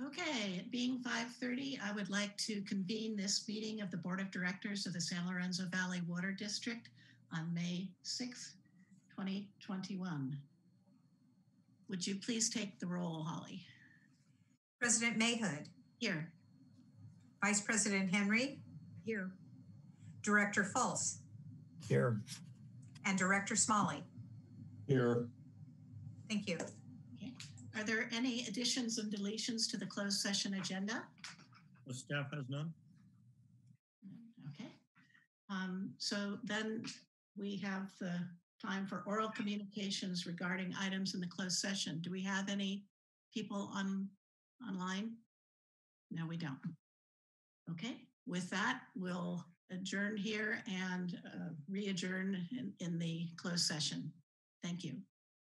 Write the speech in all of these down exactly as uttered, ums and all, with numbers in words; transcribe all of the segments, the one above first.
Okay, it being five thirty, I would like to convene this meeting of the Board of Directors of the San Lorenzo Valley Water District on May sixth, twenty twenty-one. Would you please take the roll, Holly? President Mayhood. Here. Vice President Henry. Here. Director Fultz. Here. And Director Smalley. Here. Thank you. Okay. Are there any additions and deletions to the closed session agenda? The staff has none. Okay. Um, so then we have the time for oral communications regarding items in the closed session. Do we have any people on online? No, we don't. Okay. With that, we'll adjourn here and uh, re-adjourn in, in the closed session. Thank you.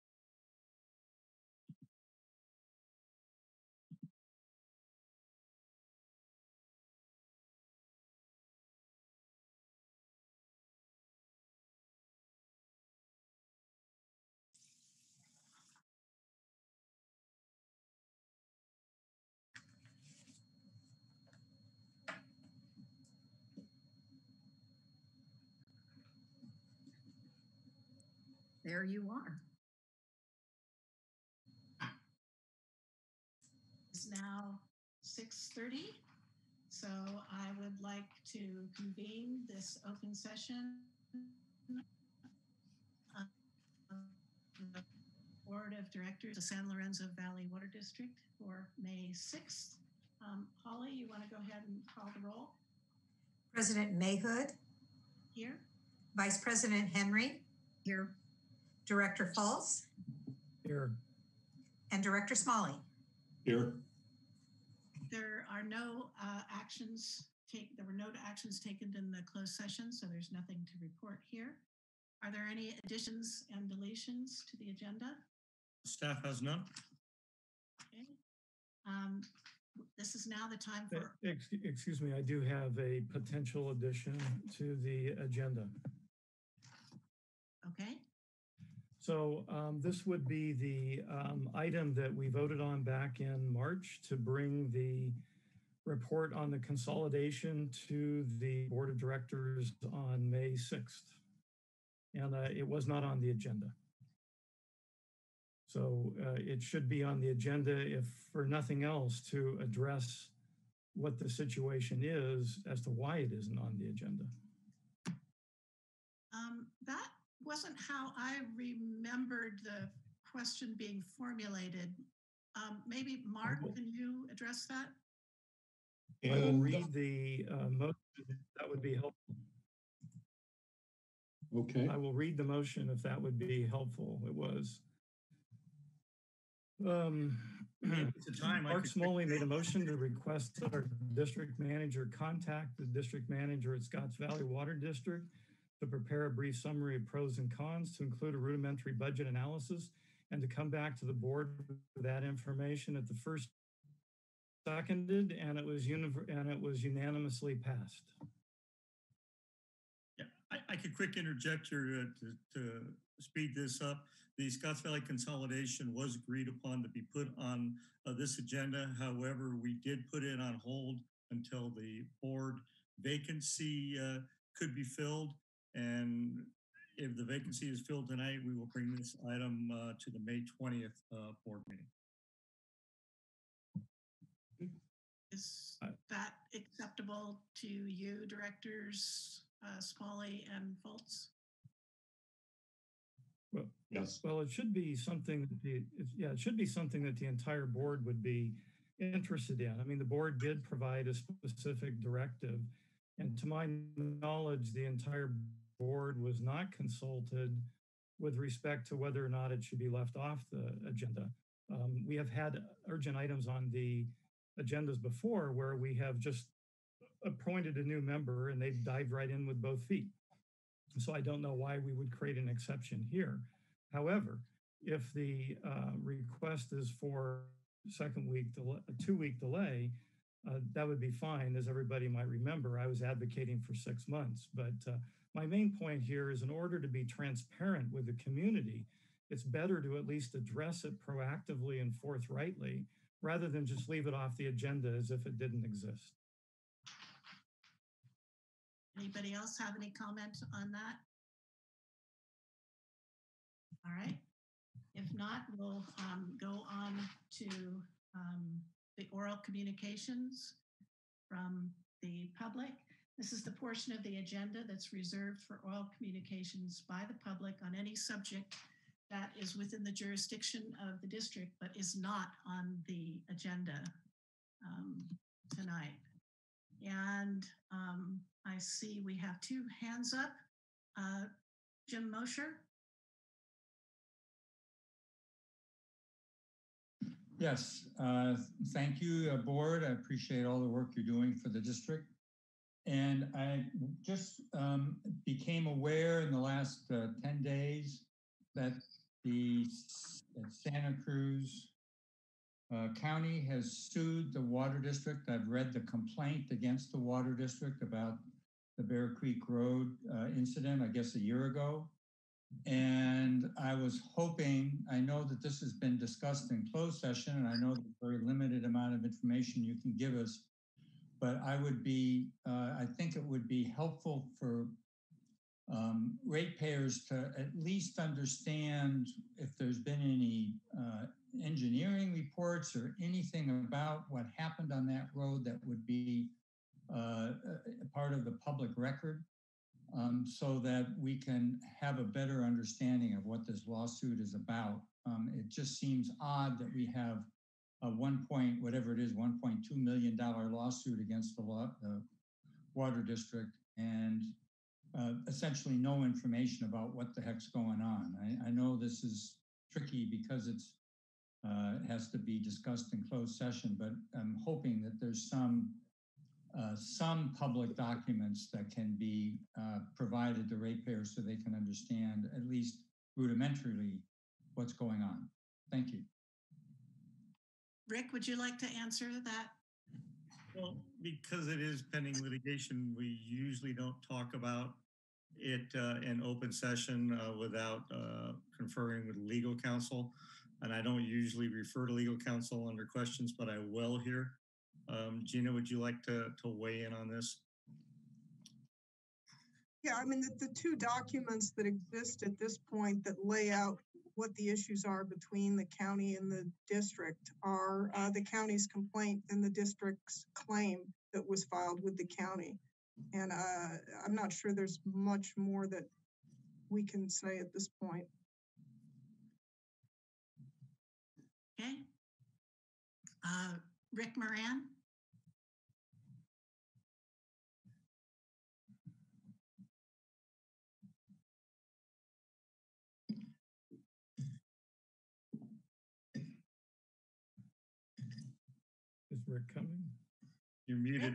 There you are. It's now six thirty, so I would like to convene this open session of the Board of Directors of San Lorenzo Valley Water District for May sixth. Um, Holly, you want to go ahead and call the roll? President Mayhood. Here. Vice President Henry. Here. Director Fultz. Here. And Director Smalley. Here. There are no uh, actions take. There were no actions taken in the closed session, so there's nothing to report here. Are there any additions and deletions to the agenda? Staff has none. Okay. Um, this is now the time for. Excuse me, I do have a potential addition to the agenda. Okay. So um, this would be the um, item that we voted on back in March to bring the report on the consolidation to the Board of Directors on May sixth. And uh, it was not on the agenda. So uh, it should be on the agenda, if for nothing else, to address what the situation is as to why it isn't on the agenda. Um, that wasn't how I remembered the question being formulated. Um, maybe Mark, can you address that? I will read the uh, motion. That would be helpful. Okay. I will read the motion if that would be helpful. It was. Um, it's a time Mark Smalley made a motion to request that our district manager contact the district manager at Scotts Valley Water District to prepare a brief summary of pros and cons, to include a rudimentary budget analysis, and to come back to the board with that information. At the first seconded, and it was and it was unanimously passed. Yeah, I, I could quick interject here uh, to, to speed this up. The Scotts Valley consolidation was agreed upon to be put on uh, this agenda. However, we did put it on hold until the board vacancy uh, could be filled. And if the vacancy is filled tonight, we will bring this item uh, to the May twentieth uh, board meeting. Is that acceptable to you, directors uh, Smalley and Fultz? Well, yes. Well, it should be something that the it, yeah, it should be something that the entire board would be interested in. I mean, the board did provide a specific directive, and to my knowledge, the entire board was not consulted with respect to whether or not it should be left off the agenda. Um, we have had urgent items on the agendas before where we have just appointed a new member and they've dived right in with both feet. So I don't know why we would create an exception here. However, if the uh, request is for second week, a two week delay, uh, that would be fine. As everybody might remember, I was advocating for six months. But uh, my main point here is, in order to be transparent with the community, it's better to at least address it proactively and forthrightly rather than just leave it off the agenda as if it didn't exist. Anybody else have any comment on that? All right. If not, we'll um, go on to um, the oral communications from the public. This is the portion of the agenda that's reserved for oral communications by the public on any subject that is within the jurisdiction of the district, but is not on the agenda um, tonight. And um, I see we have two hands up. Uh, Jim Mosher. Yes, uh, thank you, uh, board. I appreciate all the work you're doing for the district. And I just um, became aware in the last uh, ten days that the that Santa Cruz uh, County has sued the water district. I've read the complaint against the water district about the Bear Creek Road uh, incident, I guess a year ago. And I was hoping, I know that this has been discussed in closed session, and I know there's a very limited amount of information you can give us, but I would be, uh, I think it would be helpful for um, ratepayers to at least understand if there's been any uh, engineering reports or anything about what happened on that road that would be uh, a part of the public record. Um, so that we can have a better understanding of what this lawsuit is about. Um, it just seems odd that we have a one point, whatever it is, one point two million dollar lawsuit against the, law, the water district and uh, essentially no information about what the heck's going on. I, I know this is tricky because it's uh, it has to be discussed in closed session, but I'm hoping that there's some Uh, some public documents that can be uh, provided to ratepayers so they can understand at least rudimentarily what's going on. Thank you. Rick, would you like to answer that? Well, because it is pending litigation, we usually don't talk about it uh, in open session uh, without uh, conferring with legal counsel. And I don't usually refer to legal counsel under questions, but I will here. Um, Gina, would you like to, to weigh in on this? Yeah, I mean, the, the two documents that exist at this point that lay out what the issues are between the county and the district are uh, the county's complaint and the district's claim that was filed with the county. And uh, I'm not sure there's much more that we can say at this point. Okay. Uh, Rick Moran. Is Rick coming? You're muted.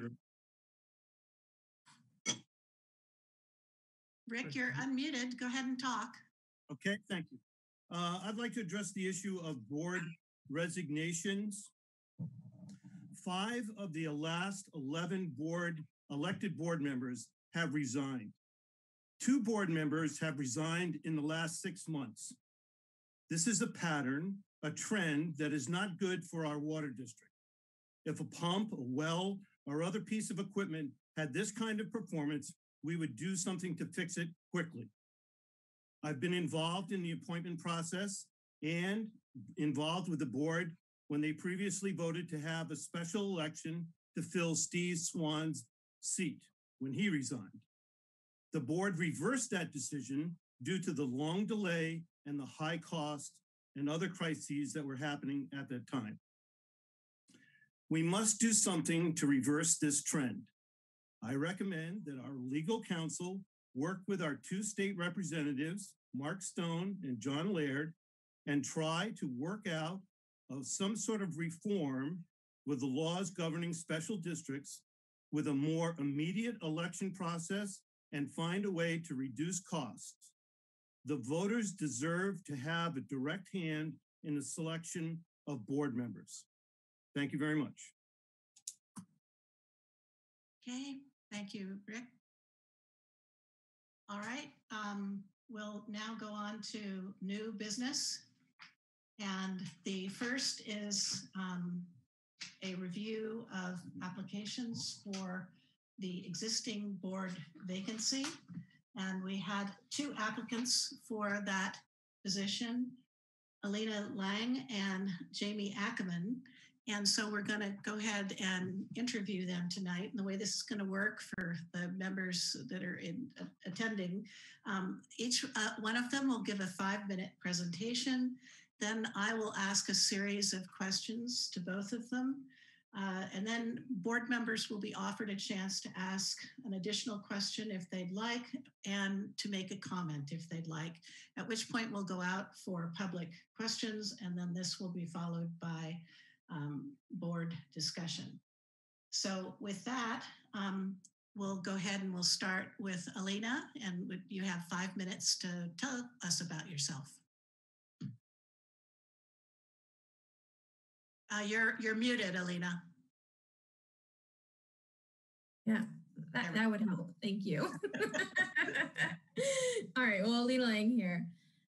Rick, you're unmuted. Go ahead and talk. Okay, thank you. Uh, I'd like to address the issue of board resignations. Five of the last eleven board elected board members have resigned. Two board members have resigned in the last six months. This is a pattern, a trend that is not good for our water district. If a pump, a well, or other piece of equipment had this kind of performance, we would do something to fix it quickly. I've been involved in the appointment process and involved with the board when they previously voted to have a special election to fill Steve Swan's seat when he resigned. The board reversed that decision due to the long delay and the high cost and other crises that were happening at that time. We must do something to reverse this trend. I recommend that our legal counsel work with our two state representatives, Mark Stone and John Laird, and try to work out of some sort of reform with the laws governing special districts with a more immediate election process and find a way to reduce costs. The voters deserve to have a direct hand in the selection of board members. Thank you very much. Okay, thank you, Rick. All right, um, we'll now go on to new business. And the first is um, a review of applications for the existing board vacancy. And we had two applicants for that position, Alina Lang and Jamie Ackerman. And so we're going to go ahead and interview them tonight. And the way this is going to work for the members that are in, uh, attending, um, each uh, one of them will give a five minute presentation. Then I will ask a series of questions to both of them. Uh, and then board members will be offered a chance to ask an additional question if they'd like, and to make a comment if they'd like, at which point we'll go out for public questions, and then this will be followed by um, board discussion. So with that, um, we'll go ahead and we'll start with Alina, and you have five minutes to tell us about yourself. Uh, you're you're muted, Alina. Yeah, that, that would help. Thank you. All right, well, Alina Lang here.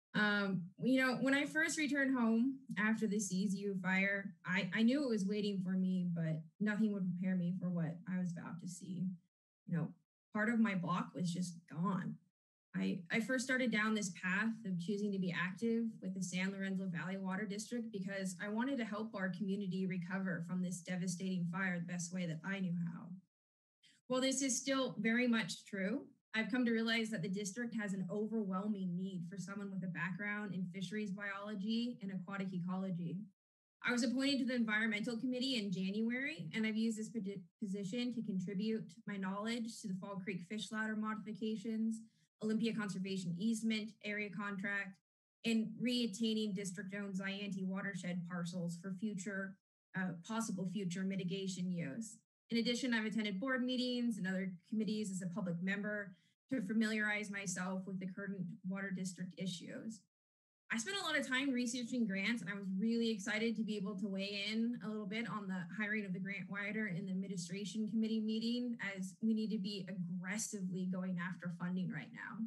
Um, you know, when I first returned home after the C Z U fire, I, I knew it was waiting for me, but nothing would prepare me for what I was about to see. You know, part of my block was just gone. I, I first started down this path of choosing to be active with the San Lorenzo Valley Water District because I wanted to help our community recover from this devastating fire the best way that I knew how. While this is still very much true, I've come to realize that the district has an overwhelming need for someone with a background in fisheries biology and aquatic ecology. I was appointed to the environmental committee in January, and I've used this position to contribute my knowledge to the Fall Creek fish ladder modifications, Olympia Conservation Easement area contract, and re-attaining district-owned Zyanti watershed parcels for future, uh, possible future mitigation use. In addition, I've attended board meetings and other committees as a public member to familiarize myself with the current water district issues. I spent a lot of time researching grants, and I was really excited to be able to weigh in a little bit on the hiring of the grant writer in the administration committee meeting, as we need to be aggressively going after funding right now.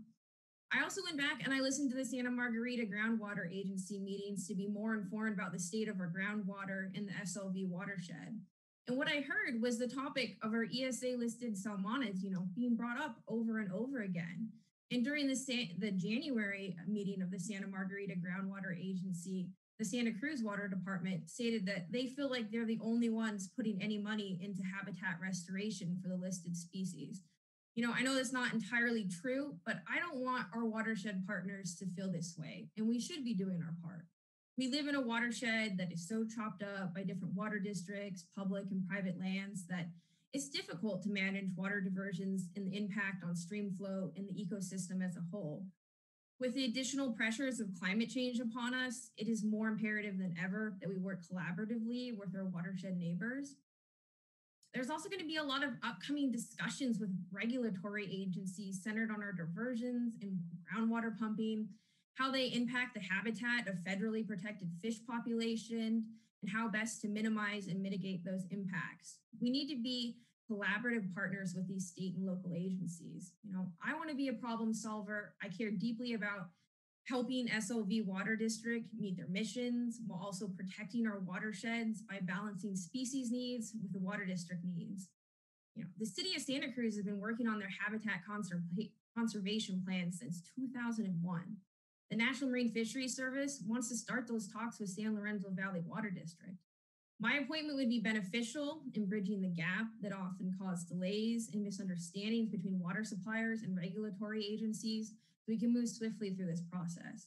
I also went back and I listened to the Santa Margarita Groundwater Agency meetings to be more informed about the state of our groundwater in the S L V watershed. And what I heard was the topic of our E S A listed salmonids, you know, being brought up over and over again. And during the, the January meeting of the Santa Margarita Groundwater Agency, the Santa Cruz Water Department stated that they feel like they're the only ones putting any money into habitat restoration for the listed species. You know, I know that's not entirely true, but I don't want our watershed partners to feel this way, and we should be doing our part. We live in a watershed that is so chopped up by different water districts, public and private lands, that it's difficult to manage water diversions and the impact on stream flow and the ecosystem as a whole. With the additional pressures of climate change upon us, it is more imperative than ever that we work collaboratively with our watershed neighbors. There's also going to be a lot of upcoming discussions with regulatory agencies centered on our diversions and groundwater pumping, how they impact the habitat of federally protected fish population, and how best to minimize and mitigate those impacts. We need to be collaborative partners with these state and local agencies. You know, I want to be a problem solver. I care deeply about helping S L V Water District meet their missions while also protecting our watersheds by balancing species needs with the water district needs. You know, the city of Santa Cruz has been working on their habitat conserva- conservation plan since two thousand one. The National Marine Fisheries Service wants to start those talks with San Lorenzo Valley Water District. My appointment would be beneficial in bridging the gap that often causes delays and misunderstandings between water suppliers and regulatory agencies, so we can move swiftly through this process.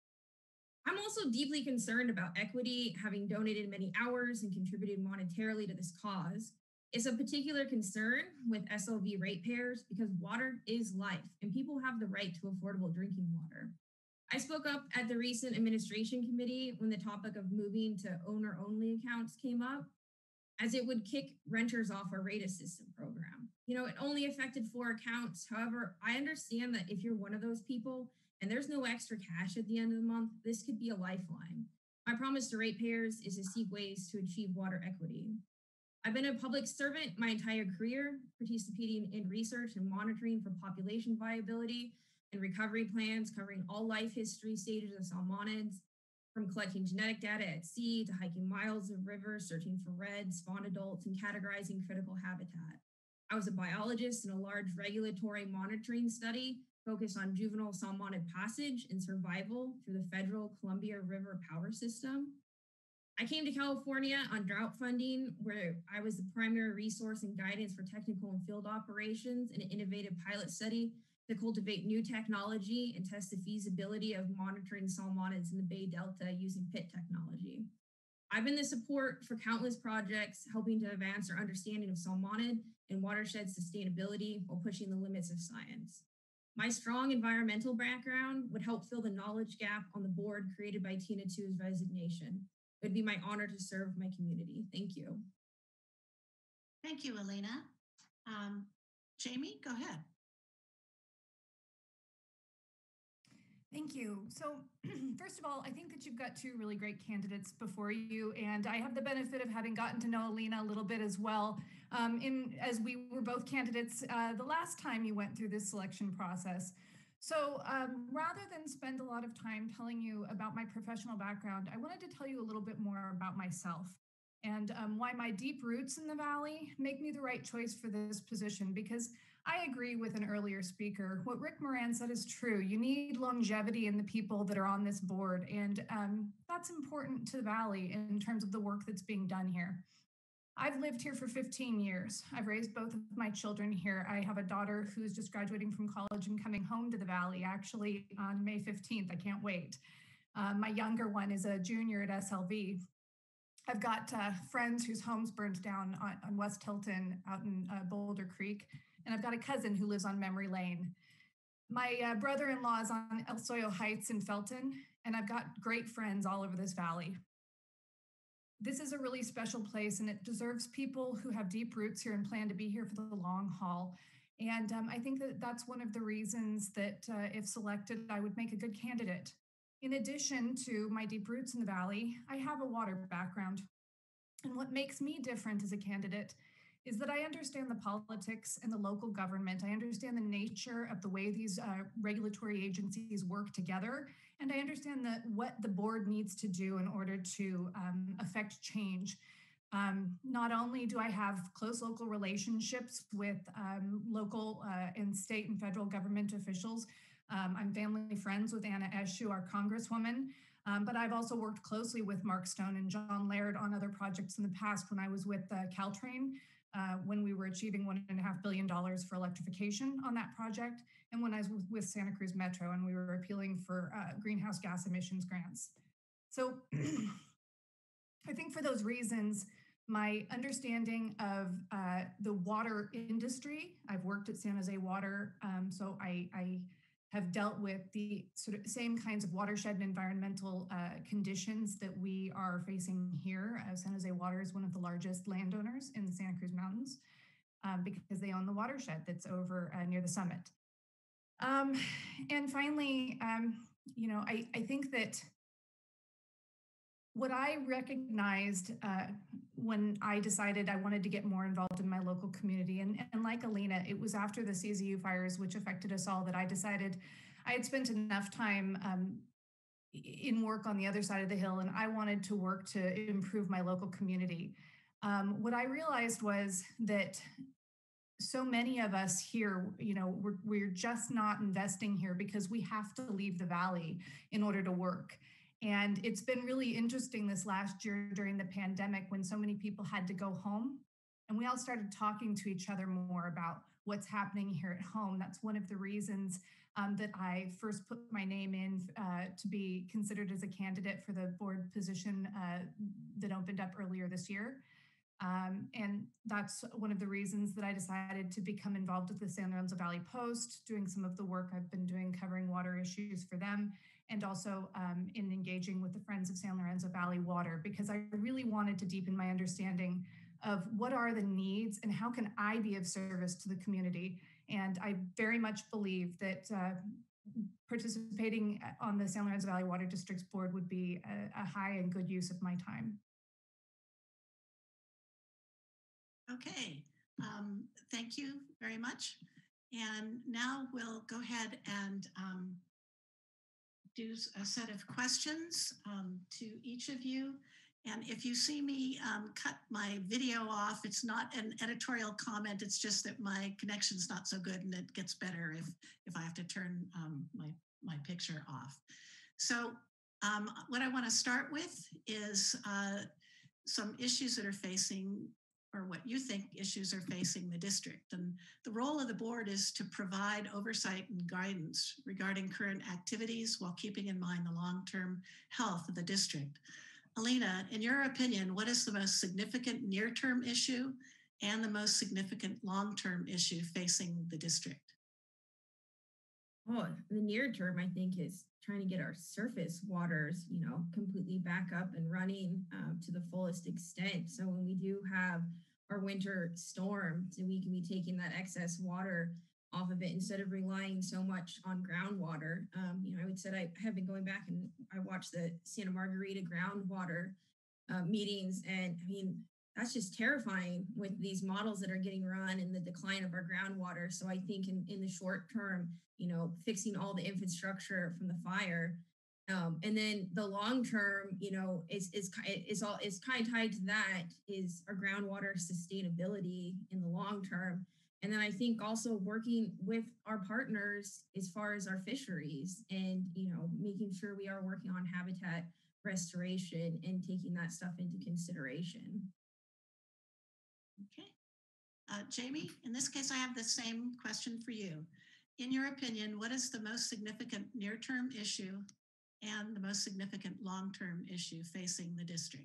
I'm also deeply concerned about equity, having donated many hours and contributed monetarily to this cause. It's a particular concern with S L V ratepayers because water is life and people have the right to affordable drinking water. I spoke up at the recent administration committee when the topic of moving to owner-only accounts came up, as it would kick renters off our rate assistance program. You know, it only affected four accounts. However, I understand that if you're one of those people and there's no extra cash at the end of the month, this could be a lifeline. My promise to ratepayers is to seek ways to achieve water equity. I've been a public servant my entire career, participating in research and monitoring for population viability and recovery plans covering all life history stages of salmonids. from collecting genetic data at sea to hiking miles of rivers, searching for red spawn adults, and categorizing critical habitat. I was a biologist in a large regulatory monitoring study focused on juvenile salmonid passage and survival through the federal Columbia River power system. I came to California on drought funding, where I was the primary resource and guidance for technical and field operations in an innovative pilot study to cultivate new technology and test the feasibility of monitoring salmonids in the Bay Delta using pit technology. I've been the support for countless projects helping to advance our understanding of salmonid and watershed sustainability while pushing the limits of science. My strong environmental background would help fill the knowledge gap on the board created by Tina Tu's resignation. It would be my honor to serve my community. Thank you. Thank you, Elena. Um, Jamie, go ahead. Thank you. So first of all, I think that you've got two really great candidates before you, and I have the benefit of having gotten to know Elena a little bit as well. Um, in as we were both candidates uh, the last time you went through this selection process. So um, rather than spend a lot of time telling you about my professional background, I wanted to tell you a little bit more about myself and um, why my deep roots in the Valley make me the right choice for this position, because I agree with an earlier speaker. What Rick Moran said is true. You need longevity in the people that are on this board, and um, that's important to the Valley in terms of the work that's being done here. I've lived here for fifteen years. I've raised both of my children here. I have a daughter who's just graduating from college and coming home to the Valley actually on May fifteenth. I can't wait. Uh, my younger one is a junior at S L V. I've got uh, friends whose homes burned down on, on West Hilton out in uh, Boulder Creek. And I've got a cousin who lives on Memory Lane. My uh, brother-in-law is on El Soyo Heights in Felton, and I've got great friends all over this valley. This is a really special place, and it deserves people who have deep roots here and plan to be here for the long haul. And um, I think that that's one of the reasons that uh, if selected, I would make a good candidate. In addition to my deep roots in the Valley, I have a water background. And what makes me different as a candidate is that I understand the politics and the local government. I understand the nature of the way these uh, regulatory agencies work together. And I understand that what the board needs to do in order to um, affect change. Um, not only do I have close local relationships with um, local uh, and state and federal government officials, um, I'm family friends with Anna Eshoo, our congresswoman, um, but I've also worked closely with Mark Stone and John Laird on other projects in the past when I was with uh, Caltrain. Uh, when we were achieving one and a half billion dollars for electrification on that project, and when I was with, with Santa Cruz Metro and we were appealing for uh, greenhouse gas emissions grants. So I think for those reasons, my understanding of uh, the water industry, I've worked at San Jose Water, um, so I, I have dealt with the sort of same kinds of watershed and environmental uh, conditions that we are facing here. Uh, San Jose Water is one of the largest landowners in the Santa Cruz Mountains um, because they own the watershed that's over uh, near the summit. Um, and finally, um, you know, I, I think that what I recognized uh, when I decided I wanted to get more involved in my local community, and, and like Alina, it was after the C Z U fires, which affected us all, that I decided I had spent enough time um, in work on the other side of the hill, and I wanted to work to improve my local community. Um, what I realized was that so many of us here, you know, we're, we're just not investing here because we have to leave the valley in order to work. And it's been really interesting this last year during the pandemic when so many people had to go home and we all started talking to each other more about what's happening here at home. That's one of the reasons um, that I first put my name in uh, to be considered as a candidate for the board position uh, that opened up earlier this year. Um, and that's one of the reasons that I decided to become involved with the San Lorenzo Valley Post, doing some of the work I've been doing covering water issues for them, and also um, in engaging with the Friends of San Lorenzo Valley Water, because I really wanted to deepen my understanding of what are the needs and how can I be of service to the community. And I very much believe that uh, participating on the San Lorenzo Valley Water District's board would be a, a high and good use of my time. Okay, um, thank you very much. And now we'll go ahead and um, do a set of questions um, to each of you. And if you see me um, cut my video off, it's not an editorial comment. It's just that my connection's not so good and it gets better if, if I have to turn um, my, my picture off. So um, what I want to start with is uh, some issues that are facing, or what you think issues are facing the district. And the role of the board is to provide oversight and guidance regarding current activities while keeping in mind the long-term health of the district. Alina, in your opinion, what is the most significant near-term issue and the most significant long-term issue facing the district? Oh, the near term, I think, is trying to get our surface waters, you know, completely back up and running um, to the fullest extent. So when we do have our winter storm, so we can be taking that excess water off of it instead of relying so much on groundwater. Um, you know, I would say I have been going back and I watched the Santa Margarita groundwater uh, meetings, and I mean, that's just terrifying with these models that are getting run and the decline of our groundwater. So I think in, in the short term, you know, fixing all the infrastructure from the fire. Um, and then the long term, you know, is is is all is kind of tied to that is our groundwater sustainability in the long term. And then I think also working with our partners as far as our fisheries and, you know, making sure we are working on habitat restoration and taking that stuff into consideration. Okay. Uh, Jamie, in this case, I have the same question for you. In your opinion, what is the most significant near-term issue and the most significant long-term issue facing the district?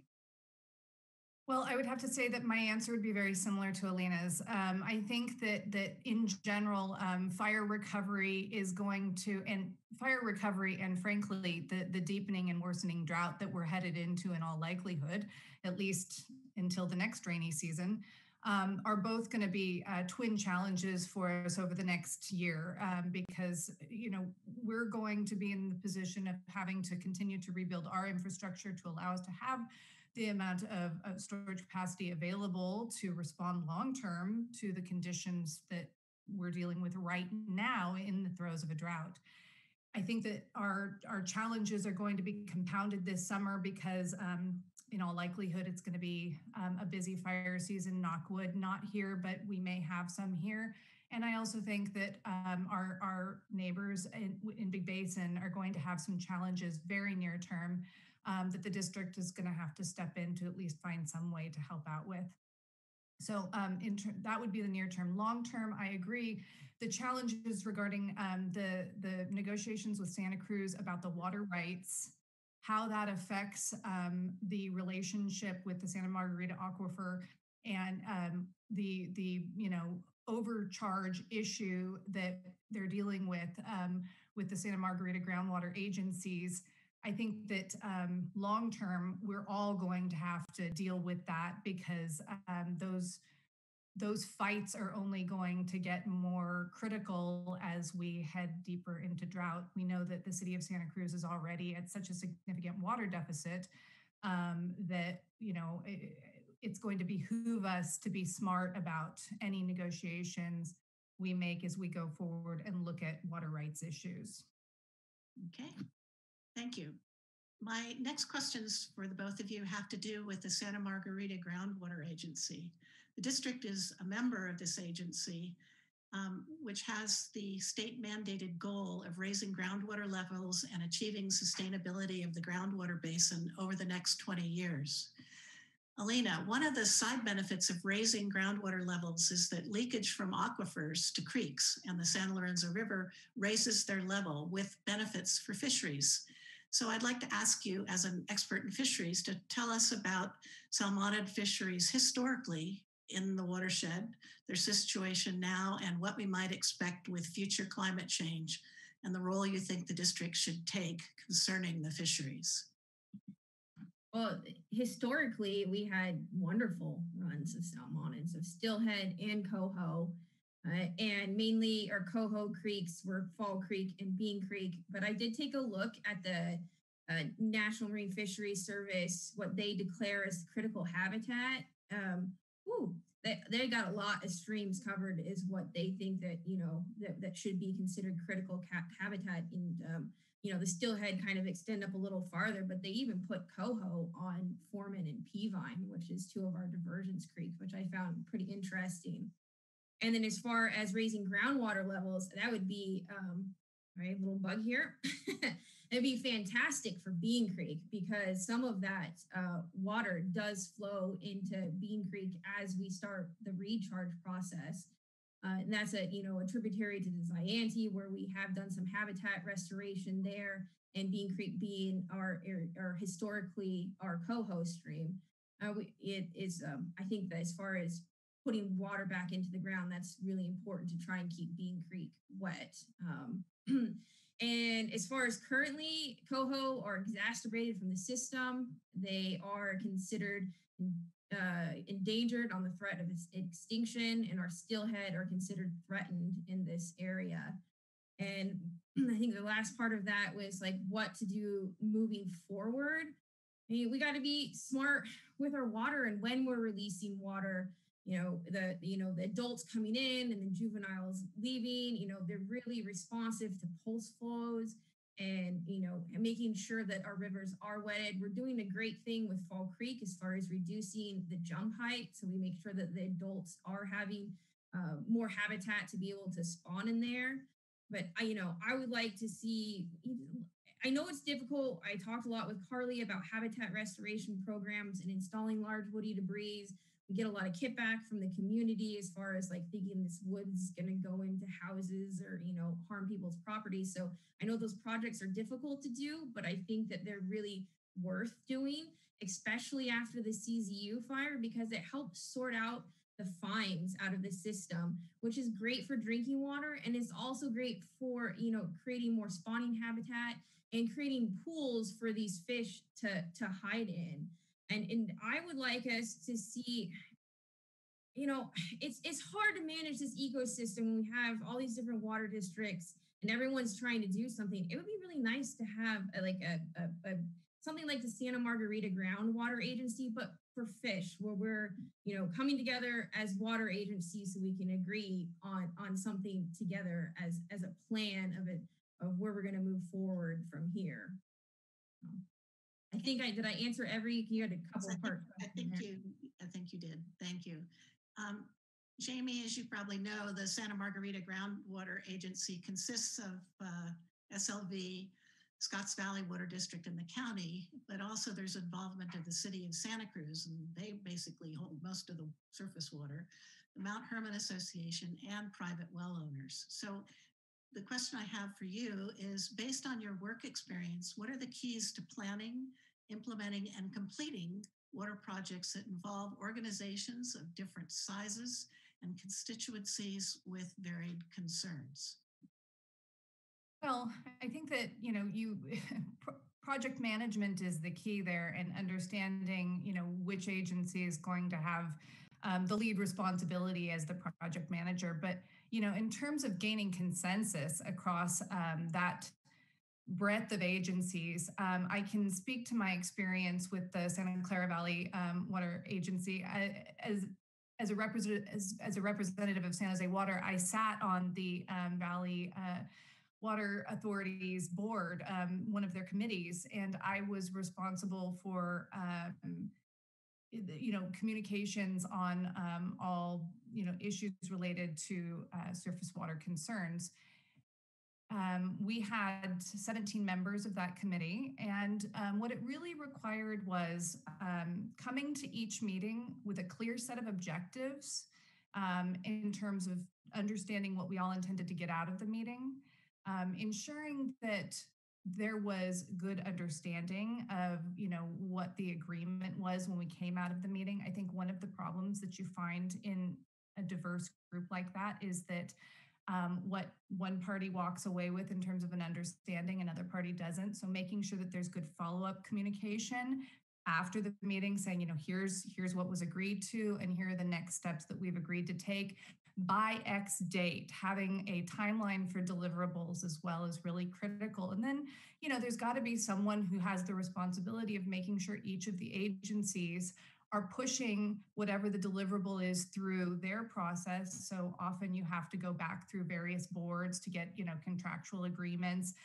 Well, I would have to say that my answer would be very similar to Alina's. Um, I think that that in general, um, fire recovery is going to, and fire recovery and frankly, the, the deepening and worsening drought that we're headed into in all likelihood, at least until the next rainy season, um, are both going to be uh, twin challenges for us over the next year um, because, you know, we're going to be in the position of having to continue to rebuild our infrastructure to allow us to have the amount of, of storage capacity available to respond long-term to the conditions that we're dealing with right now in the throes of a drought. I think that our, our challenges are going to be compounded this summer because um, in all likelihood, it's going to be um, a busy fire season, knock wood, not here, but we may have some here. And I also think that um, our, our neighbors in, in Big Basin are going to have some challenges very near term Um, that the district is going to have to step in to at least find some way to help out with. So um, in that would be the near term. Long term, I agree. The challenges regarding um, the, the negotiations with Santa Cruz about the water rights, how that affects um, the relationship with the Santa Margarita Aquifer and um, the, the, you know, overcharge issue that they're dealing with um, with the Santa Margarita groundwater agencies. I think that um, long term, we're all going to have to deal with that because um, those those fights are only going to get more critical as we head deeper into drought. We know that the city of Santa Cruz is already at such a significant water deficit um, that, you know, it, it's going to behoove us to be smart about any negotiations we make as we go forward and look at water rights issues. Okay. Thank you. My next questions for the both of you have to do with the Santa Margarita Groundwater Agency. The district is a member of this agency, um, which has the state mandated goal of raising groundwater levels and achieving sustainability of the groundwater basin over the next twenty years. Alina, one of the side benefits of raising groundwater levels is that leakage from aquifers to creeks and the San Lorenzo River raises their level with benefits for fisheries. So I'd like to ask you, as an expert in fisheries, to tell us about salmonid fisheries historically in the watershed, their situation now, and what we might expect with future climate change, and the role you think the district should take concerning the fisheries. Well, historically, we had wonderful runs of salmonids, of steelhead and coho. Uh, and mainly our coho creeks were Fall Creek and Bean Creek. But I did take a look at the uh, National Marine Fisheries Service, what they declare as critical habitat. Um, whew, they, they got a lot of streams covered is what they think that, you know, that, that should be considered critical habitat in um, you know, the Stillhead kind of extend up a little farther, but they even put coho on Foreman and Peavine, which is two of our diversions creeks, which I found pretty interesting. And then as far as raising groundwater levels, that would be, um, right, little bug here. It'd be fantastic for Bean Creek because some of that uh, water does flow into Bean Creek as we start the recharge process. Uh, and that's a, you know, a tributary to the Zayante where we have done some habitat restoration there, and Bean Creek being our, our historically our coho stream. Uh, we, it is, um, I think that as far as putting water back into the ground, that's really important to try and keep Bean Creek wet. Um, and as far as currently, coho are exacerbated from the system. They are considered uh, endangered on the threat of extinction, and our Stillhead are considered threatened in this area. And I think the last part of that was like what to do moving forward. I mean, we got to be smart with our water and when we're releasing water. You know, the, you know, the adults coming in and the juveniles leaving, you know, they're really responsive to pulse flows and, you know, and making sure that our rivers are wetted. We're doing a great thing with Fall Creek as far as reducing the jump height. So we make sure that the adults are having uh, more habitat to be able to spawn in there. But I, you know, I would like to see, I know it's difficult. I talked a lot with Carly about habitat restoration programs and installing large woody debris. We get a lot of kickback from the community as far as like thinking this wood's going to go into houses or, you know, harm people's property. So I know those projects are difficult to do, but I think that they're really worth doing, especially after the C Z U fire, because it helps sort out the fines out of the system, which is great for drinking water. And it's also great for, you know, creating more spawning habitat and creating pools for these fish to, to hide in. And, and I would like us to see, you know, it's it's hard to manage this ecosystem when we have all these different water districts and everyone's trying to do something. It would be really nice to have a, like a, a, a something like the Santa Margarita Groundwater Agency, but for fish, where we're, you know, coming together as water agencies so we can agree on on something together as as a plan of it of where we're going to move forward from here. I think I did. I answer every. You had a couple I think, part. I think you. I think you did. Thank you, um, Jamie. As you probably know, the Santa Margarita Groundwater Agency consists of uh, S L V, Scotts Valley Water District, and the county, but also there's involvement of the city of Santa Cruz, and they basically hold most of the surface water, the Mount Hermon Association, and private well owners. So the question I have for you is, based on your work experience, what are the keys to planning, implementing, and completing water projects that involve organizations of different sizes and constituencies with varied concerns? Well, I think that, you know, you project management is the key there, and understanding, you know, which agency is going to have um, the lead responsibility as the project manager. But, you know, in terms of gaining consensus across um, that breadth of agencies, um, I can speak to my experience with the Santa Clara Valley um, Water Agency. I, as as a representative as, as a representative of San Jose Water, I sat on the um, Valley uh, Water Authority's board, um, one of their committees, and I was responsible for um, you know, communications on um, all, you know, issues related to uh, surface water concerns. Um, we had seventeen members of that committee, and um, what it really required was um, coming to each meeting with a clear set of objectives um, in terms of understanding what we all intended to get out of the meeting, um, ensuring that there was good understanding of, you know, what the agreement was when we came out of the meeting. I think one of the problems that you find in a diverse group like that is that um, what one party walks away with in terms of an understanding, another party doesn't. So making sure that there's good follow-up communication after the meeting, saying, you know, here's here's what was agreed to, and here are the next steps that we've agreed to take by X date. Having a timeline for deliverables as well is really critical. And then, you know, there's got to be someone who has the responsibility of making sure each of the agencies are pushing whatever the deliverable is through their process. So often you have to go back through various boards to get, you know, contractual agreements.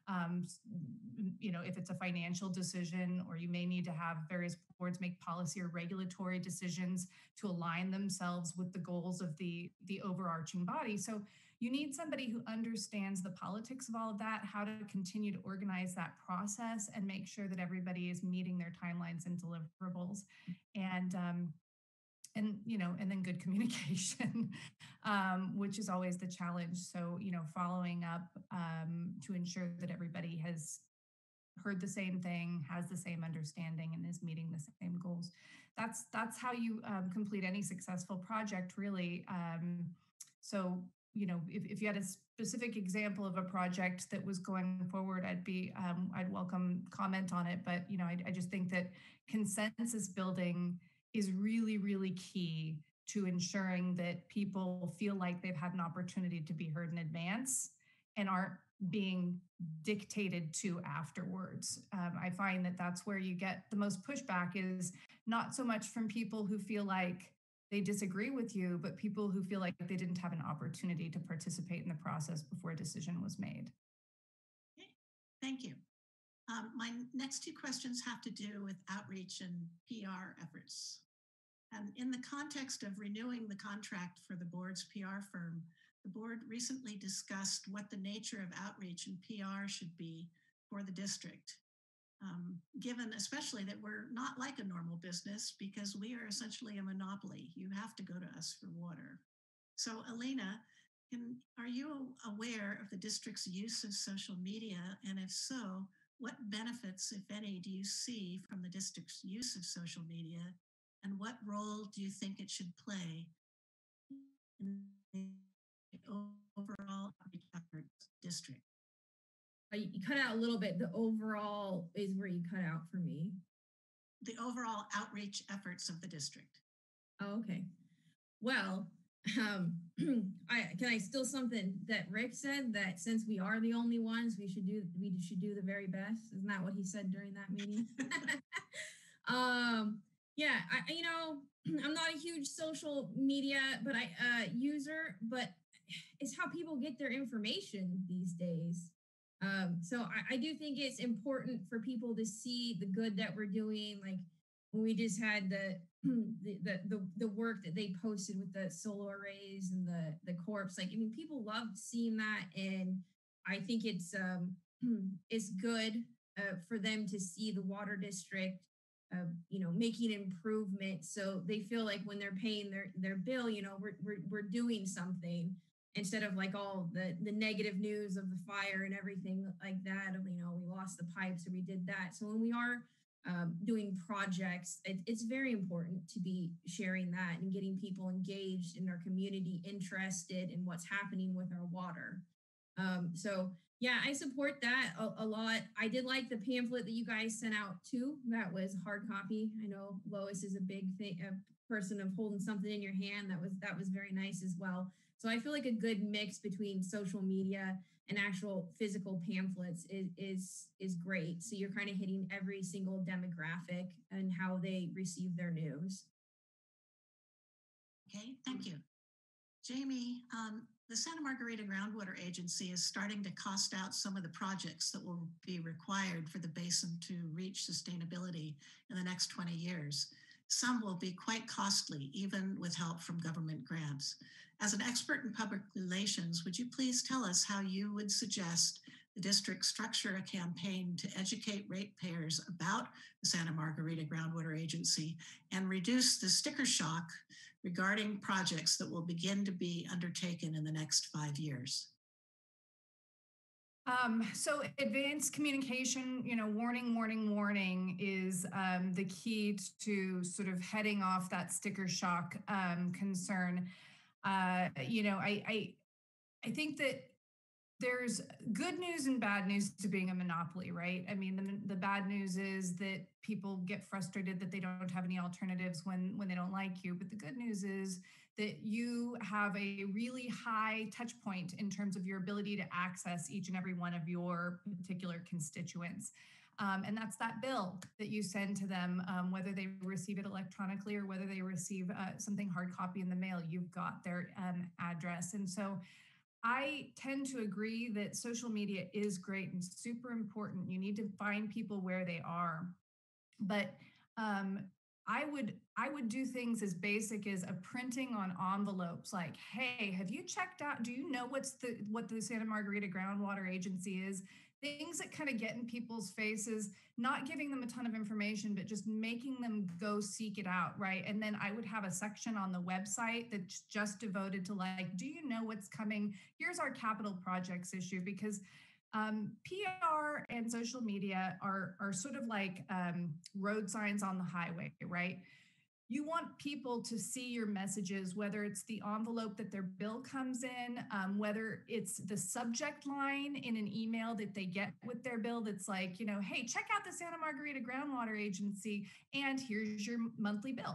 um, you know, if it's a financial decision, or you may need to have various boards make policy or regulatory decisions to align themselves with the goals of the, the overarching body. So you need somebody who understands the politics of all of that, how to continue to organize that process and make sure that everybody is meeting their timelines and deliverables. And, um, and, you know, and then good communication, um, which is always the challenge. So, you know, following up um, to ensure that everybody has heard the same thing, has the same understanding, and is meeting the same goals. That's, that's how you um, complete any successful project, really. Um, so, you know, if, if you had a specific example of a project that was going forward, I'd be, um, I'd welcome comment on it. But, you know, I, I just think that consensus building is really, really key to ensuring that people feel like they've had an opportunity to be heard in advance and aren't being dictated to afterwards. Um, I find that that's where you get the most pushback, is not so much from people who feel like they disagree with you, but people who feel like they didn't have an opportunity to participate in the process before a decision was made. Okay, thank you. Um, my next two questions have to do with outreach and P R efforts. And in the context of renewing the contract for the board's P R firm, the board recently discussed what the nature of outreach and P R should be for the district. Um, given especially that we're not like a normal business because we are essentially a monopoly. You have to go to us for water. So Alina, can, are you aware of the district's use of social media? And if so, what benefits, if any, do you see from the district's use of social media? And what role do you think it should play in the overall outreach efforts district? You cut out a little bit. The overall is where you cut out for me. The overall outreach efforts of the district. Oh, okay. Well, um, I can I steal something that Rick said, that since we are the only ones, we should do we should do the very best. Isn't that what he said during that meeting? um, yeah, I you know I'm not a huge social media, but I uh, user, but it's how people get their information these days. Um, so I, I do think it's important for people to see the good that we're doing. Like when we just had the the the the, the work that they posted with the solar arrays and the the corpse. Like I mean, people loved seeing that, and I think it's um it's good uh, for them to see the water district, uh, you know, making improvements. So they feel like when they're paying their their bill, you know, we're we're we're doing something, instead of like all the, the negative news of the fire and everything like that, of, you know, we lost the pipes or we did that. So when we are um, doing projects, it, it's very important to be sharing that and getting people engaged in our community, interested in what's happening with our water. Um, so yeah, I support that a, a lot. I did like the pamphlet that you guys sent out too. That was hard copy. I know Lois is a big thing, a person of holding something in your hand. That was, that was very nice as well. So I feel like a good mix between social media and actual physical pamphlets is is, is great. So you're kind of hitting every single demographic and how they receive their news. Okay, thank you. Jamie, um, the Santa Margarita Groundwater Agency is starting to cost out some of the projects that will be required for the basin to reach sustainability in the next twenty years. Some will be quite costly, even with help from government grants. As an expert in public relations, would you please tell us how you would suggest the district structure a campaign to educate ratepayers about the Santa Margarita Groundwater Agency and reduce the sticker shock regarding projects that will begin to be undertaken in the next five years? Um, so advanced communication, you know, warning, warning, warning is um, the key to sort of heading off that sticker shock um, concern. Uh, you know, I, I, I think that there's good news and bad news to being a monopoly, right? I mean, the, the bad news is that people get frustrated that they don't have any alternatives when, when they don't like you. But the good news is that you have a really high touch point in terms of your ability to access each and every one of your particular constituents. Um, and that's that bill that you send to them, um, whether they receive it electronically or whether they receive uh, something hard copy in the mail, you've got their um, address. And so I tend to agree that social media is great and super important. You need to find people where they are. But um, I would I would do things as basic as a printing on envelopes like, hey, have you checked out? Do you know what's the what the Santa Margarita Groundwater Agency is? Things that kind of get in people's faces, not giving them a ton of information, but just making them go seek it out, right? And then I would have a section on the website that's just devoted to like, do you know what's coming? Here's our capital projects issue, because um, P R and social media are, are sort of like um, road signs on the highway, right? You want people to see your messages, whether it's the envelope that their bill comes in, um, whether it's the subject line in an email that they get with their bill that's like, you know, hey, check out the Santa Margarita Groundwater Agency, and here's your monthly bill.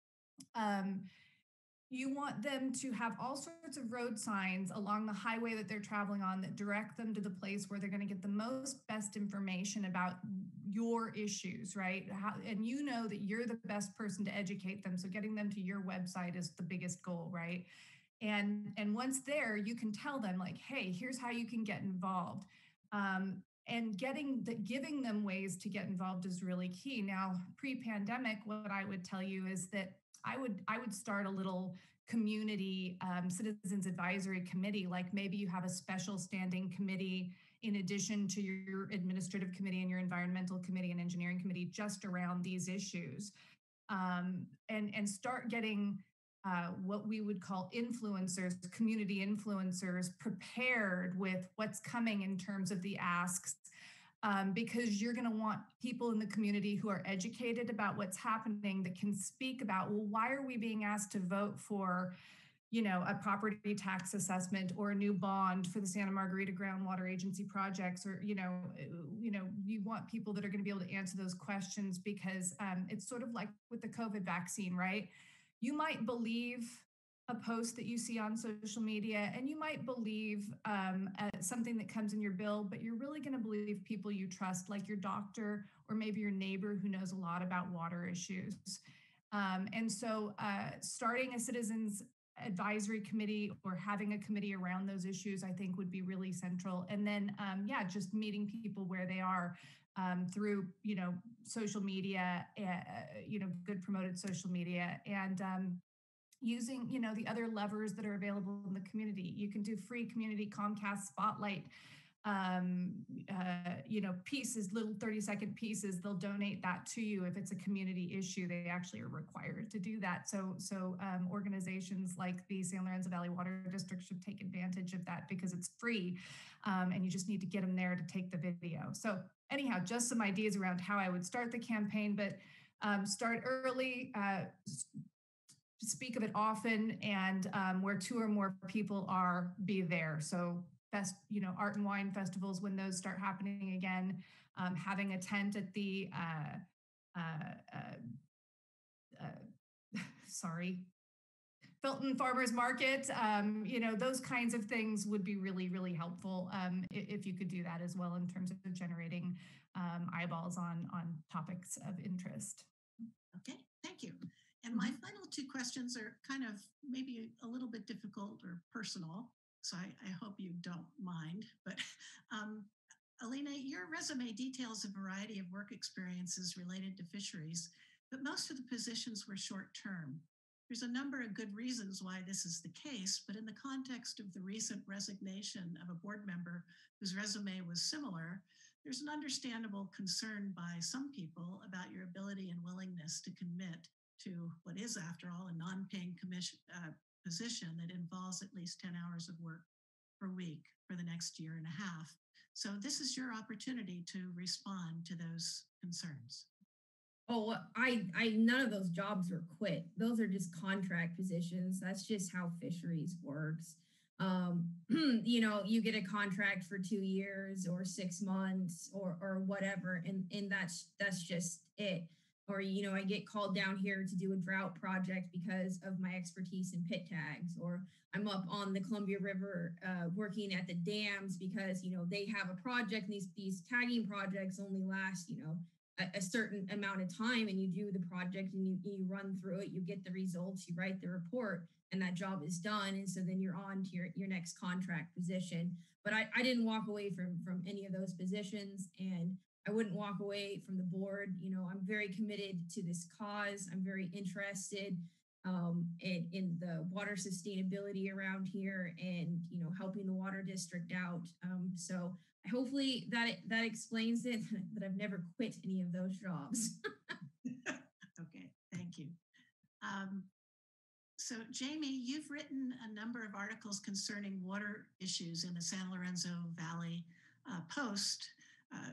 Um, you want them to have all sorts of road signs along the highway that they're traveling on that direct them to the place where they're going to get the most best information about your issues, right? How, and you know that you're the best person to educate them. So getting them to your website is the biggest goal, right? And, and once there, you can tell them like, hey, here's how you can get involved. Um, and getting the, giving them ways to get involved is really key. Now, pre-pandemic, what I would tell you is that I would I would start a little community um, citizens advisory committee, like maybe you have a special standing committee in addition to your administrative committee and your environmental committee and engineering committee just around these issues, um, and, and start getting uh, what we would call influencers, community influencers, prepared with what's coming in terms of the asks. Um, because you're going to want people in the community who are educated about what's happening, that can speak about, well, why are we being asked to vote for, you know, a property tax assessment or a new bond for the Santa Margarita Groundwater Agency projects, or, you know, you know, you want people that are going to be able to answer those questions, because um, it's sort of like with the COVID vaccine, right? You might believe a post that you see on social media, and you might believe um, uh, something that comes in your bill, but you're really going to believe people you trust, like your doctor or maybe your neighbor who knows a lot about water issues. Um, and so uh, starting a citizens advisory committee or having a committee around those issues, I think would be really central. And then, um, yeah, just meeting people where they are um, through, you know, social media, uh, you know, good promoted social media, and um, using, you know, the other levers that are available in the community. You can do free community Comcast Spotlight, um, uh, you know, pieces, little thirty second pieces. They'll donate that to you if it's a community issue. They actually are required to do that. So, so um, organizations like the San Lorenzo Valley Water District should take advantage of that, because it's free, um, and you just need to get them there to take the video. So anyhow, just some ideas around how I would start the campaign, but um, start early, uh, speak of it often, and um, where two or more people are, be there. So best, you know, art and wine festivals, when those start happening again, um, having a tent at the, uh, uh, uh, uh, sorry, Felton Farmers Market, um, you know, those kinds of things would be really, really helpful um, if you could do that as well, in terms of generating um, eyeballs on, on topics of interest. Okay, thank you. And my final two questions are kind of maybe a little bit difficult or personal, so I, I hope you don't mind. But um, Alina, your resume details a variety of work experiences related to fisheries, but most of the positions were short-term. There's a number of good reasons why this is the case, but in the context of the recent resignation of a board member whose resume was similar, there's an understandable concern by some people about your ability and willingness to commit to what is, after all, a non-paying commission uh, position that involves at least ten hours of work per week for the next year and a half. So this is your opportunity to respond to those concerns. Oh, I, I, none of those jobs were quit. Those are just contract positions. That's just how fisheries works. Um, you know, you get a contract for two years or six months or, or whatever. And, and that's, that's just it. Or, you know, I get called down here to do a drought project because of my expertise in pit tags, or I'm up on the Columbia River uh, working at the dams because, you know, they have a project and these, these tagging projects only last, you know, a, a certain amount of time and you do the project and you, you run through it, you get the results, you write the report, and that job is done. And so then you're on to your, your next contract position. But I, I didn't walk away from, from any of those positions, and I wouldn't walk away from the board. You know, I'm very committed to this cause. I'm very interested um, in, in the water sustainability around here and, you know, helping the water district out. Um, so hopefully that, that explains it, that I've never quit any of those jobs. Okay, thank you. Um, so Jamie, you've written a number of articles concerning water issues in the San Lorenzo Valley uh, Post. Uh,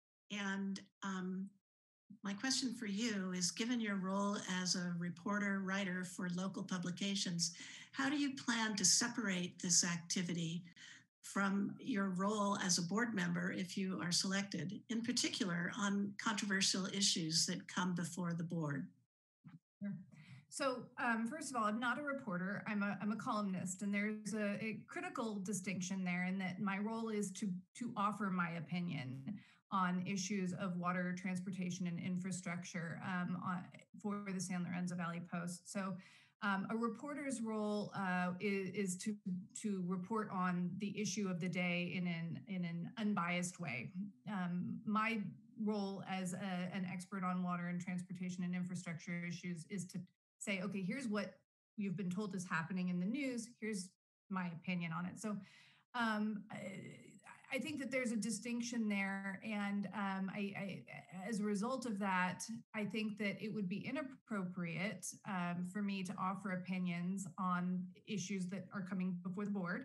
and um, my question for you is, given your role as a reporter, writer for local publications, how do you plan to separate this activity from your role as a board member if you are selected, in particular on controversial issues that come before the board? Sure. So um, first of all, I'm not a reporter, I'm a, I'm a columnist, and there's a, a critical distinction there in that my role is to, to offer my opinion on issues of water, transportation, and infrastructure um, on, for the San Lorenzo Valley Post. So um, a reporter's role uh, is, is to, to report on the issue of the day in an, in an unbiased way. Um, my role as a, an expert on water and transportation and infrastructure issues is to say, okay, here's what you've been told is happening in the news. Here's my opinion on it. So um, I, I think that there's a distinction there. And um, I, I, as a result of that, I think that it would be inappropriate um, for me to offer opinions on issues that are coming before the board.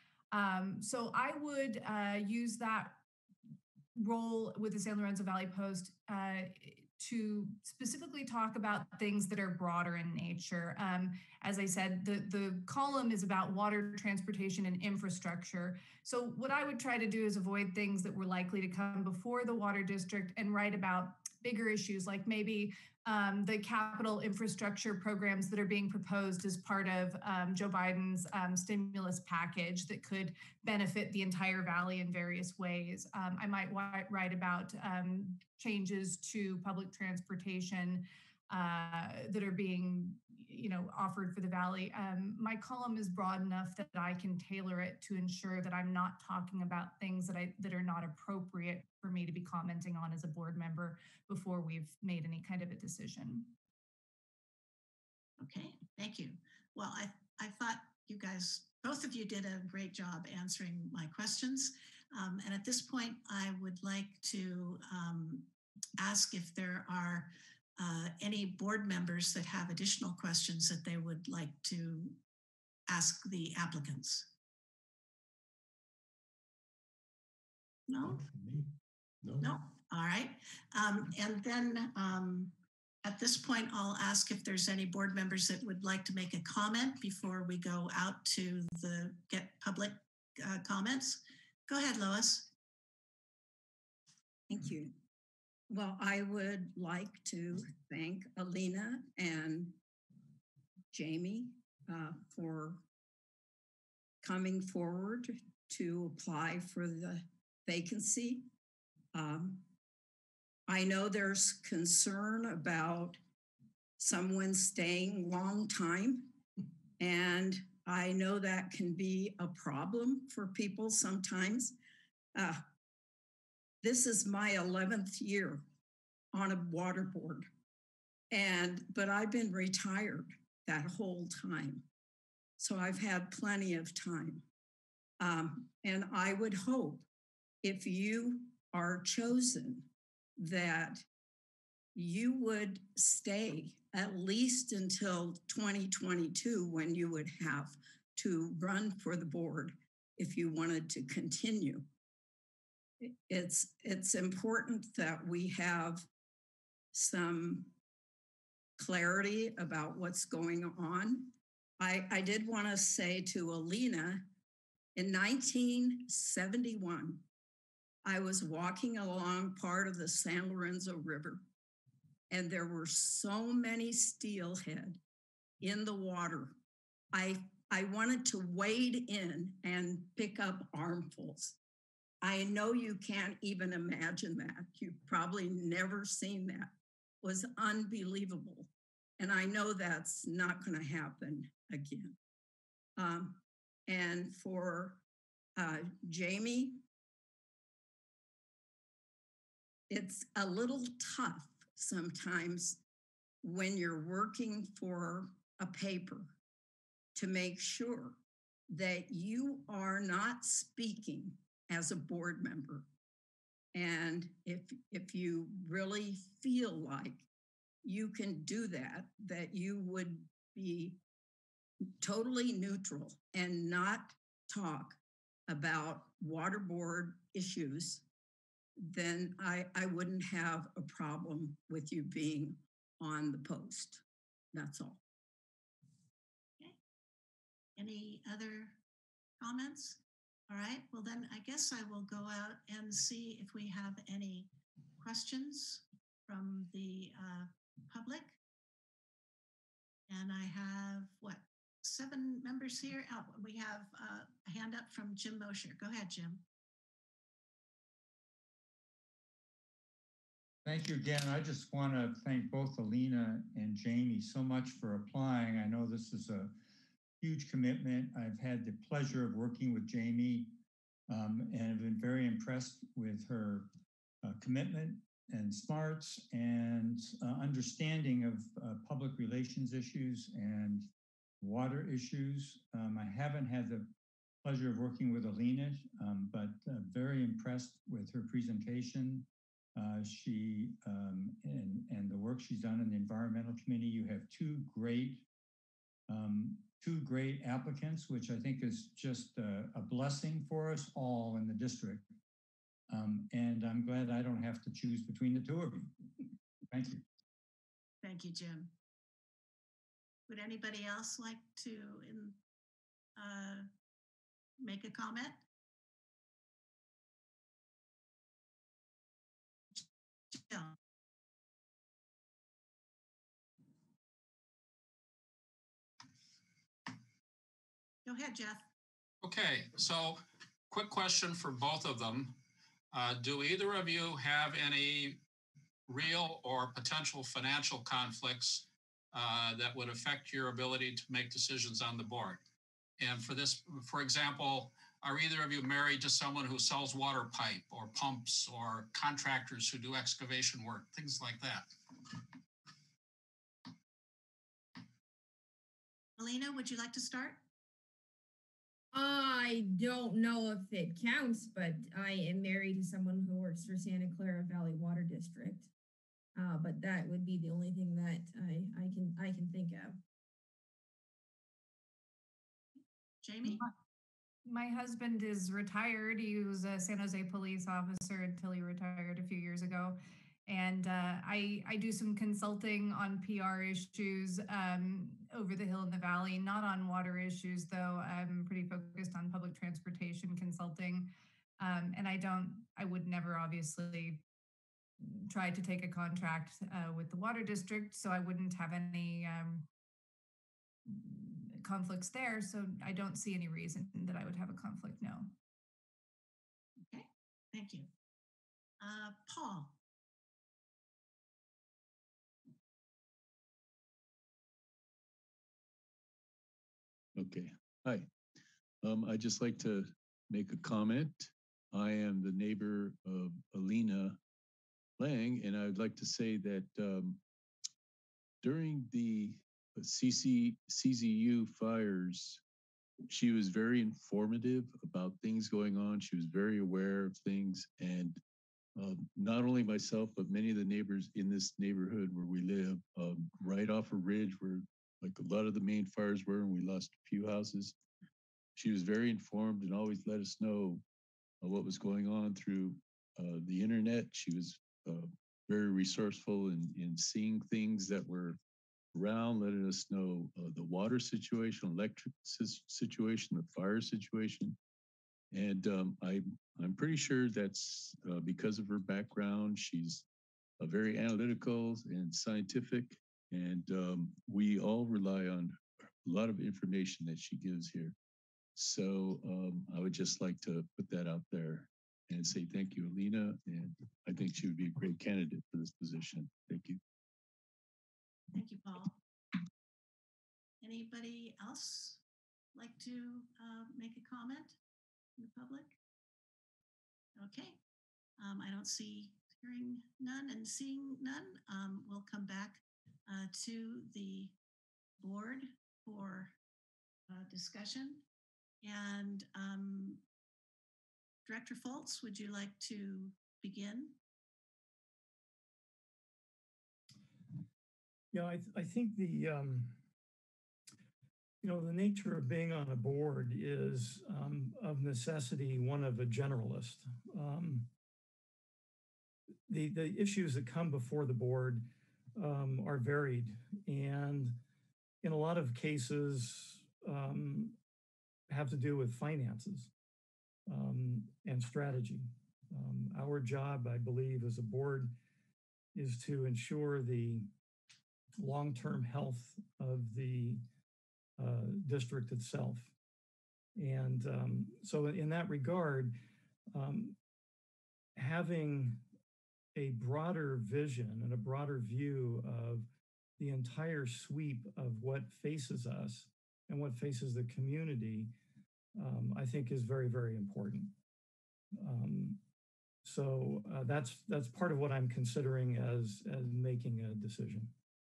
Um, so I would uh, use that role with the San Lorenzo Valley Post uh, to specifically talk about things that are broader in nature. Um, as I said, the, the column is about water, transportation, and infrastructure. So what I would try to do is avoid things that were likely to come before the water district and write about bigger issues, like maybe um, the capital infrastructure programs that are being proposed as part of um, Joe Biden's um, stimulus package that could benefit the entire valley in various ways. Um, I might write about um, changes to public transportation uh, that are being, you know, offered for the valley. Um, my column is broad enough that I can tailor it to ensure that I'm not talking about things that I that are not appropriate for me to be commenting on as a board member before we've made any kind of a decision. Okay, thank you. Well, I, I thought you guys, both of you did a great job answering my questions. Um, and at this point, I would like to um, ask if there are uh, any board members that have additional questions that they would like to ask the applicants. No? No. No? All right. Um, and then um, at this point, I'll ask if there's any board members that would like to make a comment before we go out to the get public uh, comments. Go ahead, Lois. Thank you. Well, I would like to thank Alina and Jamie uh, for coming forward to apply for the vacancy. Um, I know there's concern about someone staying long time, and I know that can be a problem for people sometimes. Uh, this is my eleventh year on a water board, and but I've been retired that whole time. So I've had plenty of time. Um, and I would hope if you are chosen that you would stay at least until twenty twenty-two, when you would have to run for the board if you wanted to continue. It's, it's important that we have some clarity about what's going on. I, I did want to say to Alina, in nineteen seventy-one, I was walking along part of the San Lorenzo River, and there were so many steelhead in the water. I, I wanted to wade in and pick up armfuls. I know you can't even imagine that. You've probably never seen that. It was unbelievable. And I know that's not going to happen again. Um, and for uh, Jamie, it's a little tough sometimes when you're working for a paper to make sure that you are not speaking as a board member. And if, if you really feel like you can do that, that you would be totally neutral and not talk about water board issues, then I, I wouldn't have a problem with you being on the post. That's all. Okay. Any other comments? All right, well then I guess I will go out and see if we have any questions from the uh, public. And I have, what, seven members here? Oh, we have uh, a hand up from Jim Mosher. Go ahead, Jim. Thank you again. I just want to thank both Alina and Jamie so much for applying. I know this is a huge commitment. I've had the pleasure of working with Jamie um, and have been very impressed with her uh, commitment and smarts and uh, understanding of uh, public relations issues and water issues. Um, I haven't had the pleasure of working with Alina, um, but uh, very impressed with her presentation. Uh, she um, and, and the work she's done in the environmental committee. You have two great um, two great applicants, which I think is just a, a blessing for us all in the district. Um, and I'm glad I don't have to choose between the two of you. Thank you. Thank you, Jim. Would anybody else like to in, uh, make a comment? Jill. Go ahead, Jeff. Okay, so quick question for both of them. Uh, do either of you have any real or potential financial conflicts uh, that would affect your ability to make decisions on the board? And for this, for example, are either of you married to someone who sells water pipe or pumps or contractors who do excavation work, things like that? Alina, would you like to start? I don't know if it counts, but I am married to someone who works for Santa Clara Valley Water District. Uh, but that would be the only thing that I, I can I can think of. Jamie? My husband is retired. He was a San Jose police officer until he retired a few years ago. And uh, I, I do some consulting on P R issues um, over the hill in the valley, not on water issues, though. I'm pretty focused on public transportation consulting. Um, and I don't, I would never obviously try to take a contract uh, with the water district, so I wouldn't have any um, conflicts there. So I don't see any reason that I would have a conflict, no. Okay, thank you. Uh, Paul. Okay, hi. Um, I'd just like to make a comment. I am the neighbor of Alina Lang, and I would like to say that um, during the C C, C Z U fires, she was very informative about things going on. She was very aware of things, and um, not only myself, but many of the neighbors in this neighborhood where we live, um, right off a ridge where like a lot of the main fires were, and we lost a few houses. She was very informed and always let us know uh, what was going on through uh, the internet. She was uh, very resourceful in, in seeing things that were around, letting us know uh, the water situation, electric situation, the fire situation. And um, I, I'm pretty sure that's uh, because of her background. She's uh, very analytical and scientific, and um, we all rely on a lot of information that she gives here. So um, I would just like to put that out there. and say thank you, Alina. And I think she would be a great candidate for this position. Thank you. Thank you, Paul. Anybody else like to uh, make a comment in the public? Okay. Um, I don't see, hearing none and seeing none. Um, we'll come back uh, to the board for uh, discussion. And um, Director Fultz, would you like to begin? Yeah, I, th I think the, um, you know, the nature of being on a board is um, of necessity one of a generalist. Um, the, the issues that come before the board um, are varied, and in a lot of cases um, have to do with finances um, and strategy. Um, our job, I believe, as a board is to ensure the long-term health of the uh, district itself. And um, so in that regard, um, having a broader vision and a broader view of the entire sweep of what faces us and what faces the community, um, I think is very, very important. Um, so uh, that's that's part of what I'm considering as, as making a decision.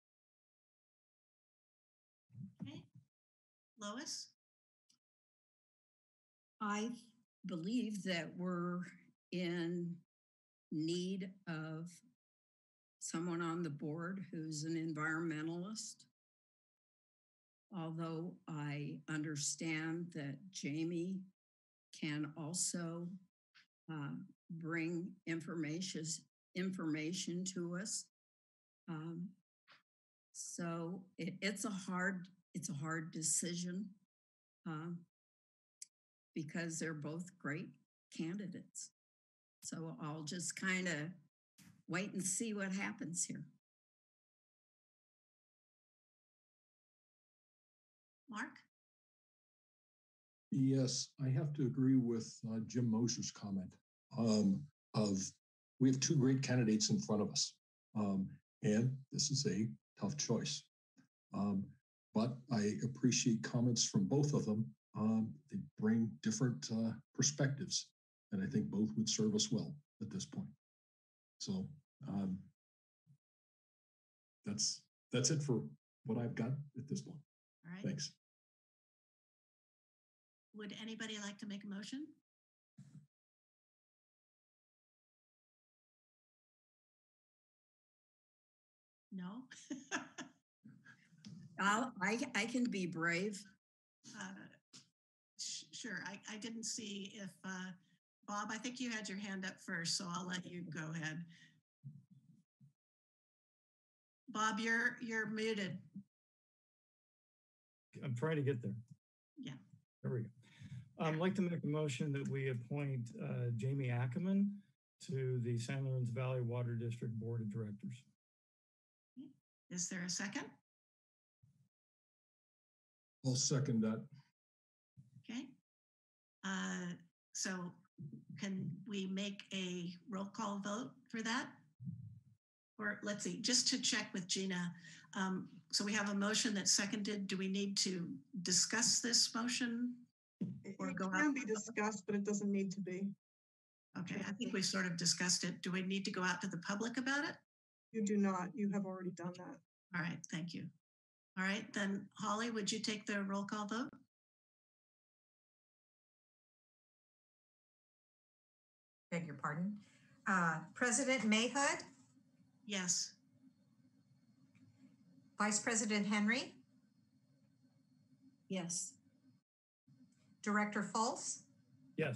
Okay. Lois? I believe that we're in need of someone on the board who's an environmentalist. Although I understand that Jamie can also uh, bring information, information to us. Um, so it, it's a hard, it's a hard decision um, because they're both great candidates. So I'll just kind of wait and see what happens here. Mark? Yes, I have to agree with uh, Jim Moser's comment um, of we have two great candidates in front of us. Um, and this is a tough choice. Um, but I appreciate comments from both of them. Um, they bring different uh, perspectives, and I think both would serve us well at this point. So um, that's that's it for what I've got at this point. All right. Thanks. Would anybody like to make a motion? No? I'll, I, I can be brave. Uh, sh sure, I, I didn't see if, uh, Bob, I think you had your hand up first, so I'll let you go ahead. Bob, you're, you're muted. I'm trying to get there. Yeah. There we go. I'd like to make a motion that we appoint uh, Jamie Ackerman to the San Lorenzo Valley Water District Board of Directors. Is there a second? I'll second that. Okay. Uh, so can we make a roll call vote for that? Or let's see, just to check with Gina. Um, so we have a motion that's seconded. Do we need to discuss this motion? Or It go can out? be discussed, but it doesn't need to be. Okay, I think we sort of discussed it. Do we need to go out to the public about it? You do not. You have already done that. All right, thank you. All right, then Holly, would you take the roll call vote? Beg your pardon. Uh, President Mayhood? Yes. Vice President Henry? Yes. Director Fultz? Yes.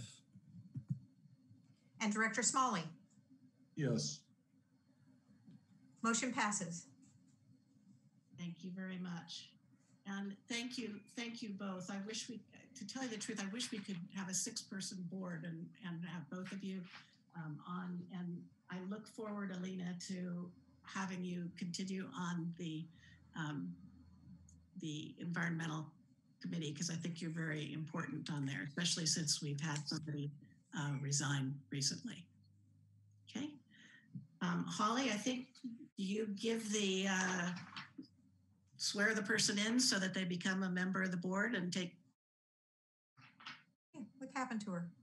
And Director Smalley? Yes. Motion passes. Thank you very much. And thank you, thank you both. I wish we, to tell you the truth, I wish we could have a six-person board and, and have both of you um, on. And I look forward, Alina, to having you continue on the um, the environmental committee, because I think you're very important on there, especially since we've had somebody uh, resigned recently. Okay. Um, Holly, I think you give the, uh, swear the person in so that they become a member of the board and take. Yeah, what happened to her?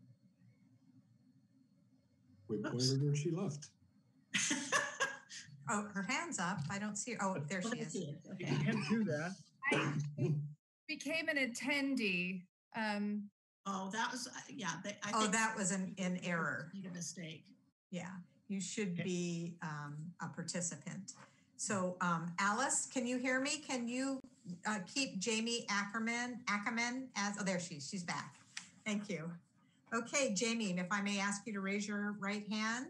We pointed her, she left. Oh, her hand's up. I don't see her. Oh, there she is. You can't do that. I became an attendee. Um, oh, that was, uh, yeah. They, I oh, think that was an, an error. made a mistake. Yeah, you should be um, a participant. So um, Alice, can you hear me? Can you uh, keep Jamie Ackerman, Ackerman as, oh, there she is, she's back. Thank you. Okay, Jamie, if I may ask you to raise your right hand.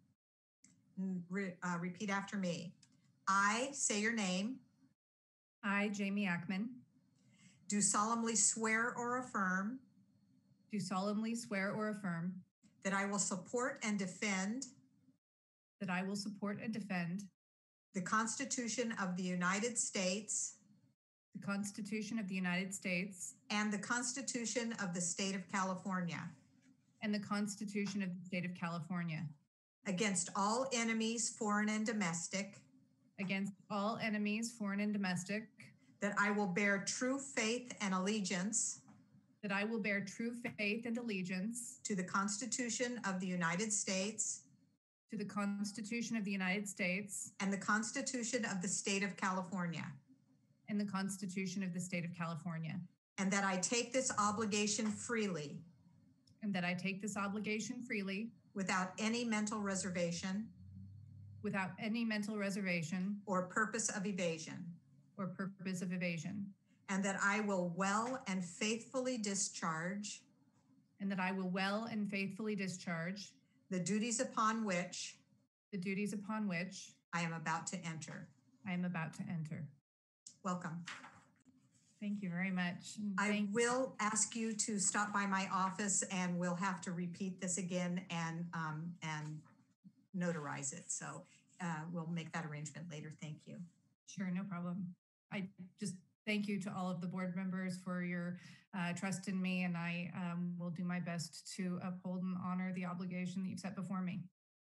Re, uh, repeat after me. I say your name. I, Jamie Ackman, do solemnly swear or affirm. Do solemnly swear or affirm. That I will support and defend. That I will support and defend. The Constitution of the United States. The Constitution of the United States. And the Constitution of the State of California. And the Constitution of the State of California. Against all enemies, foreign and domestic. Against all enemies, foreign and domestic. That I will bear true faith and allegiance. That I will bear true faith and allegiance. To the Constitution of the United States. To the Constitution of the United States. And the Constitution of the State of California. And the Constitution of the State of California. And that I take this obligation freely. And that I take this obligation freely. Without any mental reservation. Without any mental reservation. Or purpose of evasion. Or purpose of evasion. And that I will well and faithfully discharge. And that I will well and faithfully discharge. The duties upon which. The duties upon which. I am about to enter. I am about to enter. Welcome. Thank you very much. I will ask you to stop by my office and we'll have to repeat this again and um, and notarize it. So uh, we'll make that arrangement later. Thank you. Sure, no problem. I just thank you to all of the board members for your uh, trust in me, and I um, will do my best to uphold and honor the obligation that you've set before me.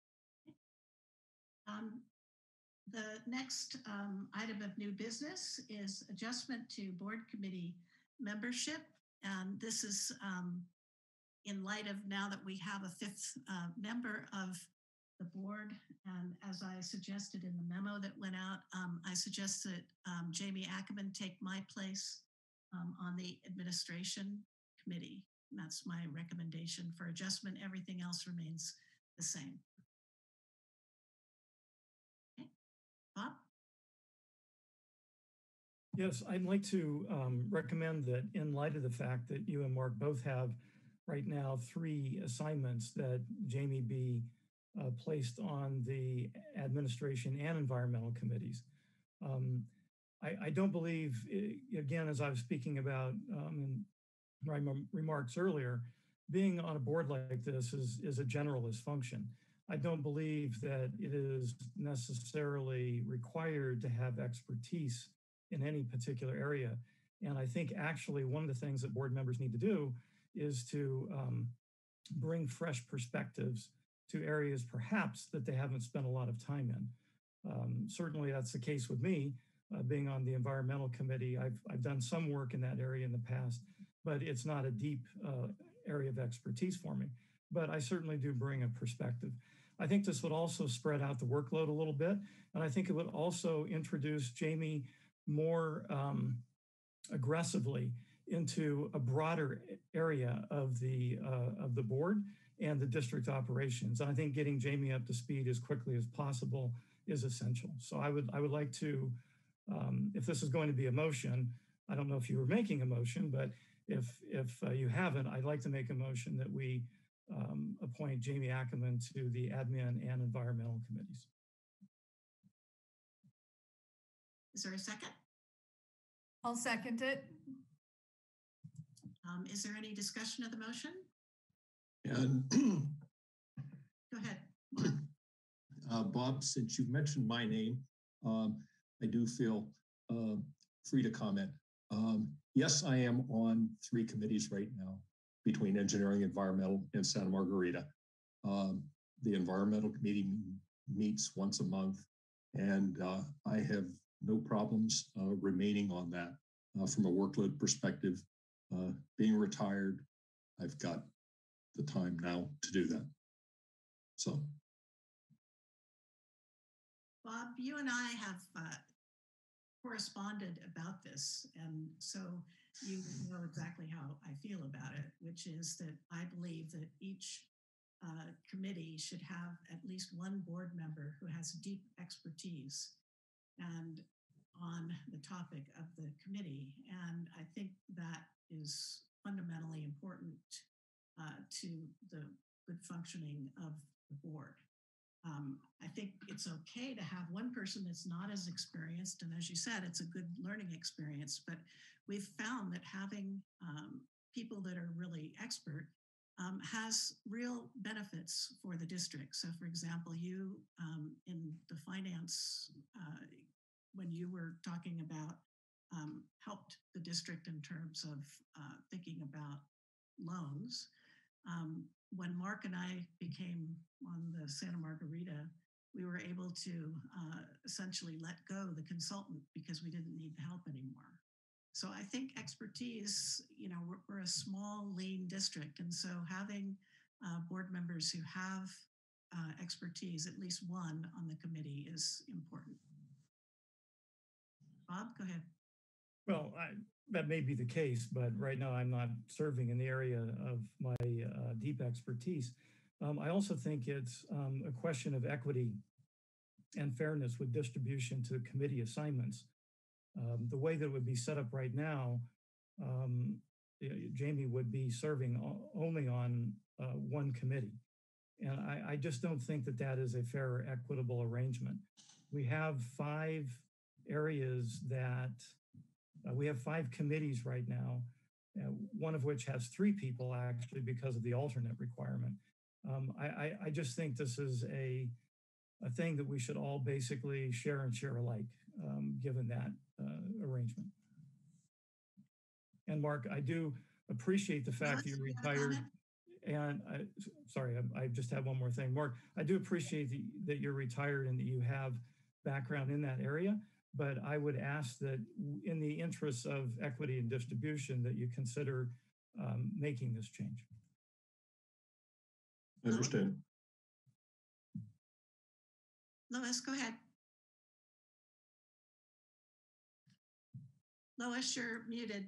Um, The next um, item of new business is adjustment to board committee membership. And this is um, in light of now that we have a fifth uh, member of the board. And as I suggested in the memo that went out, um, I suggest that um, Jamie Ackerman take my place um, on the administration committee. And that's my recommendation for adjustment. Everything else remains the same. Bob? Yes, I'd like to um, recommend that in light of the fact that you and Mark both have right now three assignments, that Jamie be uh, placed on the administration and environmental committees. Um, I, I don't believe, again, as I was speaking about um, in my remarks earlier, being on a board like this is, is a generalist function. I don't believe that it is necessarily required to have expertise in any particular area. And I think actually one of the things that board members need to do is to um, bring fresh perspectives to areas perhaps that they haven't spent a lot of time in. Um, certainly that's the case with me, uh, being on the environmental committee. I've, I've done some work in that area in the past, but it's not a deep uh, area of expertise for me. But I certainly do bring a perspective. I think this would also spread out the workload a little bit. And I think it would also introduce Jamie more um, aggressively into a broader area of the uh, of the board and the district operations. I think getting Jamie up to speed as quickly as possible is essential. So I would I would like to, um, if this is going to be a motion, I don't know if you were making a motion, but if if uh, you haven't, I'd like to make a motion that we um, appoint Jamie Ackerman to the admin and environmental committees. Is there a second? I'll second it. Um, is there any discussion of the motion? And Go ahead. uh, Bob, since you mentioned my name, um, I do feel uh, free to comment. Um, yes, I am on three committees right now. between engineering, environmental, and Santa Margarita. Um, the environmental committee meets once a month, and uh, I have no problems uh, remaining on that uh, from a workload perspective. Uh, being retired, I've got the time now to do that. So. Bob, you and I have uh, corresponded about this, and so you know exactly how I feel about it, which is that I believe that each uh, committee should have at least one board member who has deep expertise and on the topic of the committee. And I think that is fundamentally important uh, to the good functioning of the board. Um, I think it's okay to have one person that's not as experienced. And as you said, it's a good learning experience, but we've found that having um, people that are really expert um, has real benefits for the district. So for example, you um, in the finance, uh, when you were talking about um, helped the district in terms of uh, thinking about loans. Um, when Mark and I became on the Santa Margarita, we were able to uh, essentially let go the consultant because we didn't need the help anymore. So I think expertise, you know, we're, we're a small, lean district. And so having uh, board members who have uh, expertise, at least one on the committee, is important. Bob, go ahead. Well, I, that may be the case, but right now I'm not serving in the area of my uh, deep expertise. Um, I also think it's um, a question of equity and fairness with distribution to committee assignments. Um, the way that it would be set up right now, um, Jamie would be serving only on uh, one committee. And I, I just don't think that that is a fair or equitable arrangement. We have five areas that Uh, we have five committees right now, uh, one of which has three people actually because of the alternate requirement. Um, I, I, I just think this is a, a thing that we should all basically share and share alike, um, given that uh, arrangement. And Mark, I do appreciate the fact that you retired. And I, sorry, I, I just have one more thing. Mark, I do appreciate the, that you're retired and that you have background in that area. But I would ask that in the interests of equity and distribution that you consider um, making this change. I understand. Lois, go ahead. Lois, you're muted.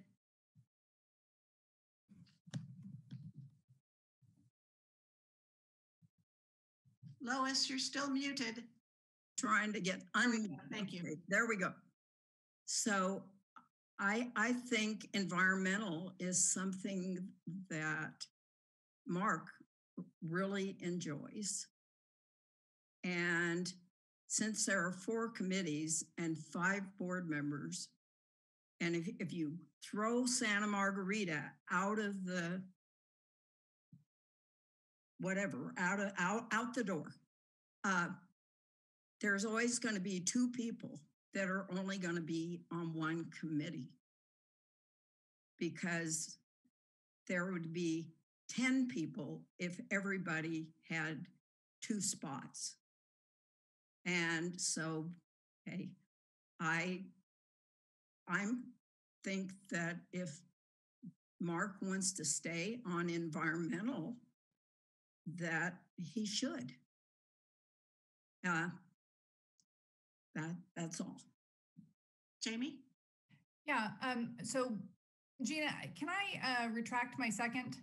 Lois, you're still muted. Trying to get un. Thank you. Okay, there we go. So I I think environmental is something that Mark really enjoys. And since there are four committees and five board members, and if, if you throw Santa Margarita out of the whatever, out of out, out the door, uh, there's always going to be two people that are only going to be on one committee because there would be ten people if everybody had two spots. And so, hey, I I'm think that if Mark wants to stay on environmental, that he should. Uh, That that's all. Jamie? Yeah, um, so Gina, can I uh, retract my second?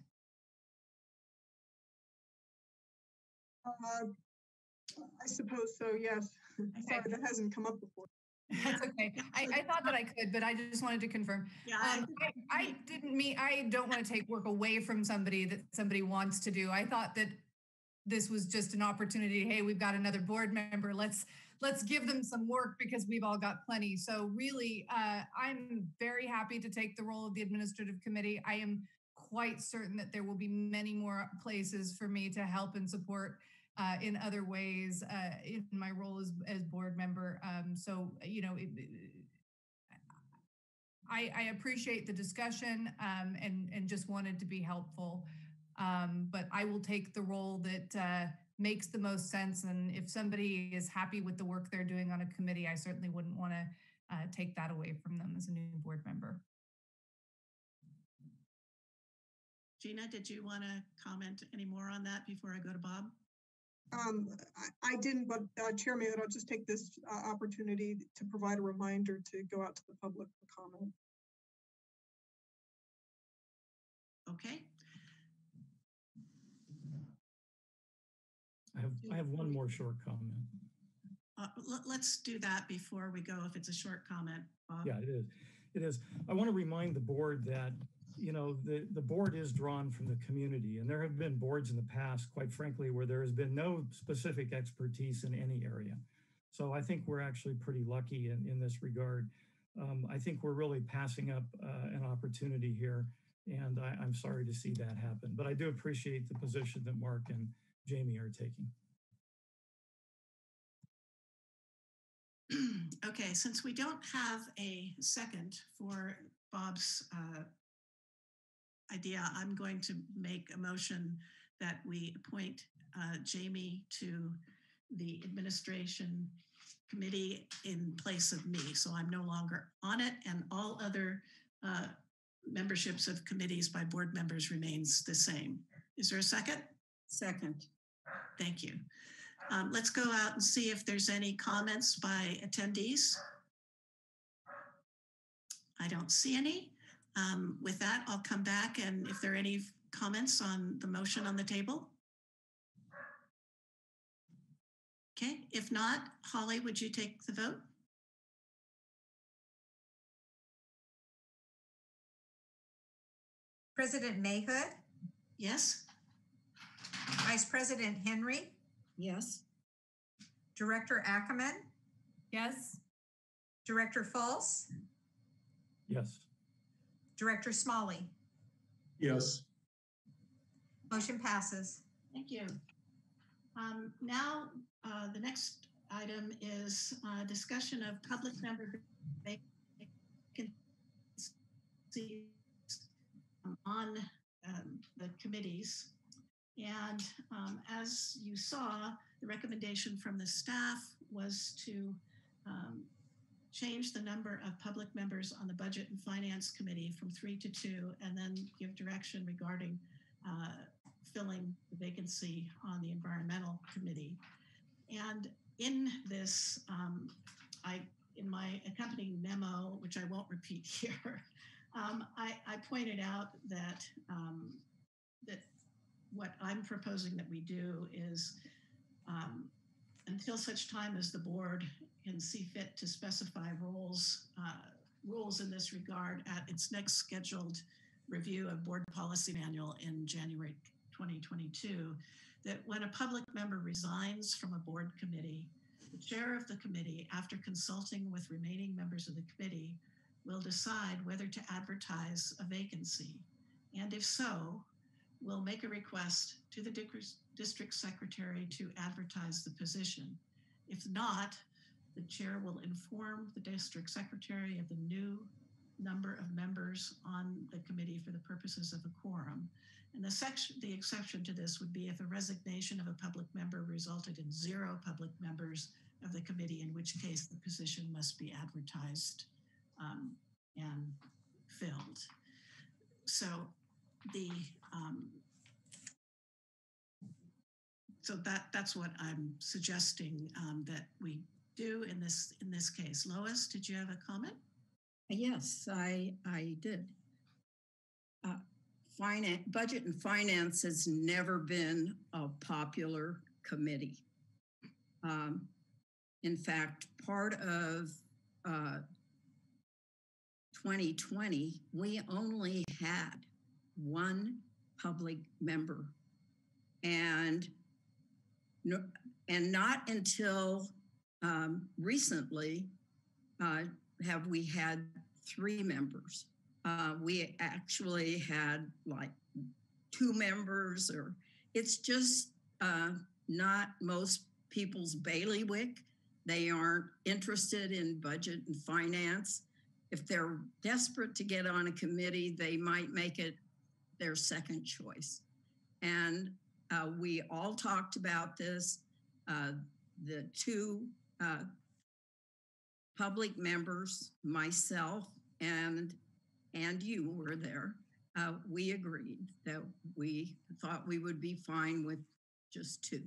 Uh, I suppose so, yes. Sorry, that hasn't come up before. That's okay. I, I thought that I could, but I just wanted to confirm. Yeah, um, I, I didn't mean, I don't want to take work away from somebody that somebody wants to do. I thought that this was just an opportunity. Hey, we've got another board member. Let's let's give them some work because we've all got plenty. So really, uh, I'm very happy to take the role of the administrative committee. I am quite certain that there will be many more places for me to help and support uh, in other ways uh, in my role as, as board member. Um, so, you know, it, I, I appreciate the discussion um, and, and just wanted to be helpful. Um, but I will take the role that uh, makes the most sense. And if somebody is happy with the work they're doing on a committee, I certainly wouldn't want to uh, take that away from them as a new board member. Gina, did you want to comment any more on that before I go to Bob? Um, I, I didn't, but uh, Chair Mayotte, I'll just take this uh, opportunity to provide a reminder to go out to the public for comment. Okay. I have, I have one more short comment. Uh, let, let's do that before we go, if it's a short comment, Bob. Yeah, it is. It is. I want to remind the board that, you know, the, the board is drawn from the community, and there have been boards in the past, quite frankly, where there has been no specific expertise in any area. So I think we're actually pretty lucky in, in this regard. Um, I think we're really passing up uh, an opportunity here, and I, I'm sorry to see that happen. But I do appreciate the position that Mark and Jamie are taking. Okay, since we don't have a second for Bob's uh, idea, I'm going to make a motion that we appoint uh, Jamie to the administration committee in place of me. So I'm no longer on it, and all other uh, memberships of committees by board members remains the same. Is there a second? Second. Thank you. Um, let's go out and see if there's any comments by attendees. I don't see any. Um, with that, I'll come back, and if there are any comments on the motion on the table. Okay, if not, Holly, would you take the vote? President Mayhood? Yes. Vice President Henry? Yes. Director Ackerman? Yes. Director Fultz? Yes. Director Smalley? Yes. Motion passes. Thank you. Um, now, uh, the next item is uh, discussion of public member vacancies on um, the committees. And um, as you saw, the recommendation from the staff was to um, change the number of public members on the Budget and Finance Committee from three to two, and then give direction regarding uh, filling the vacancy on the Environmental Committee. And in this, um, I, in my accompanying memo, which I won't repeat here, um, I, I pointed out that um, that what I'm proposing that we do is um, until such time as the board can see fit to specify rules, uh, rules in this regard at its next scheduled review of board policy manual in January twenty twenty-two, that when a public member resigns from a board committee, the chair of the committee, after consulting with remaining members of the committee, will decide whether to advertise a vacancy. And if so, will make a request to the district secretary to advertise the position. If not, the chair will inform the district secretary of the new number of members on the committee for the purposes of a quorum. And the section, the exception to this would be if a resignation of a public member resulted in zero public members of the committee, in which case the position must be advertised um, and filled. So the um, so that that's what I'm suggesting um, that we do in this in this case. Lois, did you have a comment? Yes, I I did. Uh, finance, budget and finance has never been a popular committee. Um, in fact, part of uh, twenty twenty, we only had one public member, and no, and not until um, recently uh, have we had three members. Uh, we actually had like two members, or it's just uh, not most people's bailiwick. They aren't interested in budget and finance. if they're desperate to get on a committee, they might make it their second choice. And uh, we all talked about this. Uh, the two uh, public members, myself and and you were there. Uh, we agreed that we thought we would be fine with just two.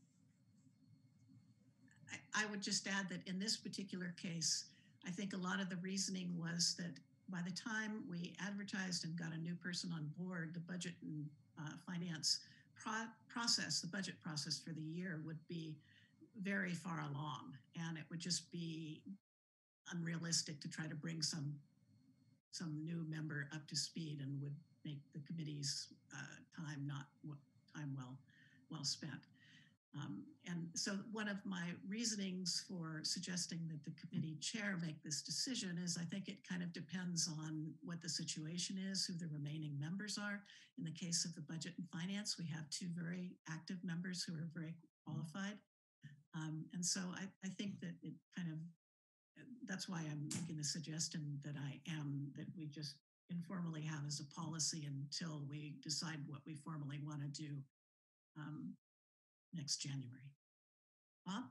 I, I would just add that in this particular case, I think a lot of the reasoning was that by the time we advertised and got a new person on board, the budget and uh, finance pro process, the budget process for the year would be very far along, and it would just be unrealistic to try to bring some some new member up to speed, and would make the committee's uh, time not time well well spent. Um, and so one of my reasonings for suggesting that the committee chair make this decision is I think it kind of depends on what the situation is, who the remaining members are. In the case of the budget and finance, we have two very active members who are very qualified. Um, and so I, I think that it kind of, that's why I'm making the suggestion that I am, that we just informally have as a policy until we decide what we formally want to do um, next January. Bob?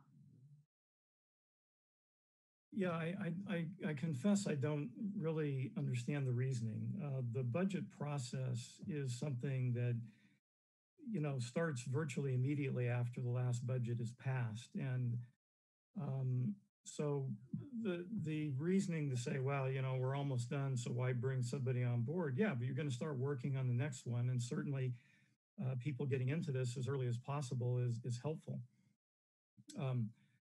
Yeah, I, I, I, I confess I don't really understand the reasoning. Uh, the budget process is something that, you know, starts virtually immediately after the last budget is passed. And um, so the, the reasoning to say, well, you know, we're almost done, so why bring somebody on board? Yeah, but you're going to start working on the next one. And certainly uh, people getting into this as early as possible is, is helpful. Um,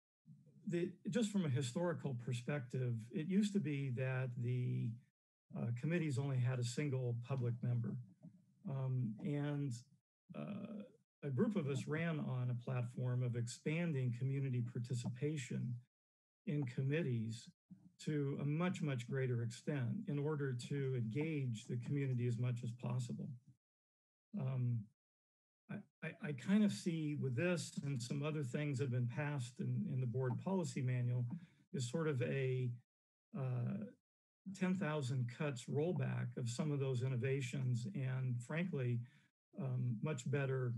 the, just from a historical perspective, it used to be that the uh, committees only had a single public member. Um, and uh, a group of us ran on a platform of expanding community participation in committees to a much, much greater extent in order to engage the community as much as possible. Um, I, I, I kind of see with this and some other things that have been passed in, in the board policy manual is sort of a uh, ten thousand cuts rollback of some of those innovations and frankly, um, much better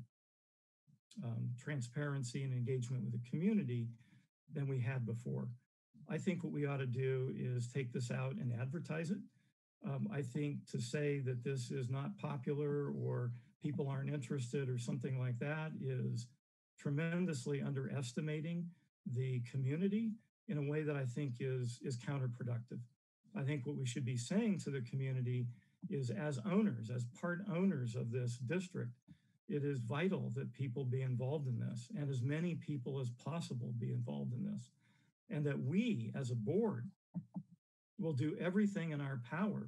um, transparency and engagement with the community than we had before. I think what we ought to do is take this out and advertise it. Um, I think to say that this is not popular or people aren't interested or something like that is tremendously underestimating the community in a way that I think is, is counterproductive. I think what we should be saying to the community is as owners, as part owners of this district, it is vital that people be involved in this and as many people as possible be involved in this. And that we as a board will do everything in our power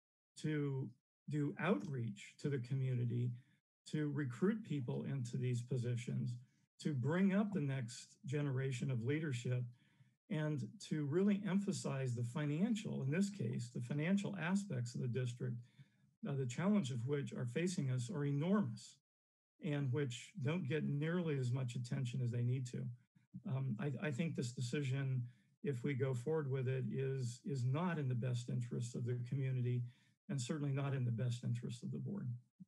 to do outreach to the community, to recruit people into these positions, to bring up the next generation of leadership, and to really emphasize the financial, in this case, the financial aspects of the district, uh, the challenge of which are facing us are enormous and which don't get nearly as much attention as they need to. Um, I, I think this decision, if we go forward with it, is, is not in the best interest of the community and certainly not in the best interest of the board.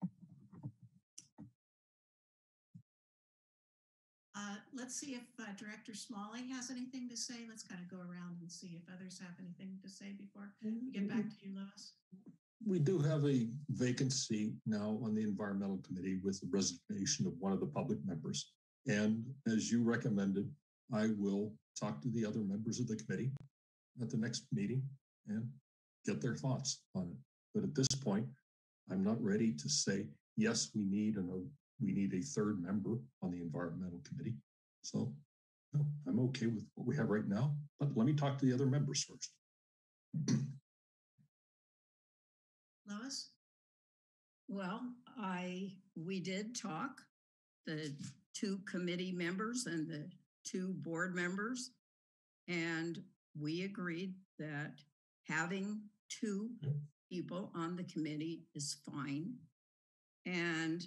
Uh, let's see if uh, Director Smalley has anything to say. Let's kind of go around and see if others have anything to say before we get back to you, Lois. We do have a vacancy now on the environmental committee with the resignation of one of the public members. And as you recommended, I will talk to the other members of the committee at the next meeting and get their thoughts on it. But at this point, I'm not ready to say, yes, we need an, we need a third member on the environmental committee. So no, I'm okay with what we have right now, but let me talk to the other members first. Lois? Well, I, we did talk, the two committee members and the two board members, and we agreed that having two people on the committee is fine. And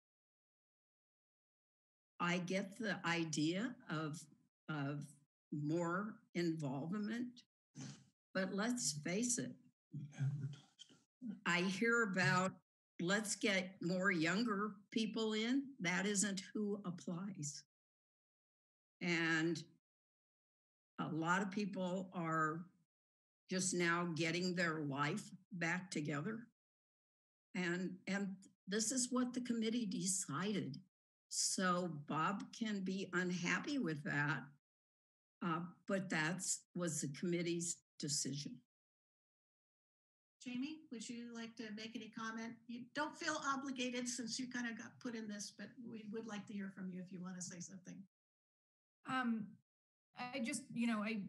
I get the idea of, of more involvement But let's face it, I hear about let's get more younger people in. That isn't who applies. And a lot of people are just now getting their life back together. And, and this is what the committee decided. So Bob can be unhappy with that, uh, but that's was the committee's decision. Jamie, would you like to make any comment? You don't feel obligated since you kind of got put in this, but we would like to hear from you if you want to say something. Um, I just, you know, I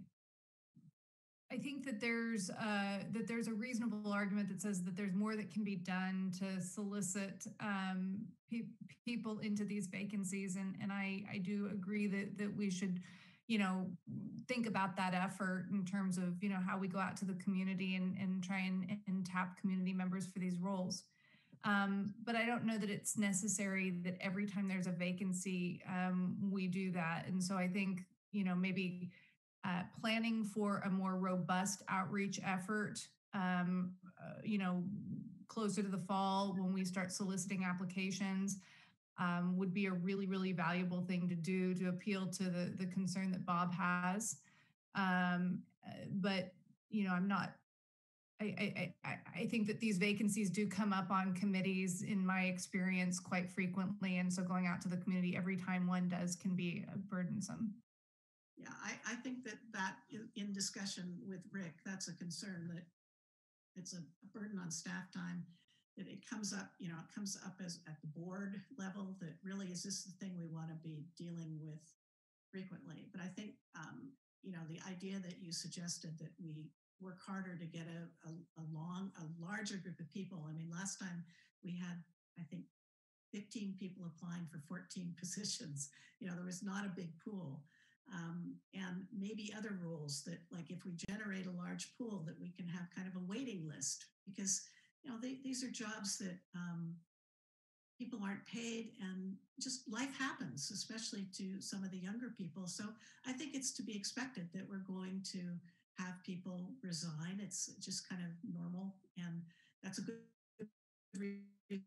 I think that there's uh, that there's a reasonable argument that says that there's more that can be done to solicit um, pe people into these vacancies, and and I I do agree that that we should, you know, think about that effort in terms of, you know, how we go out to the community and and try and, and tap community members for these roles. Um, but I don't know that it's necessary that every time there's a vacancy, um, we do that. And so I think, you know, maybe uh, planning for a more robust outreach effort, um, uh, you know, closer to the fall when we start soliciting applications, um, would be a really, really valuable thing to do to appeal to the, the concern that Bob has. Um, but, you know, I'm not, I, I, I think that these vacancies do come up on committees in my experience quite frequently. And so going out to the community every time one does can be burdensome. Yeah, I, I think that that in discussion with Rick, that's a concern that it's a burden on staff time, that it comes up, you know, it comes up as at the board level that really is this the thing we want to be dealing with frequently. But I think, um, you know, the idea that you suggested that we work harder to get a, a, a long, a larger group of people. I mean, last time we had, I think, fifteen people applying for fourteen positions. You know, there was not a big pool. Um, and maybe other rules that, like, if we generate a large pool, that we can have kind of a waiting list, because, you know, they, these are jobs that um, people aren't paid, and just life happens, especially to some of the younger people. So I think it's to be expected that we're going to have people resign. It's just kind of normal, and that's a good reason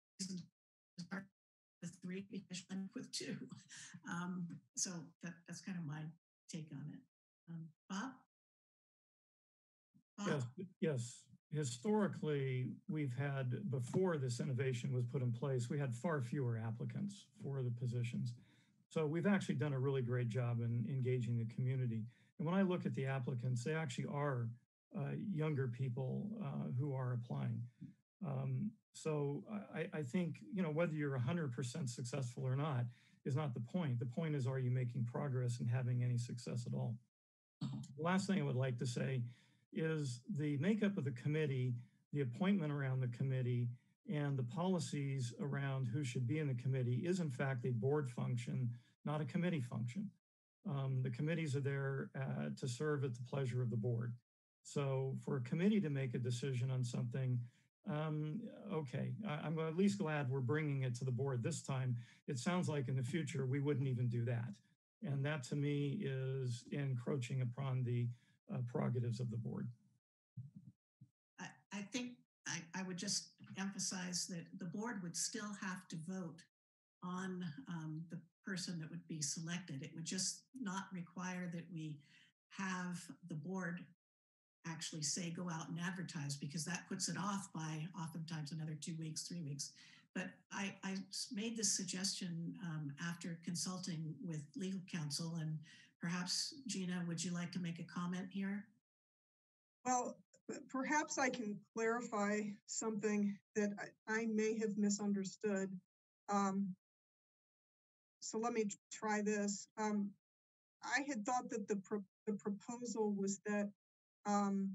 to start with three, because I'm with two. Um, so that, that's kind of my take on it. Um, Bob? Bob? Yes, yes. Historically, we've had, before this innovation was put in place, we had far fewer applicants for the positions. So we've actually done a really great job in engaging the community. And when I look at the applicants, they actually are uh, younger people uh, who are applying. Um, so I, I think, you know, whether you're one hundred percent successful or not is not the point. The point is, are you making progress and having any success at all? The last thing I would like to say is the makeup of the committee, the appointment around the committee, and the policies around who should be in the committee is in fact a board function, not a committee function. Um, the committees are there uh, to serve at the pleasure of the board. So for a committee to make a decision on something, um, okay, I, I'm at least glad we're bringing it to the board this time. It sounds like in the future, we wouldn't even do that. And that to me is encroaching upon the uh, prerogatives of the board. I, I think I, I would just emphasize that the board would still have to vote on um, the person that would be selected. It would just not require that we have the board actually say go out and advertise, because that puts it off by oftentimes another two weeks, three weeks. But I, I made this suggestion um, after consulting with legal counsel, and perhaps Gina, would you like to make a comment here? Well, perhaps I can clarify something that I, I may have misunderstood. Um, so let me try this. Um, I had thought that the, pro the proposal was that um,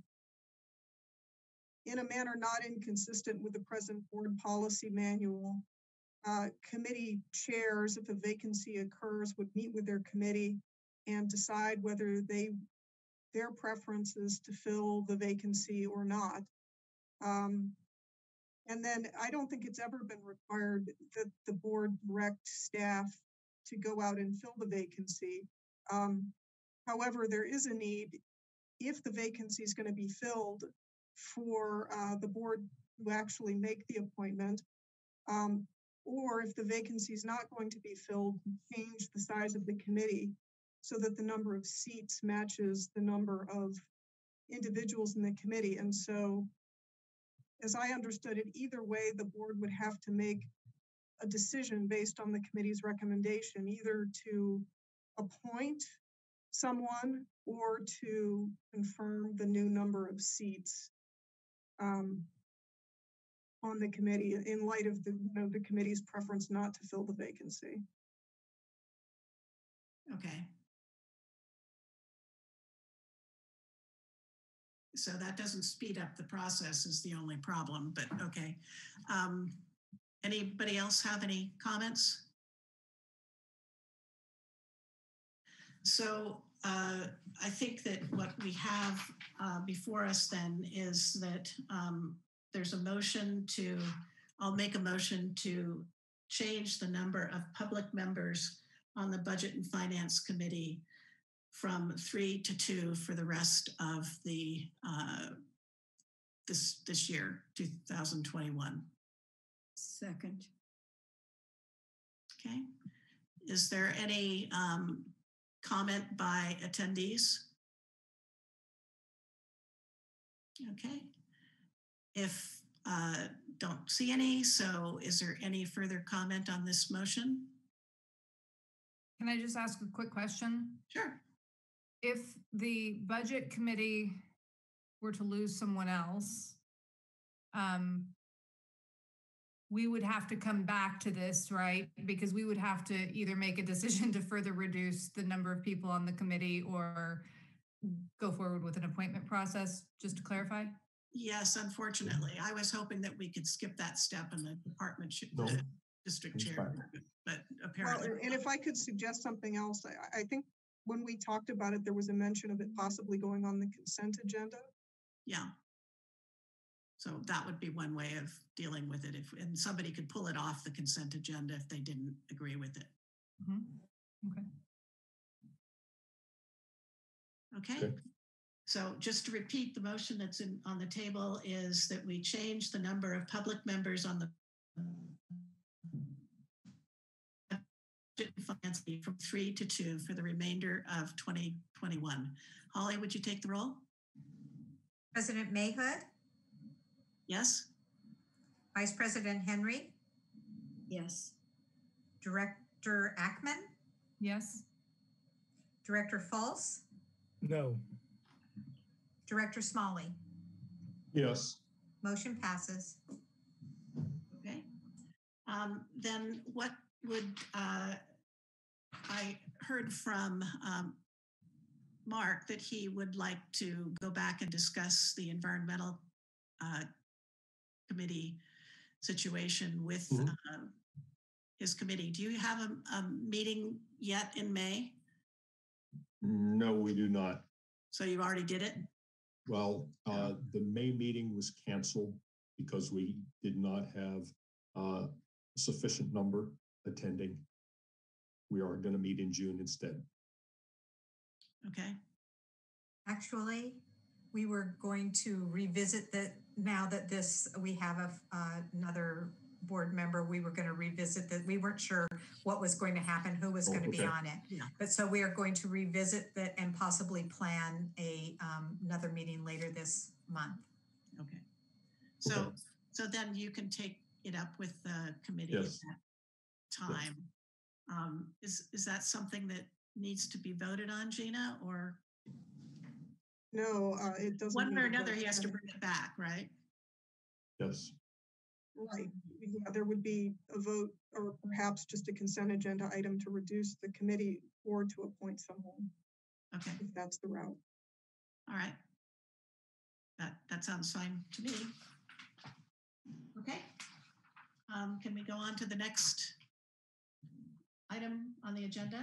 in a manner not inconsistent with the present board policy manual, uh, committee chairs, if a vacancy occurs, would meet with their committee and decide whether they their preference is to fill the vacancy or not. Um, and then I don't think it's ever been required that the board direct staff to go out and fill the vacancy. Um, however, there is a need if the vacancy is going to be filled for uh, the board to actually make the appointment, um, or if the vacancy is not going to be filled, change the size of the committee so that the number of seats matches the number of individuals in the committee. And so, as I understood it, either way, the board would have to make a decision based on the committee's recommendation, either to appoint someone or to confirm the new number of seats um, on the committee in light of the, you know, the committee's preference not to fill the vacancy. Okay. So that doesn't speed up the process is the only problem, but okay. Um, anybody else have any comments? So uh, I think that what we have uh, before us then is that um, there's a motion to, I'll make a motion to change the number of public members on the Budget and Finance Committee from three to two for the rest of the uh, this this year, two thousand twenty-one. Second. Okay. Is there any um, comment by attendees? Okay. If uh, don't see any, so is there any further comment on this motion? Can I just ask a quick question? Sure. If the budget committee were to lose someone else, um, we would have to come back to this, right? Because we would have to either make a decision to further reduce the number of people on the committee or go forward with an appointment process, just to clarify? Yes, unfortunately. I was hoping that we could skip that step and the department should, No. the district chair, but apparently. Well, and if I could suggest something else, I, I think when we talked about it, there was a mention of it possibly going on the consent agenda. Yeah. So that would be one way of dealing with it. If and somebody could pull it off the consent agenda if they didn't agree with it. Mm-hmm. Okay. Okay. So just to repeat, the motion that's in, on the table is that we change the number of public members on the Finance from three to two for the remainder of twenty twenty-one. Holly, would you take the roll? President Mayhood? Yes. Vice President Henry? Yes. Director Ackman? Yes. Director False? No. Director Smalley? Yes. Motion passes. Okay. Um, then what would, uh, I heard from um, Mark that he would like to go back and discuss the environmental uh, committee situation with Mhm. uh, his committee. Do you have a, a meeting yet in May? No, we do not. So you already did it? Well, uh, the May meeting was canceled because we did not have uh, a sufficient number attending. We are going to meet in June instead. Okay. Actually, we were going to revisit that now that this, we have a, uh, another board member, we were going to revisit that. We weren't sure what was going to happen, who was Oh, going to be okay. on it. Yeah. But so we are going to revisit that and possibly plan a um, another meeting later this month. Okay. So, Okay. so then you can take it up with the committee Yes. at that time. Um, is, is that something that needs to be voted on, Gina, or No, uh, it doesn't. one need way or a another, vote he has to tonight. bring it back, right? Yes. Right. Yeah, there would be a vote or perhaps just a consent agenda item to reduce the committee or to appoint someone, Okay, if that's the route. all right. That, that sounds fine to me. Okay. Um, can we go on to the next item on the agenda,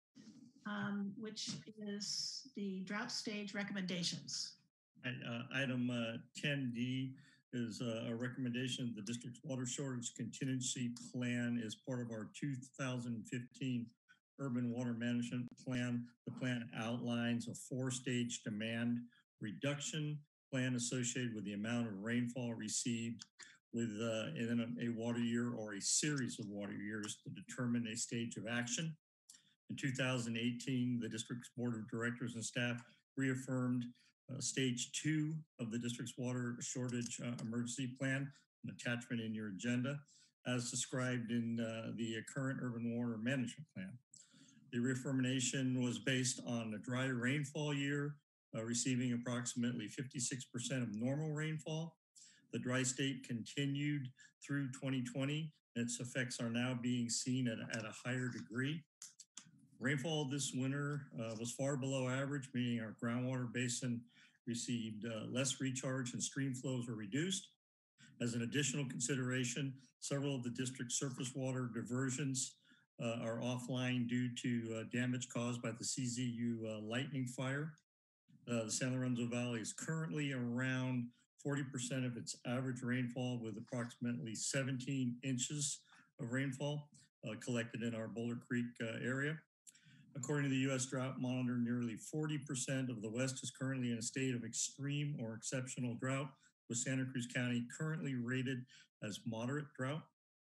um, which is the drought stage recommendations? Uh, item uh, ten D is uh, a recommendation. The district's water shortage contingency plan is part of our two thousand fifteen urban water management plan. The plan outlines a four-stage demand reduction plan associated with the amount of rainfall received within uh, a water year or a series of water years to determine a stage of action. In two thousand eighteen, the district's board of directors and staff reaffirmed uh, stage two of the district's water shortage uh, emergency plan, an attachment in your agenda, as described in uh, the current urban water management plan. The reaffirmation was based on a dry rainfall year, uh, receiving approximately fifty-six percent of normal rainfall. The dry state continued through twenty twenty. Its effects are now being seen at, at a higher degree. Rainfall this winter uh, was far below average, meaning our groundwater basin received uh, less recharge and stream flows were reduced. As an additional consideration, several of the district's surface water diversions uh, are offline due to uh, damage caused by the C Z U uh, lightning fire. Uh, the San Lorenzo Valley is currently around forty percent of its average rainfall, with approximately seventeen inches of rainfall uh, collected in our Boulder Creek uh, area. According to the U S Drought Monitor, nearly forty percent of the West is currently in a state of extreme or exceptional drought, with Santa Cruz County currently rated as moderate drought.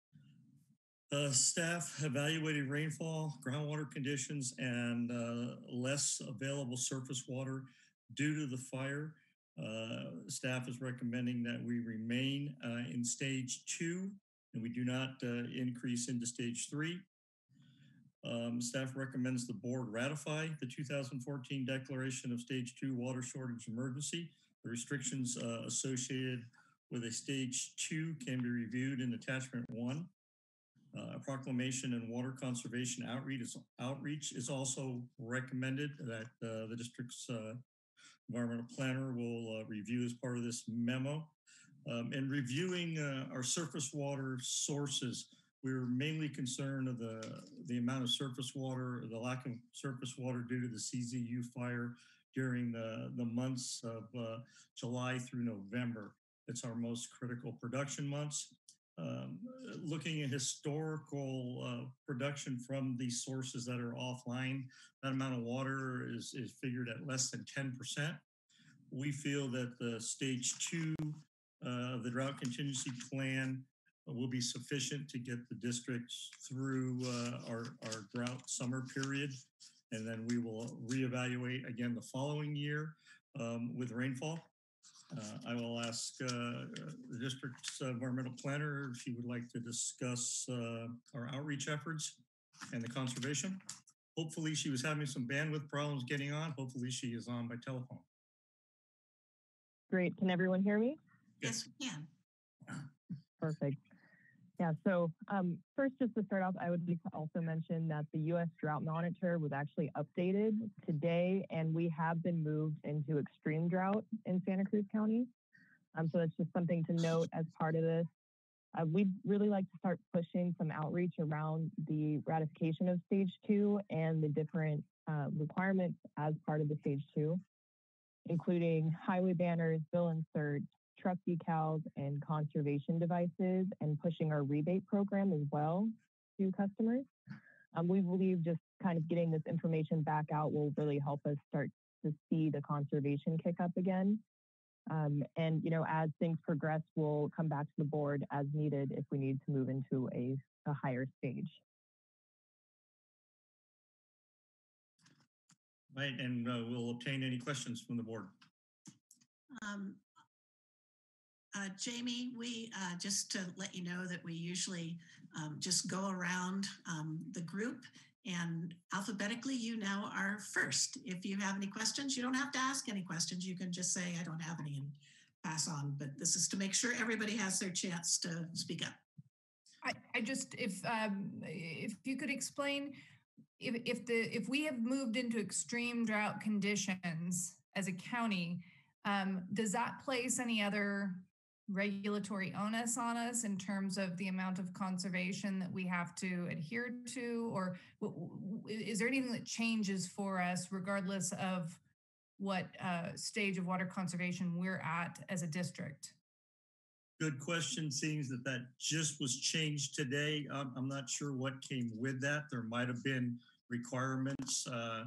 Uh, staff evaluated rainfall, groundwater conditions, and uh, less available surface water due to the fire. Uh, staff is recommending that we remain uh, in stage two and we do not uh, increase into stage three. Um, staff recommends the board ratify the two thousand fourteen declaration of stage two water shortage emergency. The restrictions uh, associated with a stage two can be reviewed in attachment one. Uh, a proclamation and water conservation outreach is, outreach is also recommended that uh, the district's uh, environmental planner will uh, review as part of this memo. Um, and reviewing uh, our surface water sources, we were mainly concerned of the, the amount of surface water, or the lack of surface water due to the C Z U fire during the, the months of uh, July through November. It's our most critical production months. Um, looking at historical uh, production from these sources that are offline, that amount of water is, is figured at less than ten percent. We feel that the stage two uh, of the drought contingency plan will be sufficient to get the districts through uh, our, our drought summer period. And then we will reevaluate again the following year um, with rainfall. Uh, I will ask uh, the district's environmental planner if she would like to discuss uh, our outreach efforts and the conservation. Hopefully she was having some bandwidth problems getting on. Hopefully she is on by telephone. Great. Can everyone hear me? Yes, we can. Perfect. Yeah, so um, first, just to start off, I would like to also mention that the U S Drought Monitor was actually updated today, and we have been moved into extreme drought in Santa Cruz County. Um, so that's just something to note as part of this. Uh, we'd really like to start pushing some outreach around the ratification of stage two and the different uh, requirements as part of the stage two, including highway banners, bill inserts, truck decals, and conservation devices, and pushing our rebate program as well to customers. Um, we believe just kind of getting this information back out will really help us start to see the conservation kick up again. Um, and, you know, as things progress, we'll come back to the board as needed if we need to move into a, a higher stage. Right, and uh, we'll obtain any questions from the board. Um, Uh, Jamie, we, uh, just to let you know that we usually um, just go around um, the group, and alphabetically you now are first. If you have any questions, you don't have to ask any questions. You can just say, I don't have any, and pass on. But this is to make sure everybody has their chance to speak up. I, I just, if um, if you could explain, if, if, the, if we have moved into extreme drought conditions as a county, um, does that place any other regulatory onus on us in terms of the amount of conservation that we have to adhere to, or is there anything that changes for us regardless of what uh, stage of water conservation we're at as a district? Good question. Seems that that just was changed today. Um, I'm not sure what came with that. There might have been requirements uh,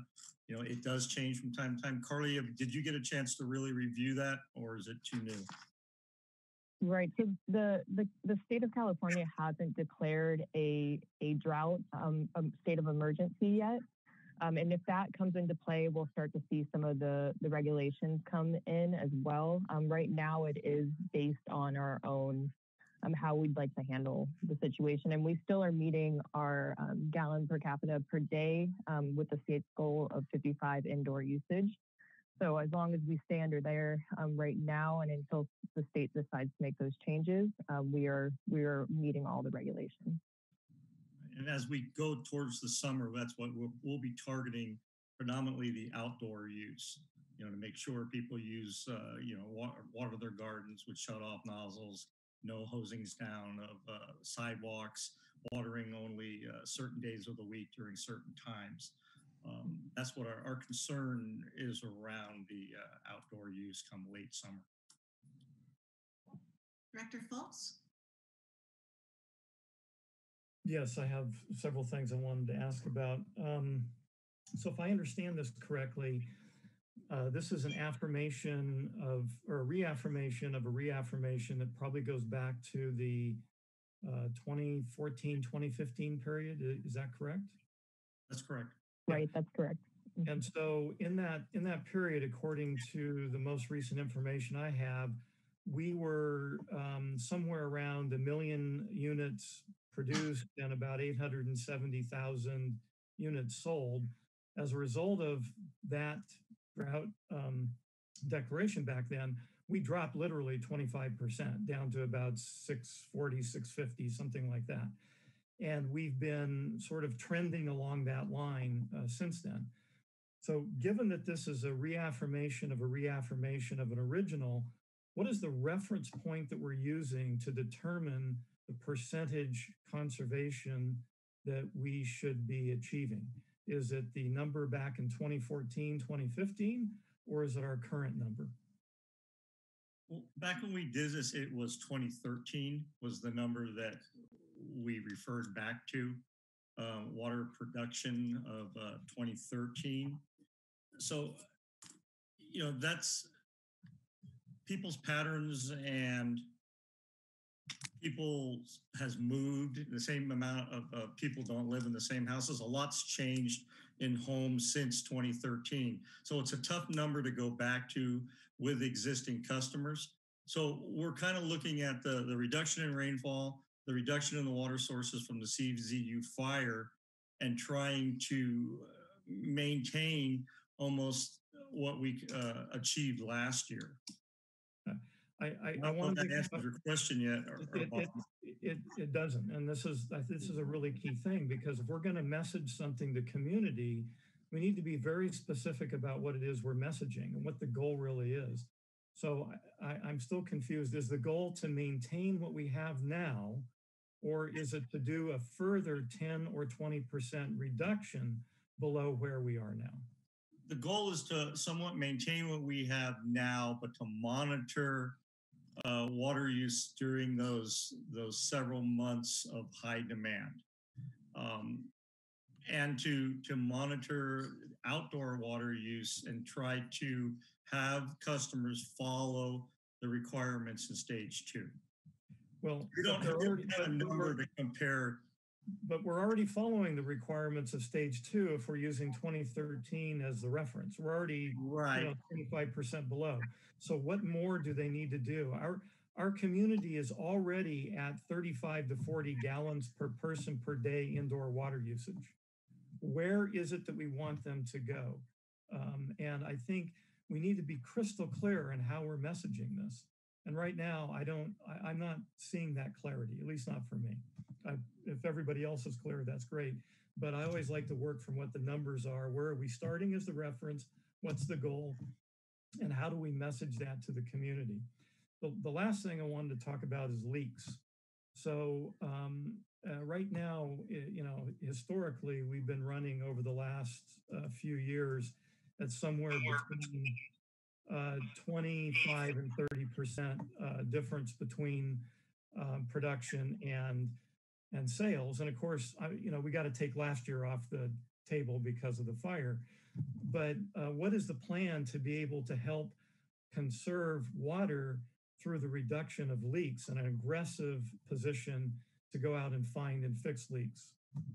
you know, it does change from time to time. Carly, did you get a chance to really review that, or is it too new? Right. So the, the, the state of California hasn't declared a, a drought um, a state of emergency yet. Um, and if that comes into play, we'll start to see some of the, the regulations come in as well. Um, right now, it is based on our own, um, how we'd like to handle the situation. And we still are meeting our um, gallon per capita per day um, with the state's goal of fifty-five indoor usage. So as long as we stay under there um, right now and until the state decides to make those changes, uh, we are we are meeting all the regulations. And as we go towards the summer, that's what we'll, we'll be targeting predominantly the outdoor use, you know, to make sure people use, uh, you know, water, water their gardens with shut off nozzles, no hosings down of uh, sidewalks, watering only uh, certain days of the week during certain times. Um, that's what our, our concern is around the uh, outdoor use come late summer. Director Fultz? Yes, I have several things I wanted to ask about. Um, so if I understand this correctly, uh, this is an affirmation of, or a reaffirmation of a reaffirmation that probably goes back to the uh, twenty fourteen, twenty fifteen period. Is that correct? That's correct. Right, that's correct. And so in that in that period, according to the most recent information I have, we were um, somewhere around a million units produced and about eight hundred seventy thousand units sold. As a result of that drought um, declaration back then, we dropped literally twenty-five percent down to about six forty, six fifty, something like that. And we've been sort of trending along that line uh, since then. So given that this is a reaffirmation of a reaffirmation of an original, what is the reference point that we're using to determine the percentage conservation that we should be achieving? Is it the number back in twenty fourteen, twenty fifteen, or is it our current number? Well, back when we did this, it was twenty thirteen was the number that we referred back to, uh, water production of uh, twenty thirteen. So, you know, that's people's patterns, and people has moved. The same amount of uh, people don't live in the same houses. A lot's changed in homes since twenty thirteen. So it's a tough number to go back to with existing customers. So we're kind of looking at the, the reduction in rainfall, the reduction in the water sources from the C Z U fire, and trying to maintain almost what we uh, achieved last year. I, I, I I don't know want if to that answers your question yet. Or, or it, it, it, it doesn't. And this is, this is a really key thing, because if we're going to message something to community, we need to be very specific about what it is we're messaging and what the goal really is. So I, I'm still confused. Is the goal to maintain what we have now, or is it to do a further ten or twenty percent reduction below where we are now? The goal is to somewhat maintain what we have now, but to monitor uh, water use during those, those several months of high demand. Um, and to, to monitor outdoor water use and try to have customers follow the requirements in stage two. Well, we don't have a number to compare. But we're already following the requirements of stage two if we're using twenty thirteen as the reference. We're already right. you know, twenty-five percent below. So what more do they need to do? Our, our community is already at thirty-five to forty gallons per person per day indoor water usage. Where is it that we want them to go? Um, and I think we need to be crystal clear in how we're messaging this. And right now, I don't, I, I'm not seeing that clarity, at least not for me. I, if everybody else is clear, that's great. But I always like to work from what the numbers are. Where are we starting as the reference? What's the goal? And how do we message that to the community? The, the last thing I wanted to talk about is leaks. So um, uh, right now, you know, historically, we've been running over the last uh, few years at somewhere between uh, twenty-five and thirty percent uh, difference between um, production and and sales. And of course, I, you know, we got to take last year off the table because of the fire. but uh, what is the plan to be able to help conserve water through the reduction of leaks and an aggressive position to go out and find and fix leaks?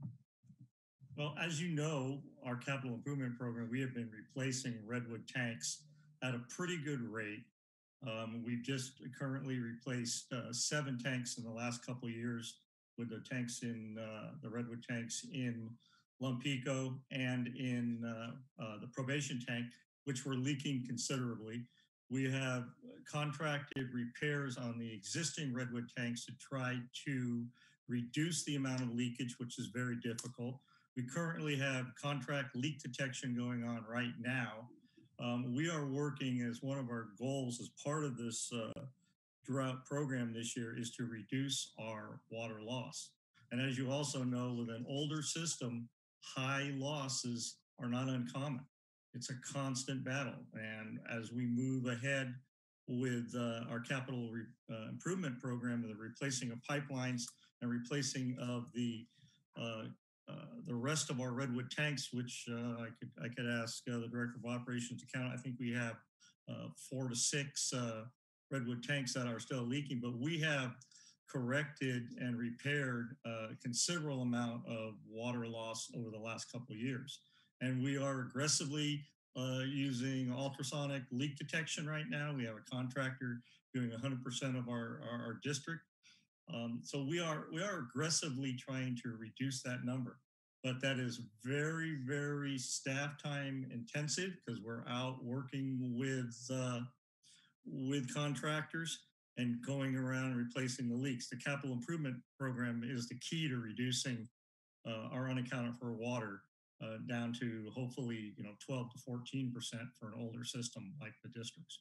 Well, as you know, our capital improvement program, we have been replacing redwood tanks at a pretty good rate. Um, we've just currently replaced uh, seven tanks in the last couple of years with the tanks in uh, the redwood tanks in Lumpico and in uh, uh, the probation tank, which were leaking considerably. We have contracted repairs on the existing redwood tanks to try to reduce the amount of leakage, which is very difficult. We currently have contract leak detection going on right now. Um, we are working as one of our goals as part of this uh, drought program this year is to reduce our water loss. And as you also know, with an older system, high losses are not uncommon. It's a constant battle. And as we move ahead with uh, our capital re uh, improvement program, the replacing of pipelines and replacing of the uh, uh, the rest of our redwood tanks, which uh, I could I could ask uh, the director of operations to count. I think we have uh, four to six uh, redwood tanks that are still leaking, but we have corrected and repaired a considerable amount of water loss over the last couple of years. And we are aggressively uh, using ultrasonic leak detection right now. We have a contractor doing one hundred percent of our, our, our district. Um, so we are we are aggressively trying to reduce that number, but that is very, very staff time intensive because we're out working with uh, with contractors and going around and replacing the leaks. The capital improvement program is the key to reducing uh, our unaccounted for water uh, down to hopefully you know twelve to fourteen percent for an older system like the districts.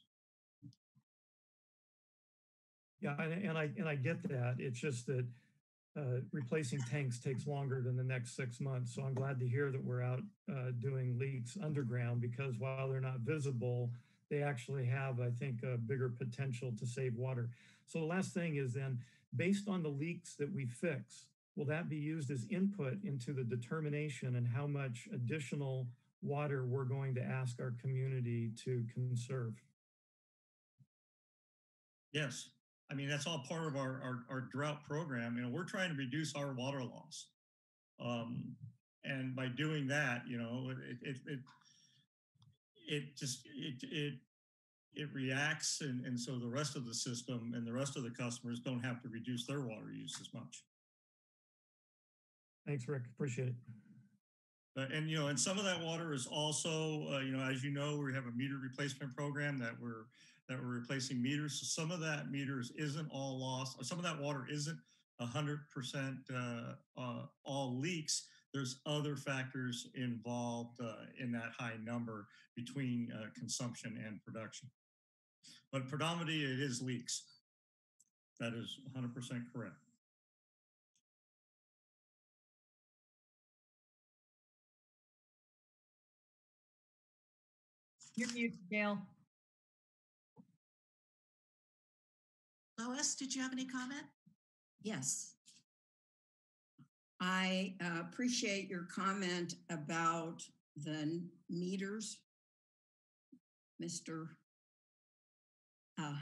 Yeah, and, and I and I get that. It's just that uh, replacing tanks takes longer than the next six months. So I'm glad to hear that we're out uh, doing leaks underground because while they're not visible, they actually have, I think, a bigger potential to save water. So the last thing is then, based on the leaks that we fix, will that be used as input into the determination and how much additional water we're going to ask our community to conserve? Yes. I mean, that's all part of our, our, our drought program. You know, we're trying to reduce our water loss. Um, and by doing that, you know, it, it, it, it just, it, it, it reacts. And, and so the rest of the system and the rest of the customers don't have to reduce their water use as much. Thanks, Rick. Appreciate it. Uh, and, you know, and some of that water is also, uh, you know, as you know, we have a meter replacement program that we're, that we're replacing meters. So some of that meters isn't all lost, or some of that water isn't one hundred percent uh, uh, all leaks. There's other factors involved uh, in that high number between uh, consumption and production. But predominantly it is leaks. That is one hundred percent correct. You're muted, Gail. Lois, did you have any comment? Yes. I uh, appreciate your comment about the meters, Mister Uh,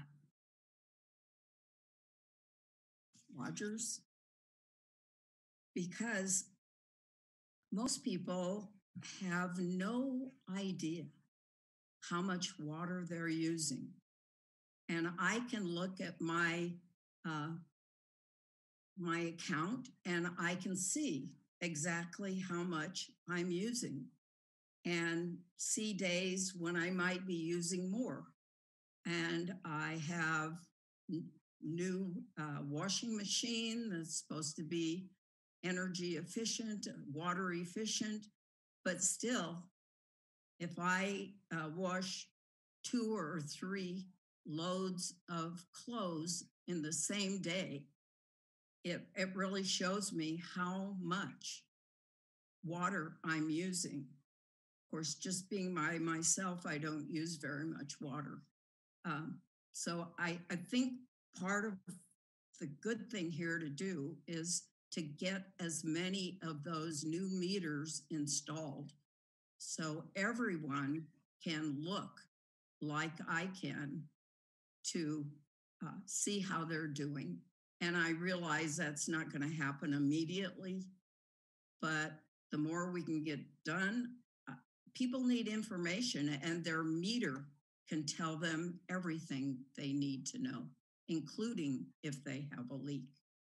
Rogers, because most people have no idea how much water they're using. And I can look at my uh, my account and I can see exactly how much I'm using and see days when I might be using more. And I have new uh, washing machine that's supposed to be energy efficient, water efficient, but still, if I uh, wash two or three loads of clothes in the same day, it, it really shows me how much water I'm using. Of course, just being by myself, I don't use very much water. Um, so I, I think part of the good thing here to do is to get as many of those new meters installed so everyone can look like I can to uh, see how they're doing. And I realize that's not going to happen immediately, but the more we can get done, uh, people need information, and their meter can tell them everything they need to know, including if they have a leak.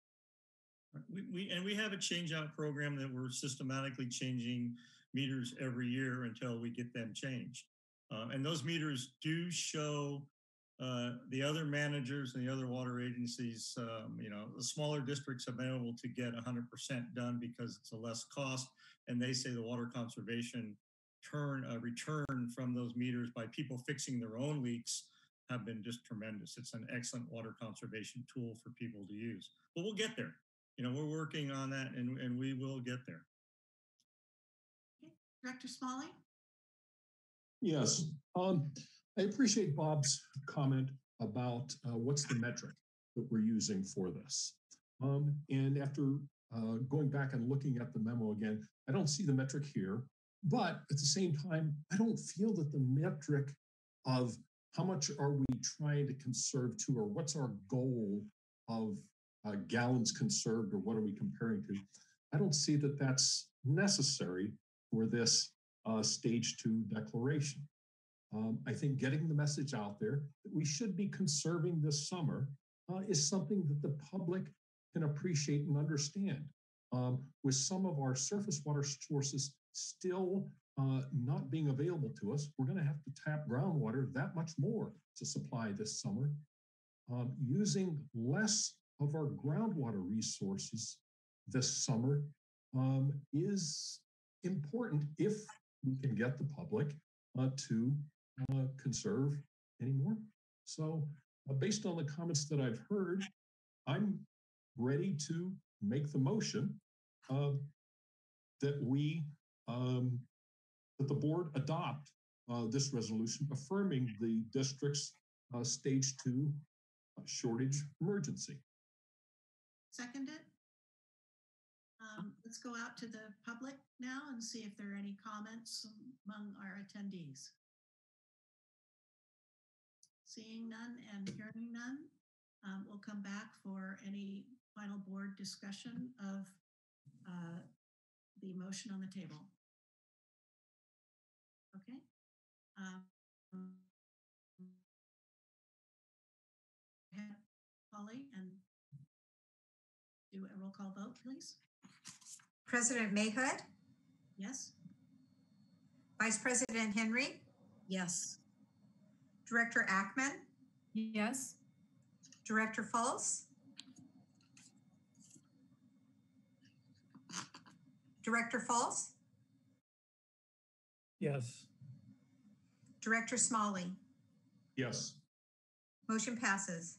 We, we and we have a change out program that we're systematically changing meters every year until we get them changed. Um, and those meters do show uh, the other managers and the other water agencies, um, you know, the smaller districts have been able to get one hundred percent done because it's a less cost. And they say the water conservation turn uh, return from those meters by people fixing their own leaks have been just tremendous. It's an excellent water conservation tool for people to use. But we'll get there. You know, we're working on that, and, and we will get there. Okay. Director Smalley? Yes, um, I appreciate Bob's comment about uh, what's the metric that we're using for this. Um, and after uh, going back and looking at the memo again, I don't see the metric here, but at the same time, I don't feel that the metric of how much are we trying to conserve to, or what's our goal of uh, gallons conserved, or what are we comparing to? I don't see that that's necessary for this uh, stage two declaration. Um, I think getting the message out there that we should be conserving this summer uh, is something that the public can appreciate and understand. Um, with some of our surface water sources still uh, not being available to us, we're going to have to tap groundwater that much more to supply this summer. Um, using less of our groundwater resources this summer um, is important if we can get the public uh, to uh, conserve anymore. So uh, based on the comments that I've heard, I'm ready to make the motion uh, that we, um, that the board adopt uh, this resolution affirming the district's uh, stage two uh, shortage emergency. Seconded. Um, let's go out to the public now and see if there are any comments among our attendees. Seeing none and hearing none, um, we'll come back for any final board discussion of uh, the motion on the table. Okay. Um, Polly, and do a roll call vote, please. President Mayhood? Yes. Vice President Henry? Yes. Director Ackman? Yes. Director Fultz? Director Fultz? Yes. Director Smalley? Yes. Motion passes.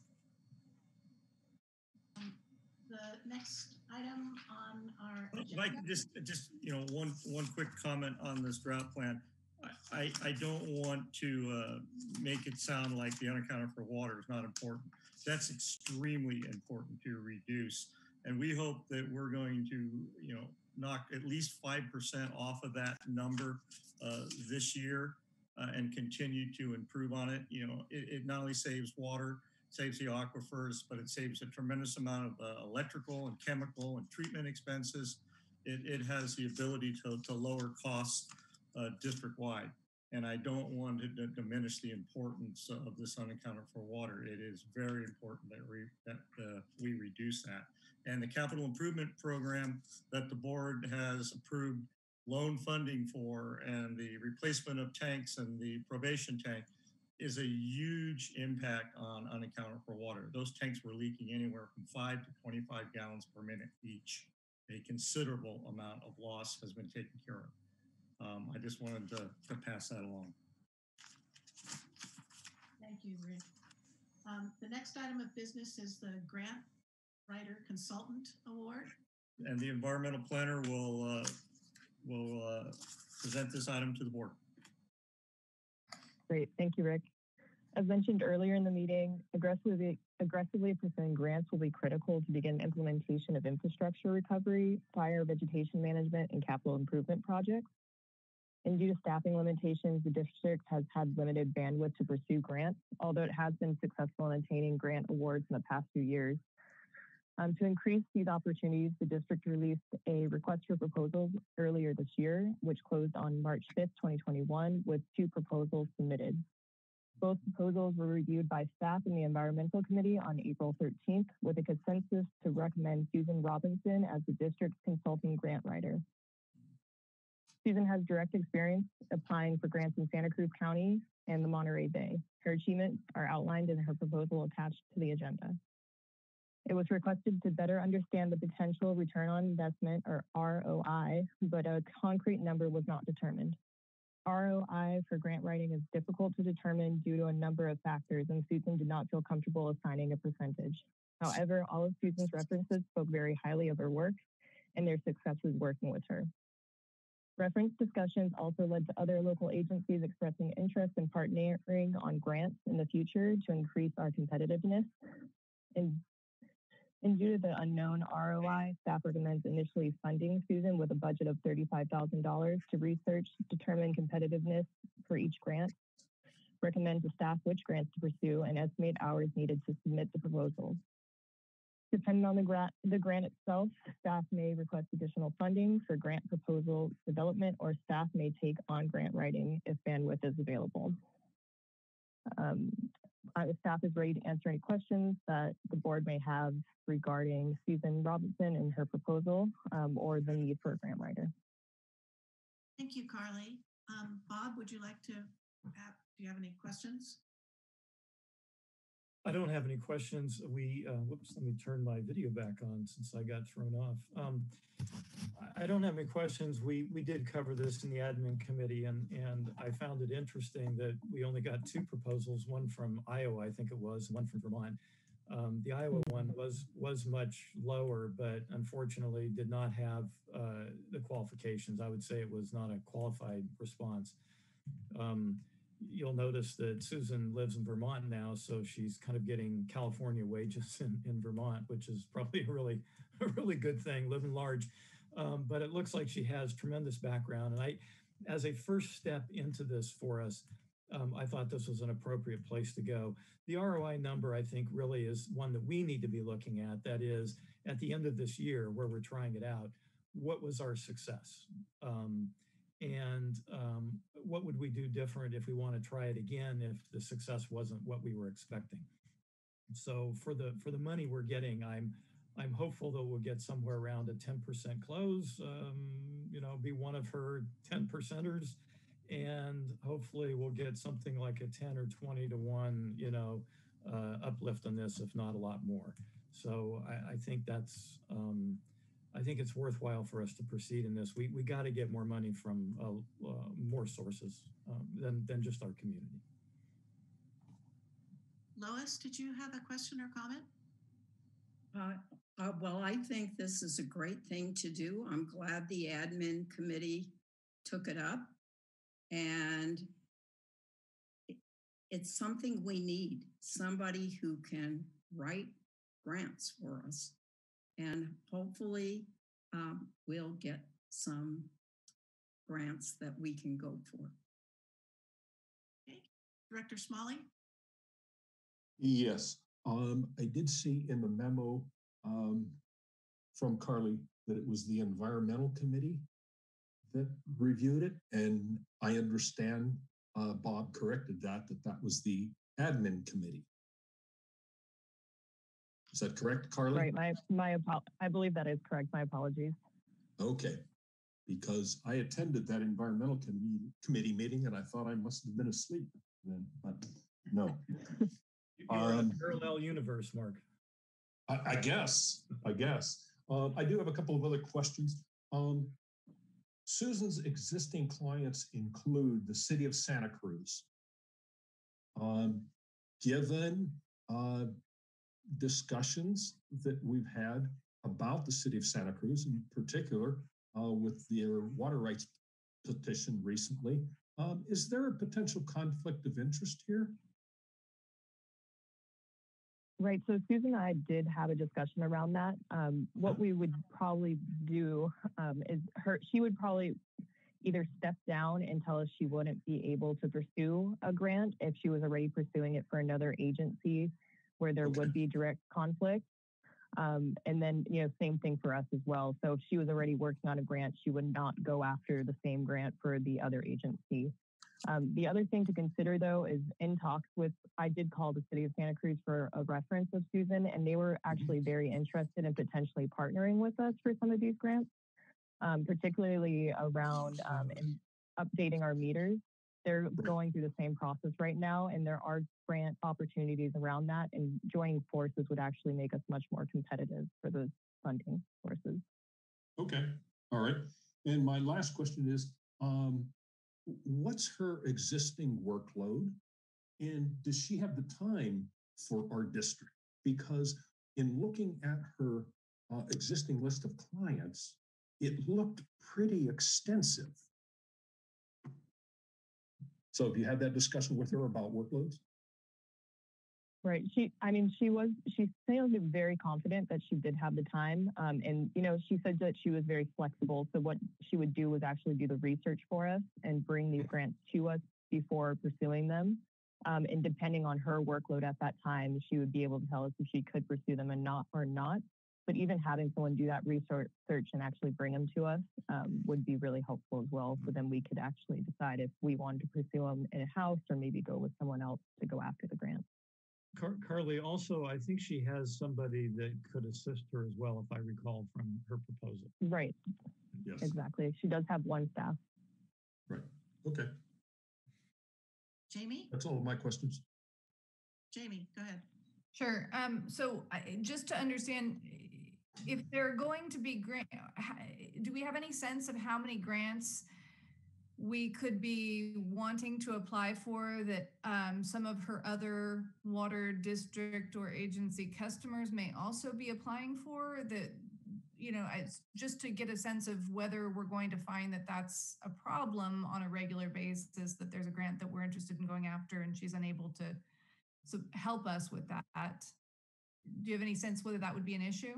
Um, the next item on our If agenda. I could just, just, you know, one, one quick comment on this drought plan. I, I don't want to uh, make it sound like the unaccounted for water is not important. That's extremely important to reduce. And we hope that we're going to, you know, knock at least five percent off of that number uh, this year uh, and continue to improve on it. You know, it, it not only saves water, saves the aquifers, but it saves a tremendous amount of uh, electrical and chemical and treatment expenses. It, it has the ability to, to lower costs uh, district-wide. And I don't want to diminish the importance of this unaccounted for water. It is very important that we, that, uh, we reduce that. And the capital improvement program that the board has approved loan funding for, and the replacement of tanks and the probation tank, is a huge impact on unaccounted for water. Those tanks were leaking anywhere from five to twenty-five gallons per minute each. A considerable amount of loss has been taken care of. Um, I just wanted to, to pass that along. Thank you, Rick. Um, the next item of business is the Grant Writer Consultant Award. And the environmental planner will uh, will uh, present this item to the board. Great, thank you, Rick. As mentioned earlier in the meeting, aggressively, aggressively pursuing grants will be critical to begin implementation of infrastructure recovery, fire vegetation management, and capital improvement projects. And due to staffing limitations, the district has had limited bandwidth to pursue grants, although it has been successful in attaining grant awards in the past few years. Um, to increase these opportunities, the district released a request for proposals earlier this year, which closed on March fifth, twenty twenty-one, with two proposals submitted. Both proposals were reviewed by staff in the Environmental Committee on April thirteenth, with a consensus to recommend Susan Robinson as the district's consulting grant writer. Susan has direct experience applying for grants in Santa Cruz County and the Monterey Bay. Her achievements are outlined in her proposal attached to the agenda. It was requested to better understand the potential return on investment, or R O I, but a concrete number was not determined. R O I for grant writing is difficult to determine due to a number of factors, and Susan did not feel comfortable assigning a percentage. However, all of Susan's references spoke very highly of her work and their successes working with her. Reference discussions also led to other local agencies expressing interest in partnering on grants in the future to increase our competitiveness. And And due to the unknown R O I, staff recommends initially funding Susan with a budget of thirty-five thousand dollars to research, determine competitiveness for each grant, recommend to staff which grants to pursue, and estimate hours needed to submit the proposals. Depending on the grant, the grant itself, staff may request additional funding for grant proposal development, or staff may take on grant writing if bandwidth is available. Um, Uh, staff is ready to answer any questions that the board may have regarding Susan Robinson and her proposal, um, or the need for a grant writer. Thank you, Carly. Um, Bob, would you like to have, do you have any questions? I don't have any questions. We, uh, whoops, let me turn my video back on since I got thrown off. Um, I don't have any questions. We we did cover this in the admin committee, and, and I found it interesting that we only got two proposals, one from Iowa, I think it was, one from Vermont. Um, the Iowa one was, was much lower, but unfortunately did not have uh, the qualifications. I would say it was not a qualified response. Um, You'll notice that Susan lives in Vermont now, so she's kind of getting California wages in, in Vermont, which is probably a really, a really good thing, living large. Um, but it looks like she has tremendous background. And I, as a first step into this for us, um, I thought this was an appropriate place to go. The R O I number, I think, really is one that we need to be looking at. That is, at the end of this year, where we're trying it out, what was our success? Um, And um, what would we do different if we want to try it again if the success wasn't what we were expecting? So for the for the money we're getting, I'm I'm hopeful that we'll get somewhere around a ten percent close. Um, you know, be one of her ten percenters, and hopefully we'll get something like a ten or twenty to one, you know, uh, uplift on this, if not a lot more. So I, I think that's. Um, I think it's worthwhile for us to proceed in this. We we got to get more money from uh, uh, more sources um, than than just our community. Lois, did you have a question or comment? Uh, uh, well, I think this is a great thing to do. I'm glad the admin committee took it up, and it, it's something we need, somebody who can write grants for us. And hopefully um, we'll get some grants that we can go for. Okay, Director Smalley? Yes, um, I did see in the memo um, from Carly that it was the Environmental Committee that reviewed it. And I understand uh, Bob corrected that, that that was the Admin Committee. Is that correct, Carly? Right. My my I believe that is correct. My apologies. Okay, because I attended that environmental committee committee meeting, and I thought I must have been asleep then, but no. You're um, in a parallel universe, Mark. I, I guess. I guess. Um, I do have a couple of other questions. Um, Susan's existing clients include the city of Santa Cruz. Um, given uh, discussions that we've had about the city of Santa Cruz, in particular uh, with their water rights petition recently, um, is there a potential conflict of interest here? Right. So Susan and I did have a discussion around that. Um, what we would probably do um, is her, she would probably, either step down and tell us she wouldn't be able to pursue a grant if she was already pursuing it for another agency where there Okay. would be direct conflict. Um, and then, you know, same thing for us as well. So if she was already working on a grant, she would not go after the same grant for the other agency. Um, the other thing to consider, though, is in talks with, I did call the city of Santa Cruz for a reference of Susan, and they were actually very interested in potentially partnering with us for some of these grants, um, particularly around um, in updating our meters. They're going through the same process right now, and there are grant opportunities around that, and joining forces would actually make us much more competitive for those funding sources. Okay, all right. And my last question is, um, what's her existing workload? And does she have the time for our district? Because in looking at her uh, existing list of clients, it looked pretty extensive. So have you had that discussion with her about workloads? Right. She, I mean, she was, she sounded very confident that she did have the time. Um, and, you know, she said that she was very flexible. So what she would do was actually do the research for us and bring these grants to us before pursuing them. Um, and depending on her workload at that time, she would be able to tell us if she could pursue them and not or not. But even having someone do that research and actually bring them to us um, would be really helpful as well. So then we could actually decide if we wanted to pursue them in a house or maybe go with someone else to go after the grant. Car- Carly, also, I think she has somebody that could assist her as well, if I recall from her proposal. Right. Yes. Exactly. She does have one staff. Right. Okay. Jamie? That's all of my questions. Jamie, go ahead. Sure. Um, so I, just to understand, if they're going to be grant, do we have any sense of how many grants we could be wanting to apply for that um, some of her other water district or agency customers may also be applying for? That, you know, it's just to get a sense of whether we're going to find that that's a problem on a regular basis, that there's a grant that we're interested in going after and she's unable to so help us with that. Do you have any sense whether that would be an issue?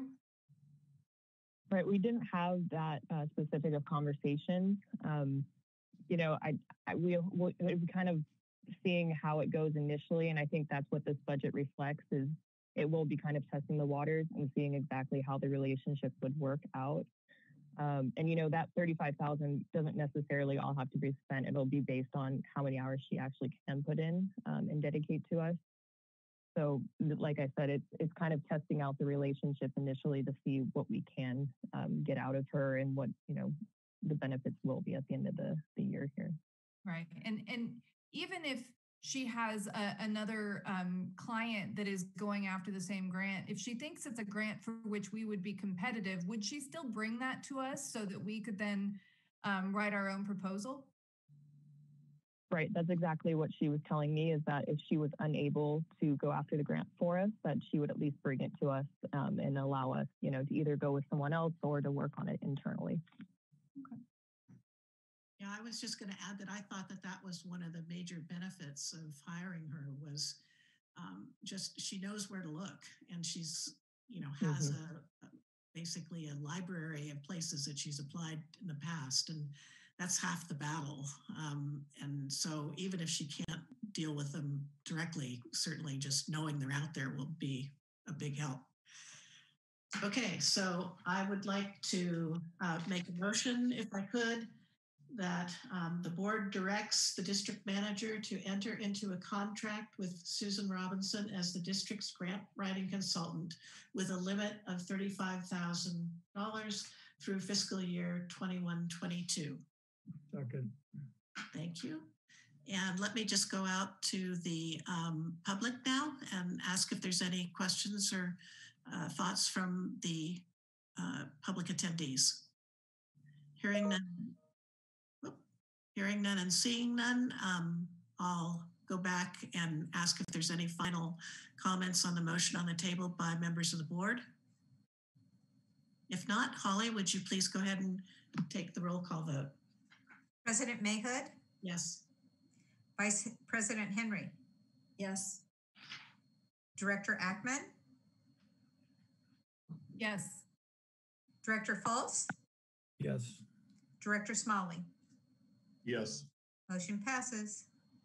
Right. We didn't have that uh, specific of conversations. Um, you know, I, I we we're kind of seeing how it goes initially, and I think that's what this budget reflects. Is it will be kind of testing the waters and seeing exactly how the relationship would work out. Um, and you know, that thirty-five thousand doesn't necessarily all have to be spent. It'll be based on how many hours she actually can put in um, and dedicate to us. So, like I said, it's it's kind of testing out the relationship initially to see what we can um, get out of her and what, you know, the benefits will be at the end of the, the year here. Right. And and even if she has a, another um, client that is going after the same grant, if she thinks it's a grant for which we would be competitive, would she still bring that to us so that we could then um, write our own proposal? Right. That's exactly what she was telling me, is that if she was unable to go after the grant for us, that she would at least bring it to us um, and allow us, you know, to either go with someone else or to work on it internally. Okay. Yeah, I was just going to add that I thought that that was one of the major benefits of hiring her was um, just she knows where to look, and she's, you know, has mm-hmm. a, a basically a library of places that she's applied in the past, and that's half the battle. Um, and so even if she can't deal with them directly, certainly just knowing they're out there will be a big help. Okay, so I would like to uh, make a motion, if I could, that um, the board directs the district manager to enter into a contract with Susan Robinson as the district's grant writing consultant with a limit of thirty-five thousand dollars through fiscal year twenty-one twenty-two. Second. Thank you. And let me just go out to the um, public now and ask if there's any questions or uh, thoughts from the uh, public attendees. Hearing none, whoop, hearing none and seeing none, um, I'll go back and ask if there's any final comments on the motion on the table by members of the board. If not, Holly, would you please go ahead and take the roll call vote? President Mayhood? Yes. Vice President Henry? Yes. Director Ackman? Yes. Director Fultz? Yes. Director Smalley? Yes. Motion passes.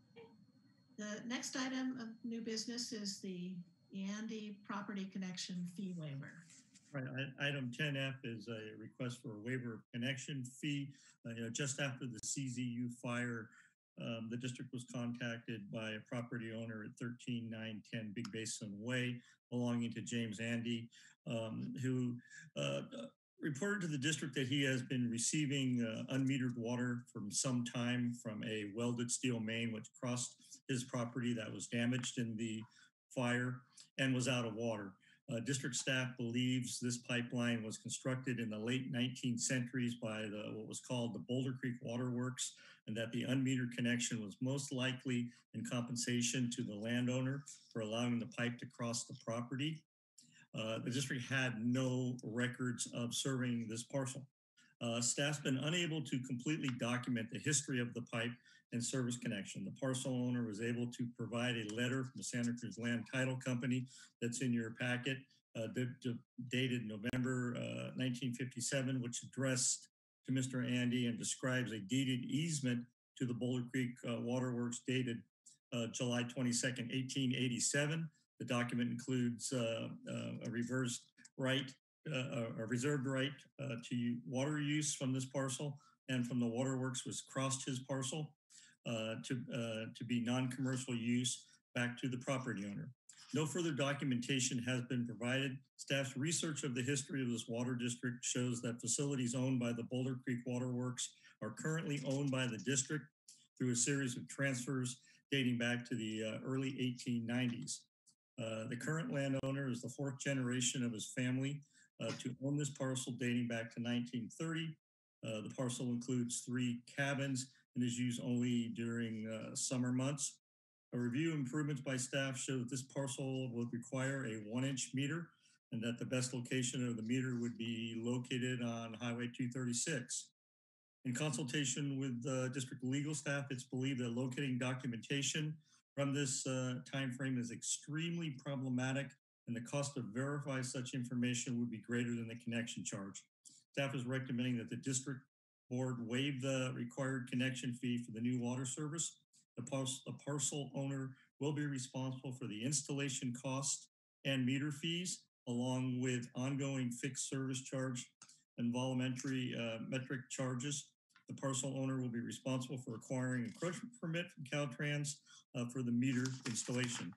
The next item of new business is the Yandy property connection fee waiver. Right, I- item ten F is a request for a waiver of connection fee. Uh, you know, just after the C Z U fire, um, the district was contacted by a property owner at thirteen nine ten Big Basin Way belonging to James Andy, um, who uh, reported to the district that he has been receiving uh, unmetered water from some time from a welded steel main which crossed his property that was damaged in the fire and was out of water. Uh, district staff believes this pipeline was constructed in the late nineteenth centuries by the what was called the Boulder Creek Water Works, and that the unmetered connection was most likely in compensation to the landowner for allowing the pipe to cross the property. Uh, the district had no records of serving this parcel. Uh, staff's been unable to completely document the history of the pipe and service connection. The parcel owner was able to provide a letter from the Santa Cruz Land Title Company that's in your packet, uh, dated November uh, nineteen fifty-seven, which addressed to Mister Andy and describes a deeded easement to the Boulder Creek uh, Waterworks dated uh, July twenty-second, eighteen eighty-seven. The document includes uh, uh, a reversed right, uh, a reserved right uh, to water use from this parcel and from the waterworks was crossed his parcel uh, to, uh, to be non-commercial use back to the property owner. No further documentation has been provided. Staff's research of the history of this water district shows that facilities owned by the Boulder Creek Waterworks are currently owned by the district through a series of transfers dating back to the uh, early eighteen nineties. Uh, the current landowner is the fourth generation of his family uh, to own this parcel dating back to nineteen thirty. Uh, the parcel includes three cabins and is used only during uh, summer months. A review of improvements by staff show that this parcel would require a one inch meter and that the best location of the meter would be located on Highway two thirty-six. In consultation with the district legal staff, it's believed that locating documentation from this uh, time frame is extremely problematic and the cost to verify such information would be greater than the connection charge. Staff is recommending that the district board waive the required connection fee for the new water service. The, par the parcel owner will be responsible for the installation cost and meter fees, along with ongoing fixed service charge and volumetry uh, metric charges. The parcel owner will be responsible for acquiring a crush permit from Caltrans uh, for the meter installation.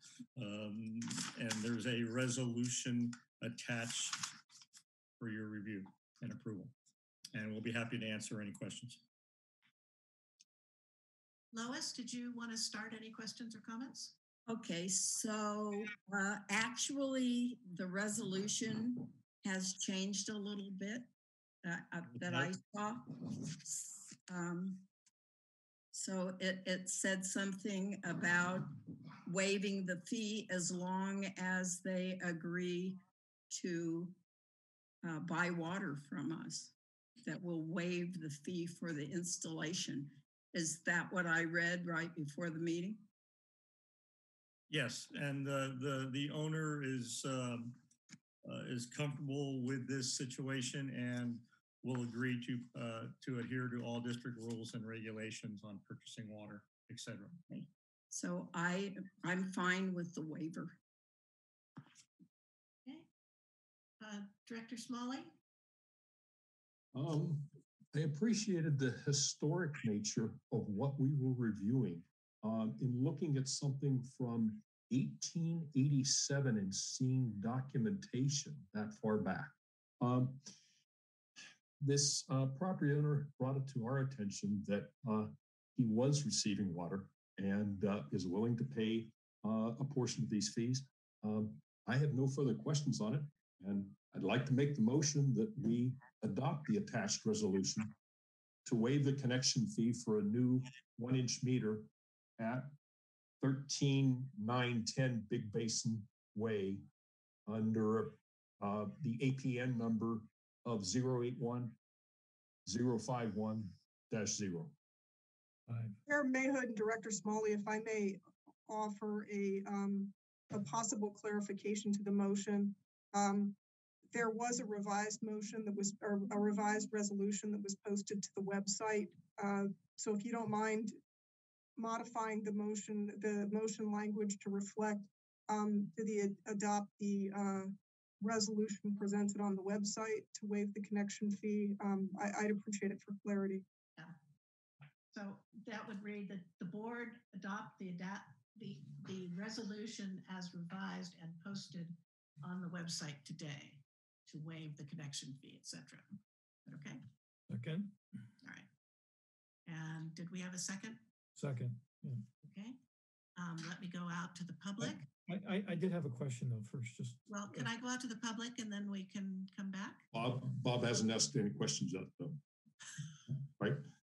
Um, and there's a resolution attached for your review and approval. And we'll be happy to answer any questions. Lois, did you want to start any questions or comments? Okay, so uh, actually the resolution has changed a little bit uh, uh, that I saw. Um, so it, it said something about waiving the fee as long as they agree to uh, buy water from us, that will waive the fee for the installation. Is that what I read right before the meeting? Yes, and uh, the the owner is um, uh, is comfortable with this situation and will agree to uh, to adhere to all district rules and regulations on purchasing water, et cetera. Okay. So I I'm fine with the waiver. Okay, uh, Director Smalley. Um, I appreciated the historic nature of what we were reviewing. Um, in looking at something from eighteen eighty-seven and seeing documentation that far back. Um, this uh, property owner brought it to our attention that uh, he was receiving water and uh, is willing to pay uh, a portion of these fees. Um, I have no further questions on it, and I'd like to make the motion that we adopt the attached resolution to waive the connection fee for a new one inch meter at thirteen nine ten Big Basin Way under uh, the A P N number of zero eight one zero five one dash zero. Chair Mayhood and Director Smalley, if I may offer a, um, a possible clarification to the motion. Um, there was a revised motion that was, or a revised resolution that was posted to the website. Uh, so if you don't mind modifying the motion, the motion language to reflect, um, to the adopt the uh, resolution presented on the website to waive the connection fee, um, I, I'd appreciate it for clarity. Yeah. So that would read that the board adopt the adapt the the resolution as revised and posted on the website today to waive the connection fee, et cetera. Okay. Second. All right. And did we have a second? Second. Yeah. Okay. Um, let me go out to the public. I, I, I did have a question though first. Just well, can I go out to the public and then we can come back? Bob, Bob hasn't asked any questions yet, though. Right?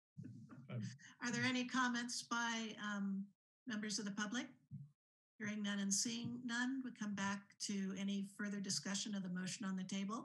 Are there any comments by um, members of the public? Hearing none and seeing none, we come back to any further discussion of the motion on the table.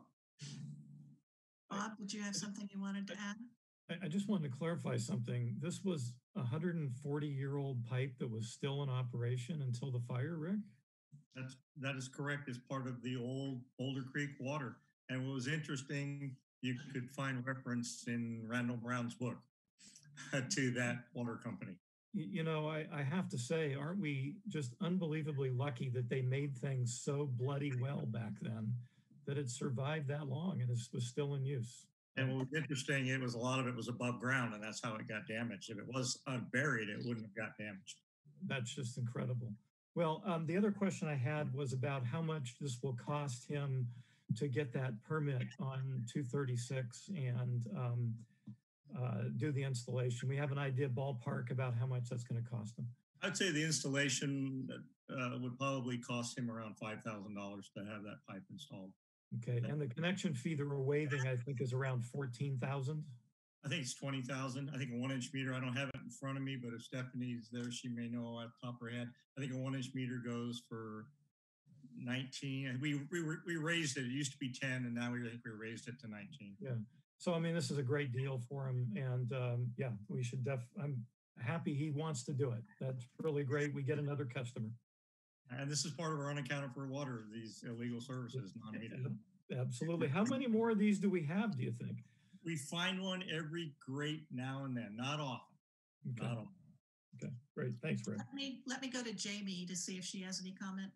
Bob, did you have something you wanted to add? I, I just wanted to clarify something. This was a one hundred forty year old pipe that was still in operation until the fire, Rick? That's, that is correct. It's part of the old Boulder Creek water. And what was interesting, you could find reference in Randall Brown's book to that water company. You know, I, I have to say, aren't we just unbelievably lucky that they made things so bloody well back then that it survived that long and is, was still in use? And what was interesting, it was a lot of it was above ground, and that's how it got damaged. If it was unburied, it wouldn't have got damaged. That's just incredible. Well, um, the other question I had was about how much this will cost him to get that permit on two thirty-six and um, uh, do the installation. We have an idea ballpark about how much that's going to cost him. I'd say the installation uh, would probably cost him around five thousand dollars to have that pipe installed. Okay, and the connection fee that we're waiving, I think, is around fourteen thousand. I think it's twenty thousand. I think a one inch meter, I don't have it in front of me, but if Stephanie's there, she may know off the top of her head. I think a one inch meter goes for nineteen. We, we, we raised it. It used to be ten and now we think we raised it to nineteen. Yeah. So, I mean, this is a great deal for him. And um, yeah, we should def, I'm happy he wants to do it. That's really great. We get another customer. And this is part of our unaccounted for water, these illegal services, non-metered. Absolutely. How many more of these do we have, do you think? We find one every great now and then, not often. Okay. Not often. Okay, great. Thanks, Rick. Let me, let me go to Jamie to see if she has any comment.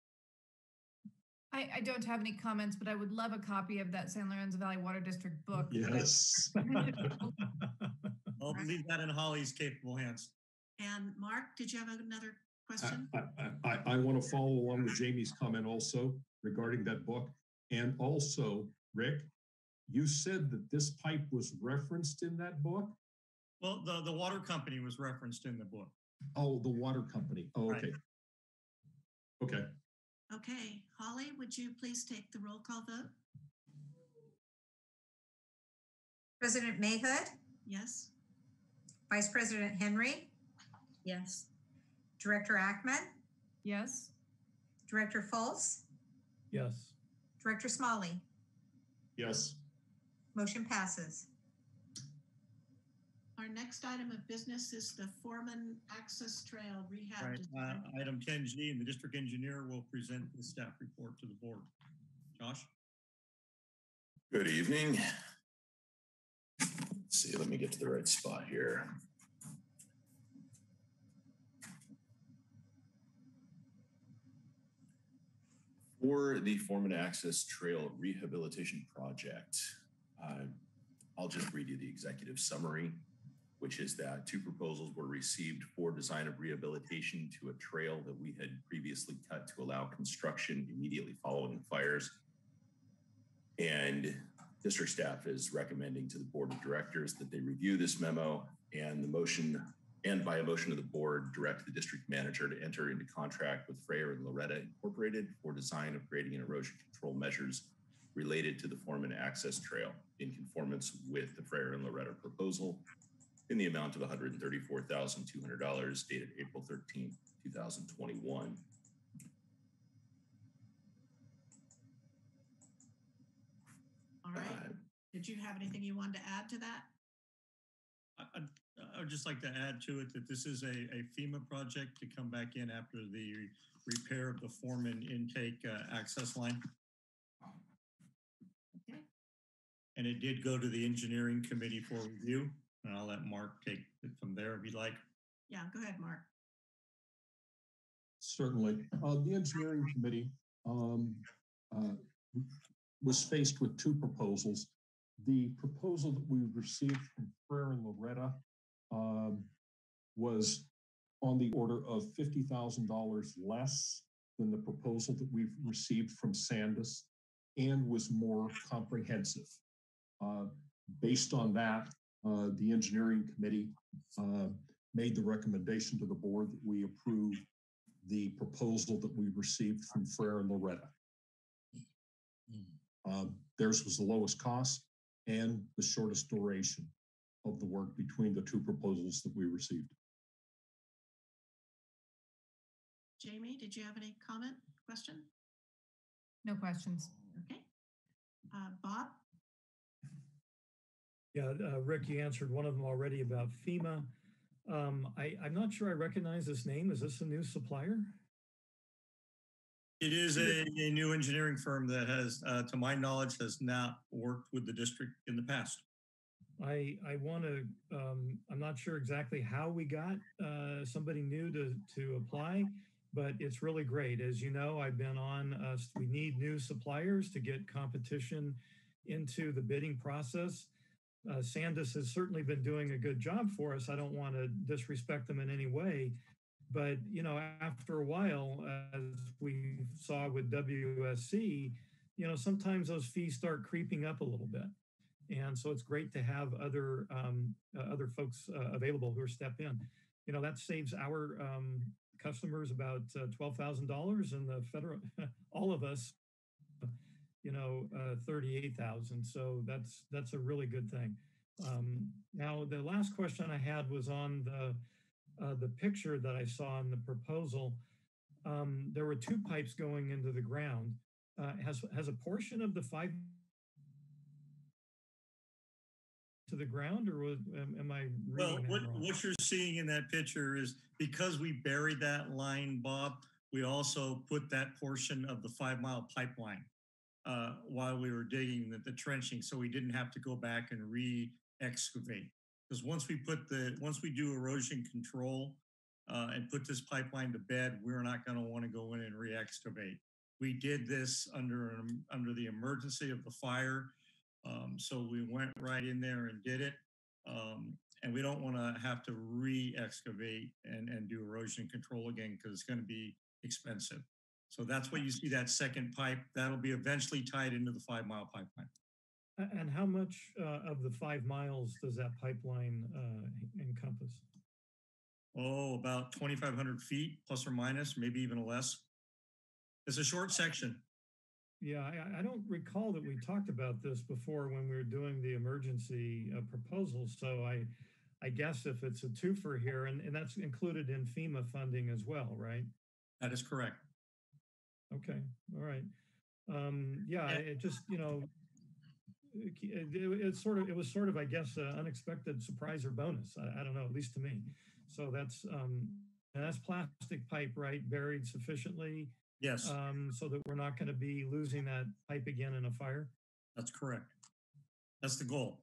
I, I don't have any comments, but I would love a copy of that San Lorenzo Valley Water District book. Yes. I'll leave that in Holly's capable hands. And Mark, did you have another question? I, I, I, I want to follow along with Jamie's comment also regarding that book. And also, Rick, you said that this pipe was referenced in that book? Well, the, the water company was referenced in the book. Oh, the water company. Oh, okay. Right. Okay. Okay, Holly, would you please take the roll call vote? President Mayhood? Yes. Vice President Henry? Yes. Director Ackman? Yes. Director Fultz? Yes. Director Smalley? Yes. Motion passes. Our next item of business is the Foreman Access Trail Rehab. Right. Design. Uh, item ten G, and the district engineer will present the staff report to the board. Josh? Good evening. Let's see, let me get to the right spot here. For the Foreman Access Trail Rehabilitation Project, uh, I'll just read you the executive summary, which is that two proposals were received for design of rehabilitation to a trail that we had previously cut to allow construction immediately following the fires. And district staff is recommending to the board of directors that they review this memo and the motion, and by a motion of the board, direct the district manager to enter into contract with Freyer and Loretta Incorporated for design of grading and erosion control measures related to the Foreman Access Trail in conformance with the Freyer and Loretta proposal in the amount of one hundred thirty-four thousand two hundred dollars dated April thirteenth, two thousand twenty-one. All right. Uh, Did you have anything you wanted to add to that? I, I would just like to add to it that this is a, a FEMA project to come back in after the repair of the Foreman intake uh, access line. and it did go to the engineering committee for review. And I'll let Mark take it from there if you'd like. Yeah, go ahead, Mark. Certainly. Uh, the engineering committee um, uh, was faced with two proposals. The proposal that we received from Frere and Loretta um, was on the order of fifty thousand dollars less than the proposal that we've received from Sandus and was more comprehensive. Uh, based on that, uh, the engineering committee uh, made the recommendation to the board that we approve the proposal that we received from Frere and Loretta. Uh, theirs was the lowest cost and the shortest duration of the work between the two proposals that we received. Jamie, did you have any comment, question? No questions. Okay. Uh, Bob? Yeah, uh, Rick, you answered one of them already about FEMA. Um, I, I'm not sure I recognize this name. Is this a new supplier? It is a, a new engineering firm that has, uh, to my knowledge, has not worked with the district in the past. I, I want to, um, I'm not sure exactly how we got uh, somebody new to, to apply, but it's really great. As you know, I've been on, uh, we need new suppliers to get competition into the bidding process. Uh, Sandus has certainly been doing a good job for us. I don't want to disrespect them in any way, but you know, after a while, as we saw with W S C, you know, sometimes those fees start creeping up a little bit. And so it's great to have other um, uh, other folks uh, available who are step in. You know, that saves our um, customers about uh, twelve thousand dollars, and the federal, all of us, you know, uh, thirty-eight thousand. So that's that's a really good thing. Um, now, the last question I had was on the uh, the picture that I saw in the proposal. Um, there were two pipes going into the ground. Uh, has has a portion of the five to the ground, or was, am, am I reading Well, that what, wrong? what you're seeing in that picture is because we buried that line, Bob, we also put that portion of the five mile pipeline uh, while we were digging the, the trenching. So we didn't have to go back and re-excavate. Because once we put the, once we do erosion control uh, and put this pipeline to bed, we're not gonna wanna go in and re-excavate. We did this under, under the emergency of the fire. Um, so we went right in there and did it. Um, and we don't want to have to re-excavate and, and do erosion control again because it's going to be expensive. So that's why you see that second pipe. That'll be eventually tied into the five mile pipeline. And how much uh, of the five miles does that pipeline uh, encompass? Oh, about twenty-five hundred feet, plus or minus, maybe even less. It's a short section. Yeah, I, I don't recall that we talked about this before when we were doing the emergency uh, proposals. So I, I guess if it's a twofer here, and, and that's included in FEMA funding as well, right? That is correct. Okay, all right. Um, yeah, it just, you know, it, it, it's sort of, it was sort of, I guess, an unexpected surprise or bonus. I, I don't know, at least to me. So that's, um, and that's plastic pipe, right? Buried sufficiently. Yes. Um, so that we're not going to be losing that pipe again in a fire? That's correct. That's the goal.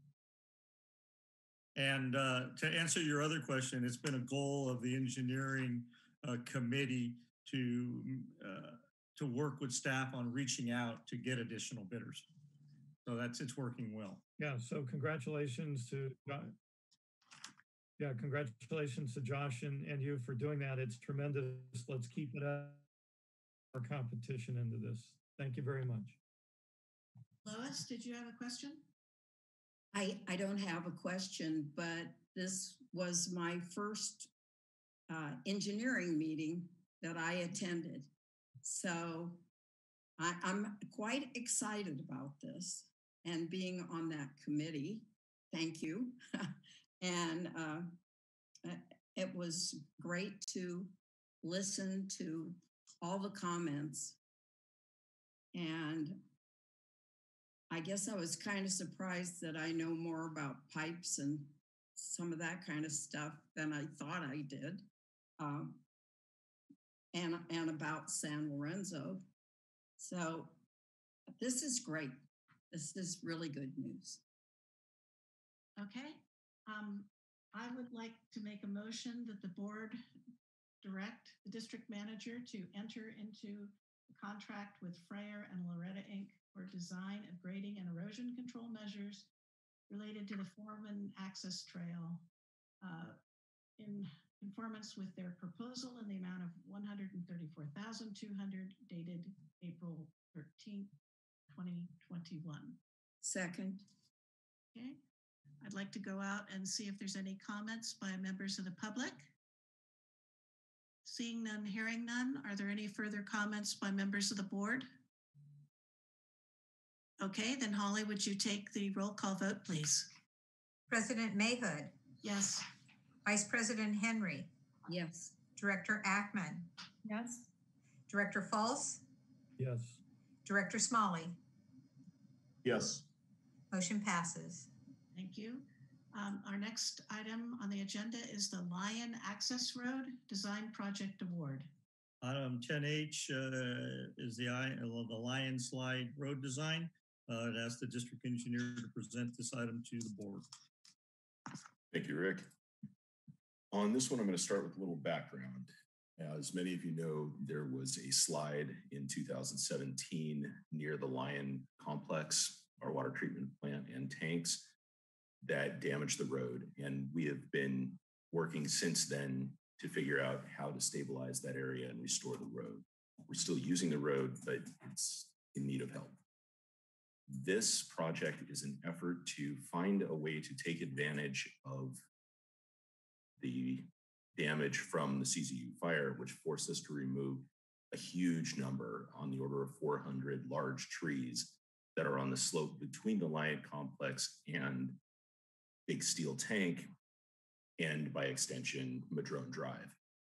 And uh, to answer your other question, it's been a goal of the engineering uh, committee to uh, to work with staff on reaching out to get additional bidders. So that's, it's working well. Yeah, so congratulations to, yeah, congratulations to Josh and, and you for doing that. It's tremendous. Let's keep it up. Our competition into this. Thank you very much. Lois, did you have a question? I, I don't have a question, but this was my first uh, engineering meeting that I attended. So I, I'm quite excited about this and being on that committee. Thank you. And uh, it was great to listen to all the comments. And I guess I was kind of surprised that I know more about pipes and some of that kind of stuff than I thought I did. Um, and, and about San Lorenzo. So this is great. This is really good news. Okay. Um, I would like to make a motion that the board direct the district manager to enter into a contract with Freyer and Loretta Incorporated for design of grading and erosion control measures related to the Foreman Access Trail uh, in conformance with their proposal in the amount of one hundred thirty-four thousand two hundred dated April thirteenth, twenty twenty-one. Second. Okay. I'd like to go out and see if there's any comments by members of the public. Seeing none, hearing none. Are there any further comments by members of the board? Okay, then Holly, would you take the roll call vote, please? President Mayhood. Yes. Vice President Henry. Yes. Director Ackman. Yes. Director Falls. Yes. Director Smalley. Yes. Motion passes. Thank you. Um, our next item on the agenda is the Lion Access Road Design Project Award. Item ten H uh, is the, I, uh, the Lion Slide Road Design. Uh, I'd ask the district engineer to present this item to the board. Thank you, Rick. On this one, I'm going to start with a little background. As many of you know, there was a slide in two thousand seventeen near the Lion Complex, our water treatment plant and tanks, that damaged the road. And we have been working since then to figure out how to stabilize that area and restore the road. We're still using the road, but it's in need of help. This project is an effort to find a way to take advantage of the damage from the C Z U fire, which forced us to remove a huge number, on the order of four hundred large trees that are on the slope between the Lion Complex and Big Steel Tank, and by extension, Madrone Drive.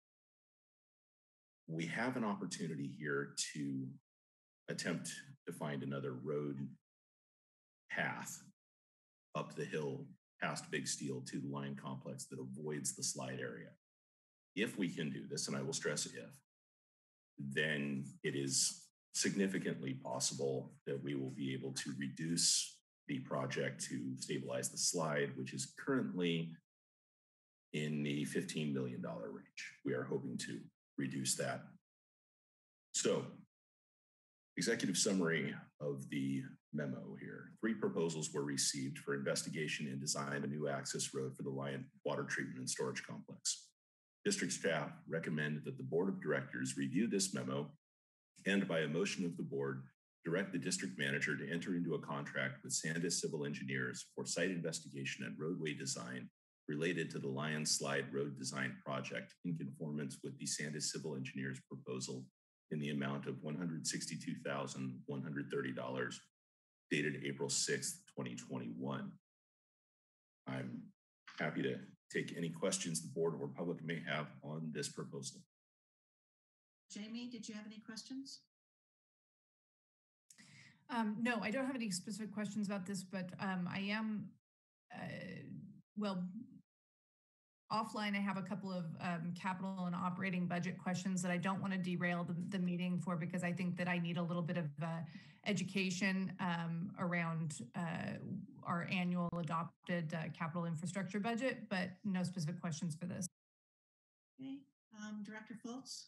We have an opportunity here to attempt to find another road path up the hill past Big Steel to the Lion Complex that avoids the slide area. If we can do this, and I will stress if, then it is significantly possible that we will be able to reduce the project to stabilize the slide, which is currently in the fifteen million dollars range. We are hoping to reduce that. So, executive summary of the memo here. Three proposals were received for investigation and design of a new access road for the Lion Water Treatment and Storage Complex. District staff recommend that the board of directors review this memo and, by a motion of the board, direct the district manager to enter into a contract with Sandus Civil Engineers for site investigation and roadway design related to the Lion Slide Road Design Project in conformance with the Sandus Civil Engineers proposal in the amount of one hundred sixty-two thousand one hundred thirty dollars dated April sixth, twenty twenty-one. I'm happy to take any questions the board or public may have on this proposal. Jamie, did you have any questions? Um, no, I don't have any specific questions about this, but um, I am, uh, well, offline, I have a couple of um, capital and operating budget questions that I don't want to derail the, the meeting for, because I think that I need a little bit of uh, education um, around uh, our annual adopted uh, capital infrastructure budget, but no specific questions for this. Okay, um, Director Fultz?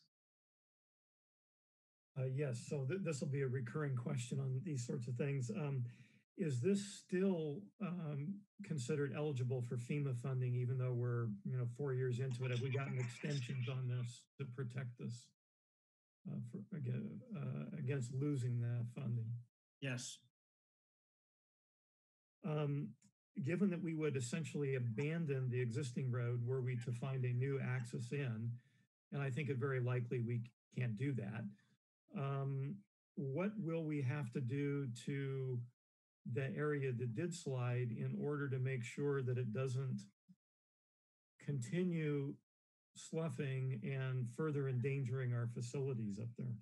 Uh, yes, so th this will be a recurring question on these sorts of things. Um, is this still um, considered eligible for FEMA funding, even though we're you know four years into it? Have we gotten extensions on this to protect us uh, for, again, uh, against losing that funding? Yes. Um, given that we would essentially abandon the existing road were we to find a new access in, and I think it very likely we can't do that, um, what will we have to do to the area that did slide in order to make sure that it doesn't continue sloughing and further endangering our facilities up there?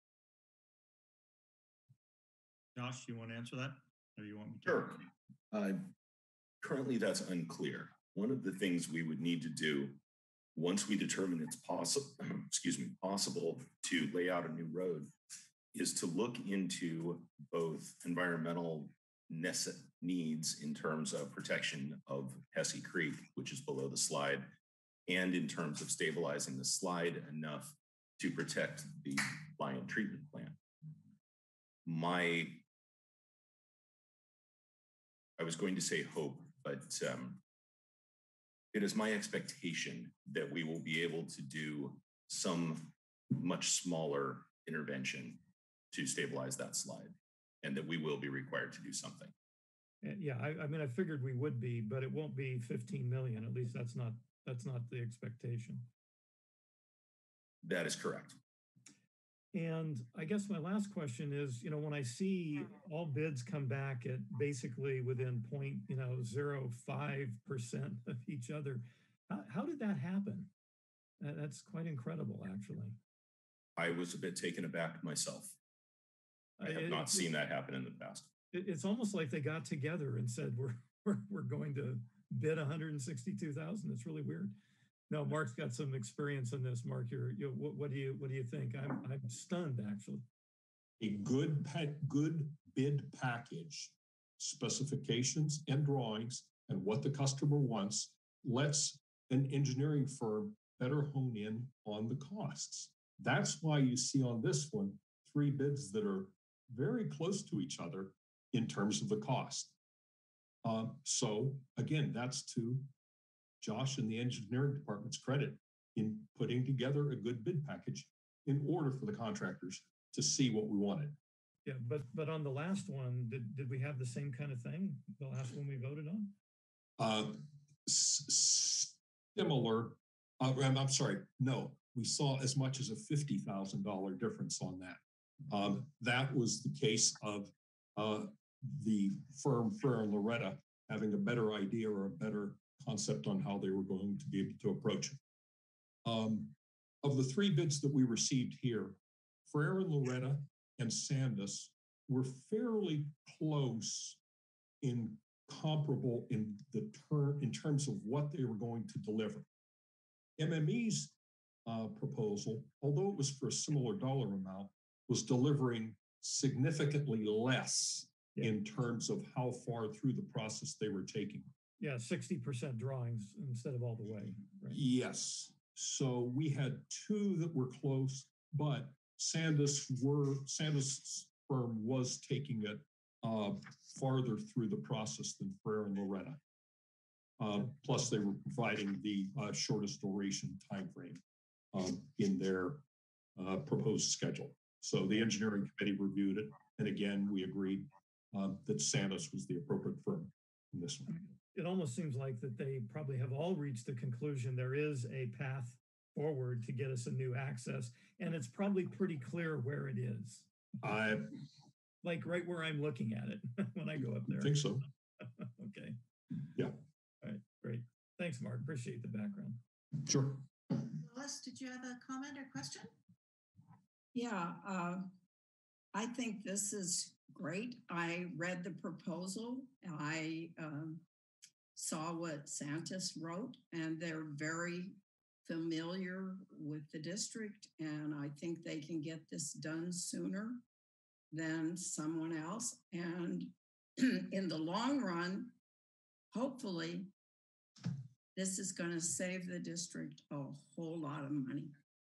Josh, you want to answer that? Or you want me to? Sure. Uh, currently, that's unclear. One of the things we would need to do once we determine it's possible, excuse me, possible to lay out a new road is to look into both environmental nece- needs in terms of protection of Hesse Creek, which is below the slide, and in terms of stabilizing the slide enough to protect the Lion treatment plant. My, I was going to say hope, but um, it is my expectation that we will be able to do some much smaller intervention to stabilize that slide, and that we will be required to do something. Yeah, I, I mean, I figured we would be, but it won't be fifteen million. At least that's not that's not the expectation. That is correct. And I guess my last question is, you know, when I see all bids come back at basically within point, you know, zero five percent of each other, how, how did that happen? Uh, that's quite incredible, actually. I was a bit taken aback myself. I have It- not seen that happen in the past. It, it's almost like they got together and said, we're, we're, we're going to bid one hundred sixty-two thousand. It's really weird. No, Mark's got some experience in this. Mark, you're, you what, what do you, what do you think? I'm, I'm stunned, actually. A good, pa- good bid package, specifications and drawings, and what the customer wants lets an engineering firm better hone in on the costs. That's why you see on this one, three bids that are very close to each other in terms of the cost. Uh, so again, that's to Josh and the engineering department's credit in putting together a good bid package in order for the contractors to see what we wanted. Yeah, but but on the last one, did, did we have the same kind of thing? The last one we voted on? Uh, s- similar, uh, I'm, I'm sorry, no, we saw as much as a fifty thousand dollars difference on that. Um, that was the case of uh, the firm Frere and Loretta having a better idea or a better concept on how they were going to be able to approach it. Um, of the three bids that we received here, Frere and Loretta and Sandus were fairly close in comparable in the term in terms of what they were going to deliver. M M E's uh, proposal, although it was for a similar dollar amount, was delivering significantly less yeah. in terms of how far through the process they were taking. Yeah, sixty percent drawings instead of all the way. Right? Yes. So we had two that were close, but Sandus were Sandus' firm was taking it uh, farther through the process than Frere and Loretta. Uh, plus, they were providing the uh, shortest duration timeframe um, in their uh, proposed schedule. So the engineering committee reviewed it, and again, we agreed uh, that Sandus was the appropriate firm in this one. It almost seems like that they probably have all reached the conclusion there is a path forward to get us a new access, and it's probably pretty clear where it is. I like right where I'm looking at it when I go up there. I think so. Okay. Yeah. All right. Great. Thanks, Mark. Appreciate the background. Sure. Lois, did you have a comment or question? Yeah, uh, I think this is great. I read the proposal. I um, saw what Sandus wrote, and they're very familiar with the district, and I think they can get this done sooner than someone else. And in the long run, hopefully, this is going to save the district a whole lot of money.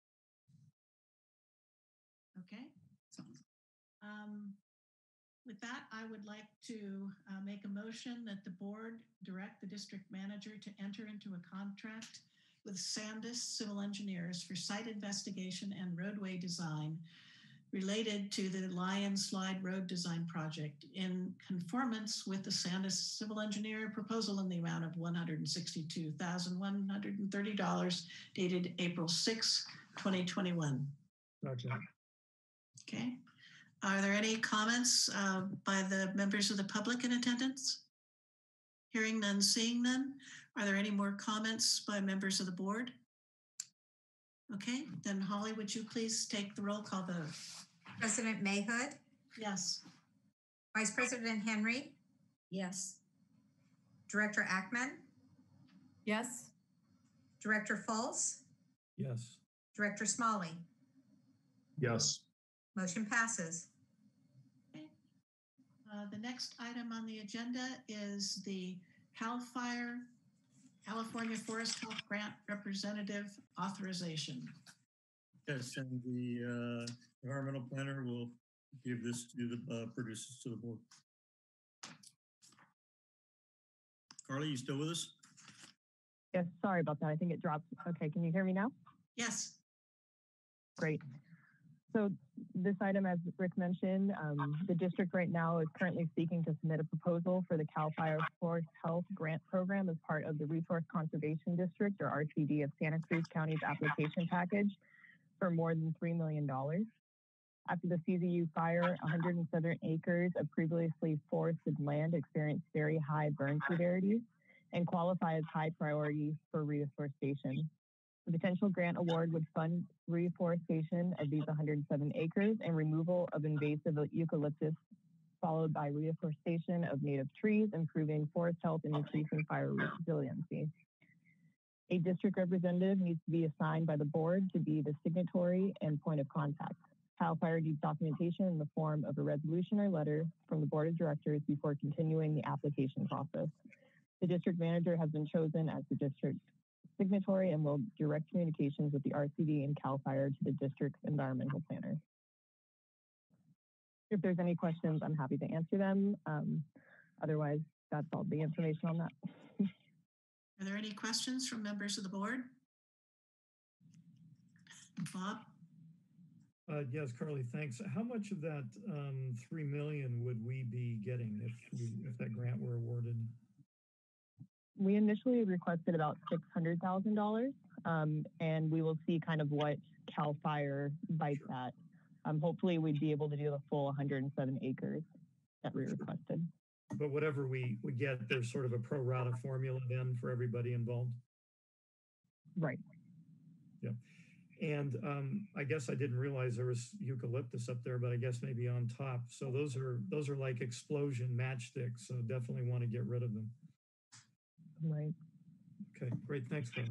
Okay. Um, with that, I would like to uh, make a motion that the board direct the district manager to enter into a contract with Sandus Civil Engineers for site investigation and roadway design related to the Lion Slide Road Design Project in conformance with the Sandus Civil Engineer proposal in the amount of one hundred sixty-two thousand one hundred thirty dollars dated April sixth, twenty twenty-one. Okay. Okay. Are there any comments uh, by the members of the public in attendance? Hearing none, seeing none. Are there any more comments by members of the board? Okay, then Holly, would you please take the roll call vote? President Mayhood? Yes. Vice President Henry? Yes. Director Ackman? Yes. Director Fultz? Yes. Director Smalley? Yes. Motion passes. Okay. Uh, the next item on the agenda is the CAL FIRE, California Forest Health Grant Representative Authorization. Yes, and the uh, environmental planner will give this to the uh, producers to the board. Carly, you still with us? Yes, sorry about that. I think it dropped. Okay, can you hear me now? Yes. Great. So this item, as Rick mentioned, um, the district right now is currently seeking to submit a proposal for the CAL FIRE Forest Health Grant Program as part of the Resource Conservation District, or R C D, of Santa Cruz County's application package for more than three million dollars. After the C Z U fire, one hundred seven acres of previously forested land experienced very high burn severity and qualify as high priority for reforestation. The potential grant award would fund reforestation of these one hundred seven acres and removal of invasive eucalyptus, followed by reforestation of native trees, improving forest health and increasing fire resiliency. A district representative needs to be assigned by the board to be the signatory and point of contact. CAL FIRE needs documentation in the form of a resolution or letter from the board of directors before continuing the application process. The district manager has been chosen as the district signatory and will direct communications with the R C D and CAL FIRE to the district's environmental planner. If there's any questions, I'm happy to answer them. Um, otherwise, that's all the information on that. Are there any questions from members of the board? Bob? Uh, yes, Carly, thanks. How much of that um, three million would we be getting if we, if that grant were awarded? We initially requested about six hundred thousand dollars, um, and we will see kind of what CAL FIRE bites sure. at. Um, hopefully, we'd be able to do the full one hundred seven acres that we requested. But whatever we, we get, there's sort of a pro rata formula then for everybody involved? Right. Yeah. And um, I guess I didn't realize there was eucalyptus up there, but I guess maybe on top. So those are those are like explosion matchsticks. So definitely want to get rid of them. Right. Okay, great. Thanks, Carly.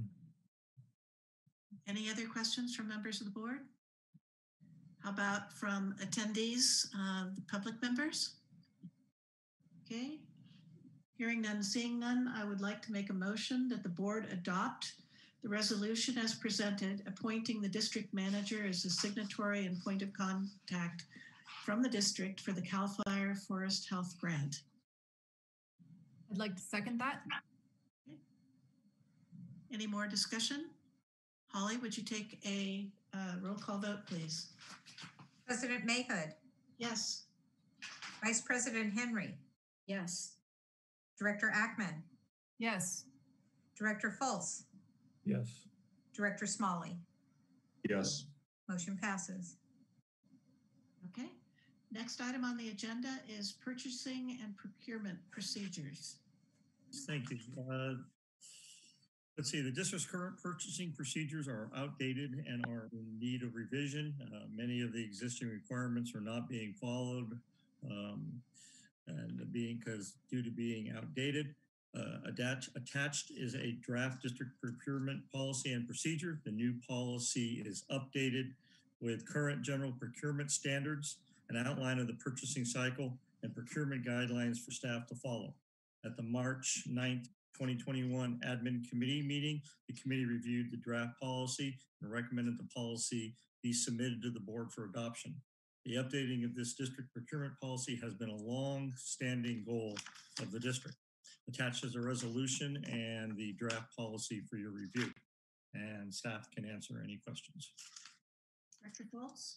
Any other questions from members of the board? How about from attendees, uh, the public members? Okay. Hearing none, seeing none, I would like to make a motion that the board adopt the resolution as presented, appointing the district manager as a signatory and point of contact from the district for the CAL FIRE Forest Health Grant. I'd like to second that. Okay. Any more discussion? Holly, would you take a uh, roll call vote, please? President Mayhood. Yes. Vice President Henry. Yes. Director Ackman. Yes. Director Fultz. Yes. Director Smalley. Yes. Motion passes. Okay. Next item on the agenda is purchasing and procurement procedures. Thank you. Uh, let's see, the district's current purchasing procedures are outdated and are in need of revision. Uh, many of the existing requirements are not being followed um, and being because due to being outdated. Uh, attached, attached is a draft district procurement policy and procedure. The new policy is updated with current general procurement standards, an outline of the purchasing cycle, and procurement guidelines for staff to follow. At the March ninth, twenty twenty-one admin committee meeting, the committee reviewed the draft policy and recommended the policy be submitted to the board for adoption. The updating of this district procurement policy has been a long-standing goal of the district. Attached as a resolution and the draft policy for your review. And staff can answer any questions. Director Fultz?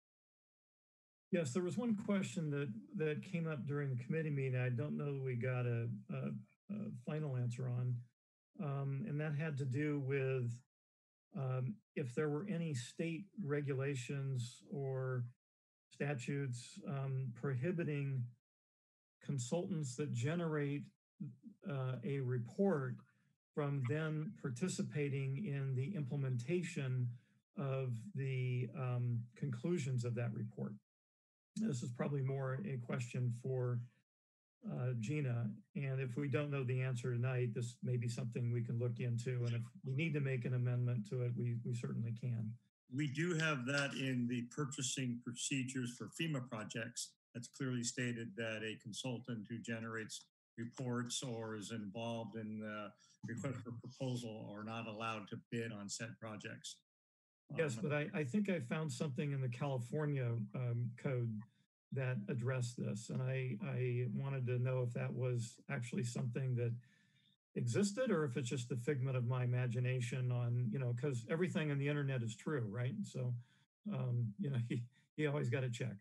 Yes, there was one question that, that came up during the committee meeting. I don't know that we got a, a, a final answer on. Um, and that had to do with um, if there were any state regulations or statutes um, prohibiting consultants that generate uh, a report from then participating in the implementation of the um, conclusions of that report. This is probably more a question for uh, Gina. And if we don't know the answer tonight, this may be something we can look into. And if we need to make an amendment to it, we, we certainly can. We do have that in the purchasing procedures for FEMA projects. that's clearly stated that a consultant who generates reports or is involved in the request for proposal are not allowed to bid on said projects. Yes, Um, but I, I think I found something in the California um, code that addressed this. And I, I wanted to know if that was actually something that existed or if it's just the figment of my imagination on, you know, because everything on the internet is true, right? So, um, you know, he, he always got to check.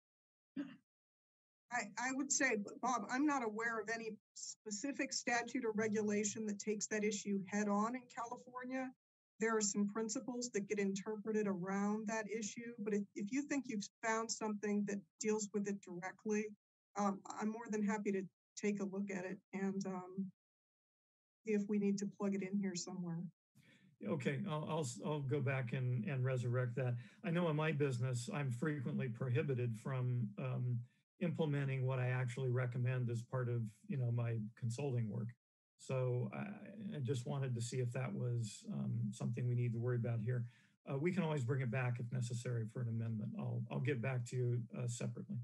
I, I would say, Bob, I'm not aware of any specific statute or regulation that takes that issue head on in California. There are some principles that get interpreted around that issue, but if, if you think you've found something that deals with it directly, um, I'm more than happy to take a look at it and um, see if we need to plug it in here somewhere. Okay, I'll, I'll, I'll go back and, and resurrect that. I know in my business, I'm frequently prohibited from um, implementing what I actually recommend as part of, you know, my consulting work. So I, I just wanted to see if that was um, something we need to worry about here. Uh, we can always bring it back if necessary for an amendment. I'll, I'll get back to you uh, separately.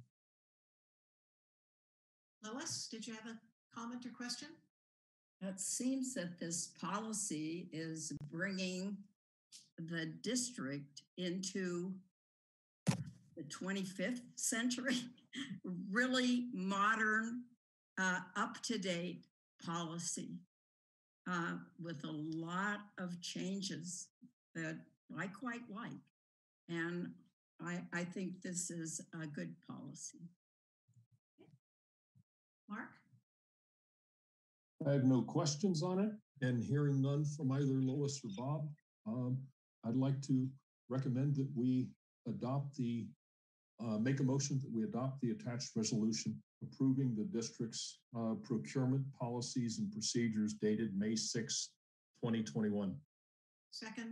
Lois, did you have a comment or question? It seems that this policy is bringing the district into the twenty-fifth century, really modern, uh, up-to-date policy uh, with a lot of changes that I quite like. And I, I think this is a good policy. Mark? I have no questions on it, and hearing none from either Lois or Bob, um, I'd like to recommend that we adopt the, uh, make a motion that we adopt the attached resolution approving the district's uh, procurement policies and procedures dated May sixth, twenty twenty-one. Second.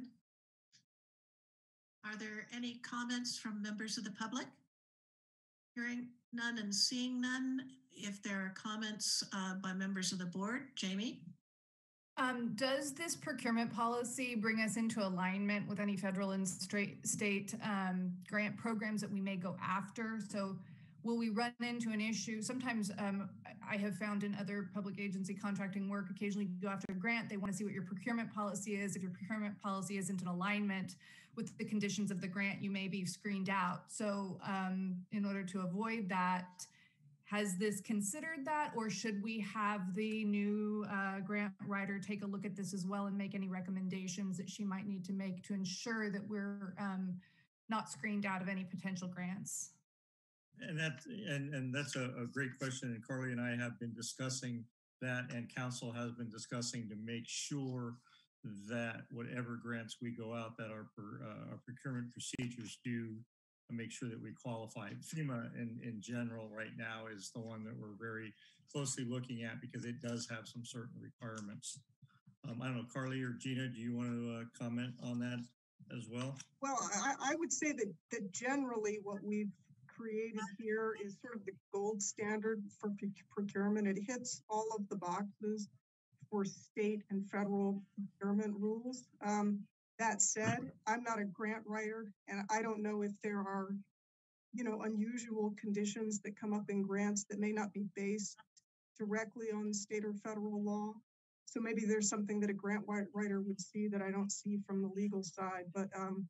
Are there any comments from members of the public? Hearing none and seeing none. If there are comments uh, by members of the board, Jamie? Um, does this procurement policy bring us into alignment with any federal and straight state um, grant programs that we may go after? So will we run into an issue? Sometimes um, I have found in other public agency contracting work, occasionally you go after a grant, they want to see what your procurement policy is. If your procurement policy isn't in alignment with the conditions of the grant, you may be screened out. So um, in order to avoid that, has this considered that, or should we have the new uh, grant writer take a look at this as well and make any recommendations that she might need to make to ensure that we're um, not screened out of any potential grants? And that and and that's a, a great question. And Carly and I have been discussing that, and council has been discussing to make sure that whatever grants we go out, that our uh, our procurement procedures do make sure that we qualify. FEMA in, in general right now is the one that we're very closely looking at because it does have some certain requirements. Um, I don't know, Carly or Gina, do you want to uh, comment on that as well? Well, I, I would say that, that generally what we've created here is sort of the gold standard for procurement. It hits all of the boxes for state and federal procurement rules. Um, That said, I'm not a grant writer, and I don't know if there are, you know, unusual conditions that come up in grants that may not be based directly on state or federal law. So maybe there's something that a grant writer would see that I don't see from the legal side. But um,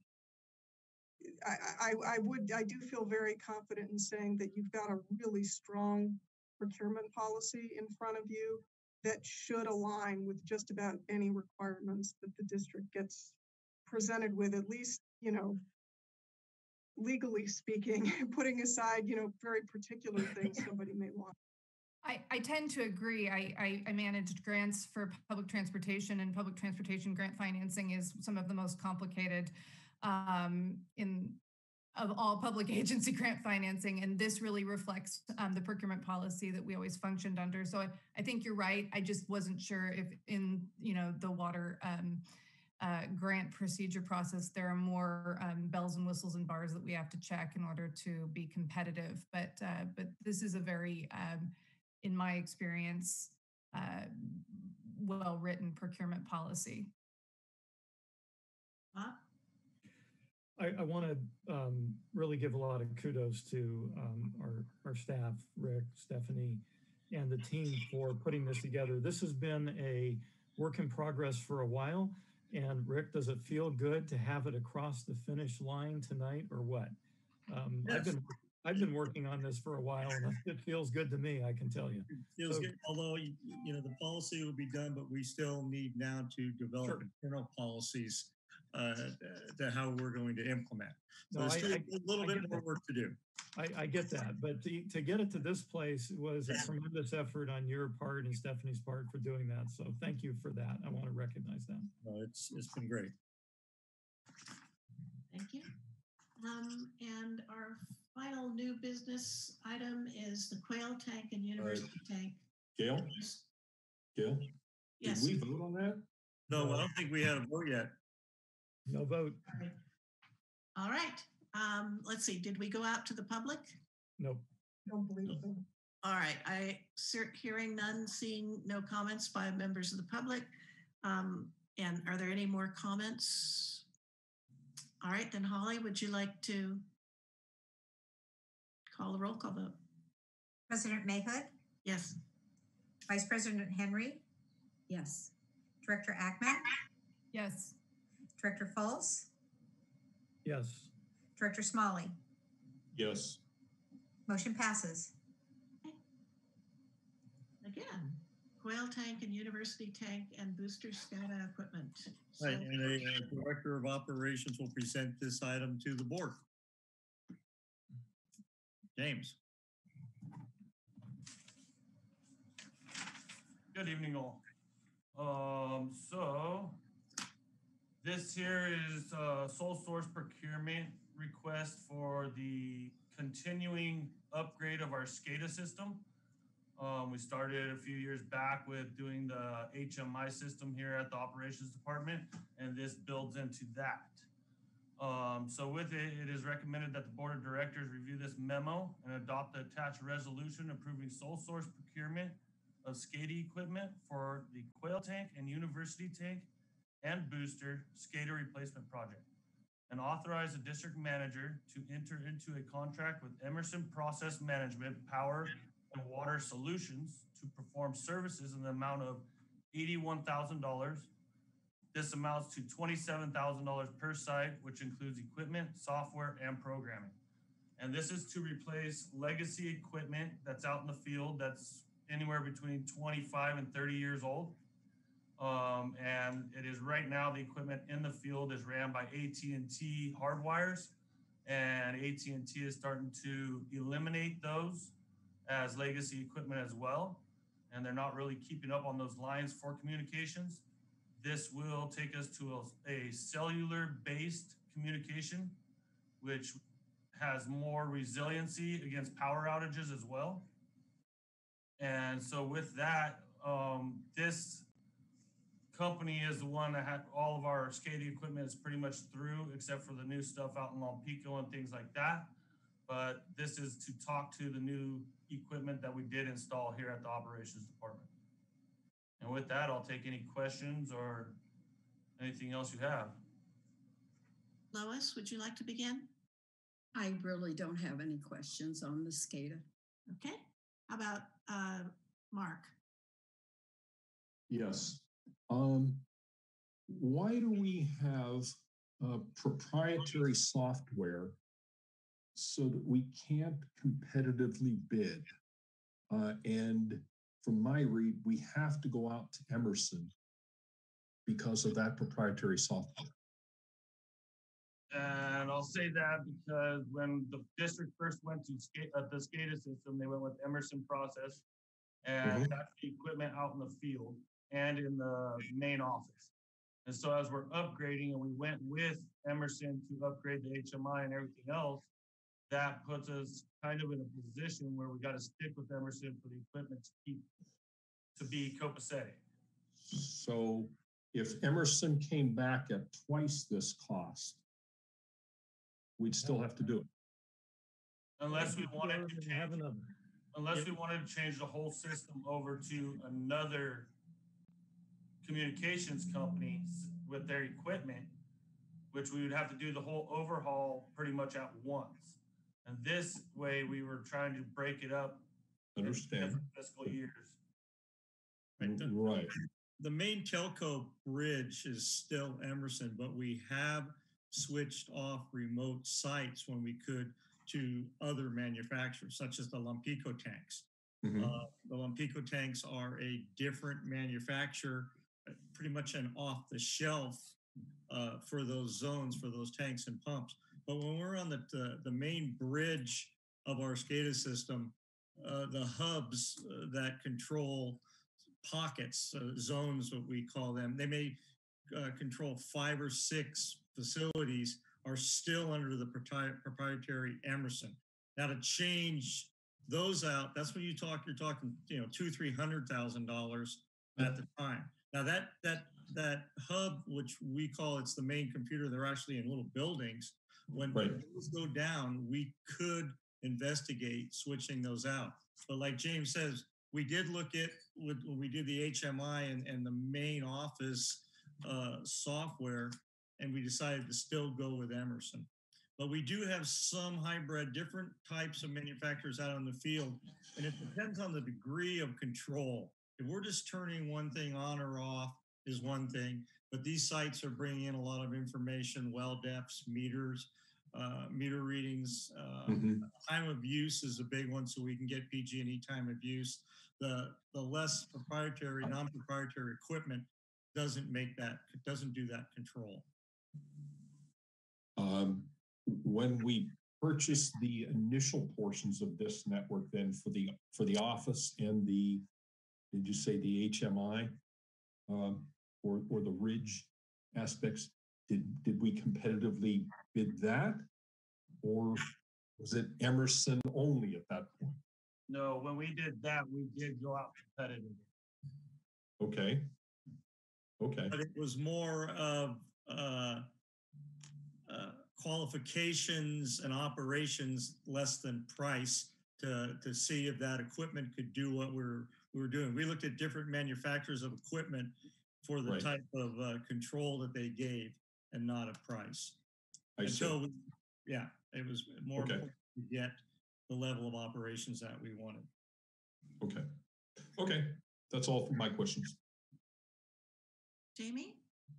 I, I, I would, I do feel very confident in saying that you've got a really strong procurement policy in front of you that should align with just about any requirements that the district gets presented with, at least, you know, legally speaking, putting aside, you know, very particular things somebody may want. I, I tend to agree. I, I, I managed grants for public transportation, and public transportation grant financing is some of the most complicated um, in of all public agency grant financing. And this really reflects um, the procurement policy that we always functioned under. So I, I think you're right. I just wasn't sure if in, you know, the water um, Uh, grant procedure process, there are more um, bells and whistles and bars that we have to check in order to be competitive. But uh, but this is a very, um, in my experience, uh, well-written procurement policy. Huh? I, I want to um, really give a lot of kudos to um, our, our staff, Rick, Stephanie, and the team for putting this together. This has been a work in progress for a while. And Rick, does it feel good to have it across the finish line tonight or what? Um, Yes. I've been I've been working on this for a while and it feels good to me, I can tell you. It feels So- good, although, you you know, the policy will be done, but we still need now to develop Sure. internal policies uh, to how we're going to implement. So No, there's I- still I- a little I bit get more that. work to do. I, I get that, but to, to get it to this place was a tremendous effort on your part and Stephanie's part for doing that. So thank you for that. I want to recognize that. No, it's it's been great. Thank you. Um, and our final new business item is the quail tank and university tank. Gail? Gail? Did Yes. we vote on that? No, I don't think we had a vote yet. No vote. All right. Um, let's see. Did we go out to the public? Nope. Don't believe so. All right. I ser- hearing none, seeing no comments by members of the public. Um, and are there any more comments? All right, then Holly, would you like to call the roll call vote? President Mayhood, Yes. Vice President Henry, Yes. Director Ackman, Yes. Director Fultz, Yes. Director Smalley. Yes. Motion passes. Again, quail tank and university tank and booster SCADA equipment. So- Right, and a uh, director of operations will present this item to the board. James. Good evening, all. Um, so this here is a sole source procurement request for the continuing upgrade of our SCADA system. Um, we started a few years back with doing the H M I system here at the operations department, and this builds into that. Um, so with it, it is recommended that the board of directors review this memo and adopt the attached resolution approving sole source procurement of SCADA equipment for the quail tank and university tank and booster SCADA replacement project, and authorize the district manager to enter into a contract with Emerson Process Management Power and Water Solutions to perform services in the amount of eighty-one thousand dollars. This amounts to twenty-seven thousand dollars per site, which includes equipment, software, and programming. And this is to replace legacy equipment that's out in the field that's anywhere between twenty-five and thirty years old. Um, and it is right now, the equipment in the field is ran by A T and T hardwires, and A T and T is starting to eliminate those as legacy equipment as well. And they're not really keeping up on those lines for communications. This will take us to a, a cellular-based communication, which has more resiliency against power outages as well. And so with that, um, this company is the one that had all of our SCADA equipment is pretty much through, except for the new stuff out in Lompico and things like that. But this is to talk to the new equipment that we did install here at the operations department. And with that, I'll take any questions or anything else you have. Lois, would you like to begin? I really don't have any questions on the SCADA. Okay. How about uh, Mark? Yes. Um, why do we have uh, proprietary software so that we can't competitively bid? Uh, and from my read, we have to go out to Emerson because of that proprietary software. And I'll say that because when the district first went to skate uh, the SCADA system, they went with Emerson Process, and Mhm. that's the equipment out in the field and in the main office. And so as we're upgrading and we went with Emerson to upgrade the H M I and everything else, that puts us kind of in a position where we got to stick with Emerson for the equipment to keep to be copacetic. So if Emerson came back at twice this cost, we'd still have to do it. Unless we wanted to Have change, another. unless we wanted to change the whole system over to another communications company s- with their equipment, which we would have to do the whole overhaul pretty much at once. And this way we were trying to break it up in Understand. different fiscal years. Right. The, Right. the main telco bridge is still Emerson, but we have switched off remote sites when we could to other manufacturers, such as the Lampico tanks. Mhm. Uh, the Lampico tanks are a different manufacturer, uh, pretty much an off the shelf uh, for those zones, for those tanks and pumps. But when we're on the, the, the main bridge of our SCADA system, uh, the hubs uh, that control pockets, uh, zones, what we call them, they may uh, control five or six facilities, are still under the propri- proprietary Emerson. Now to change those out, that's when you talk, you're talking, you know, two, three hundred thousand dollars at the time. Now that that that hub, which we call it's the main computer, they're actually in little buildings. When Right. those go down, we could investigate switching those out. But like James says, we did look at when we did the H M I and, and the main office uh, software, and we decided to still go with Emerson. But we do have some hybrid, different types of manufacturers out in the field, and it depends on the degree of control. If we're just turning one thing on or off is one thing, but these sites are bringing in a lot of information, well depths, meters, uh, meter readings. Uh, Mhm. Time of use is a big one, so we can get P G and E time of use. The, the less proprietary, non-proprietary equipment doesn't make that, doesn't do that control. Um, when we purchased the initial portions of this network, then for the for the office and the, did you say the H M I, um, or or the Ridge aspects? Did did we competitively bid that, or was it Emerson only at that point? No, when we did that, we did go out competitive. Okay. Okay. But it was more of uh, uh, qualifications and operations less than price to, to see if that equipment could do what we're, we were doing. We looked at different manufacturers of equipment for the Right. type of uh, control that they gave and not a price. I see. Until, we, yeah, it was more Okay. important to get the level of operations that we wanted. Okay. Okay. That's all for my questions. Jamie?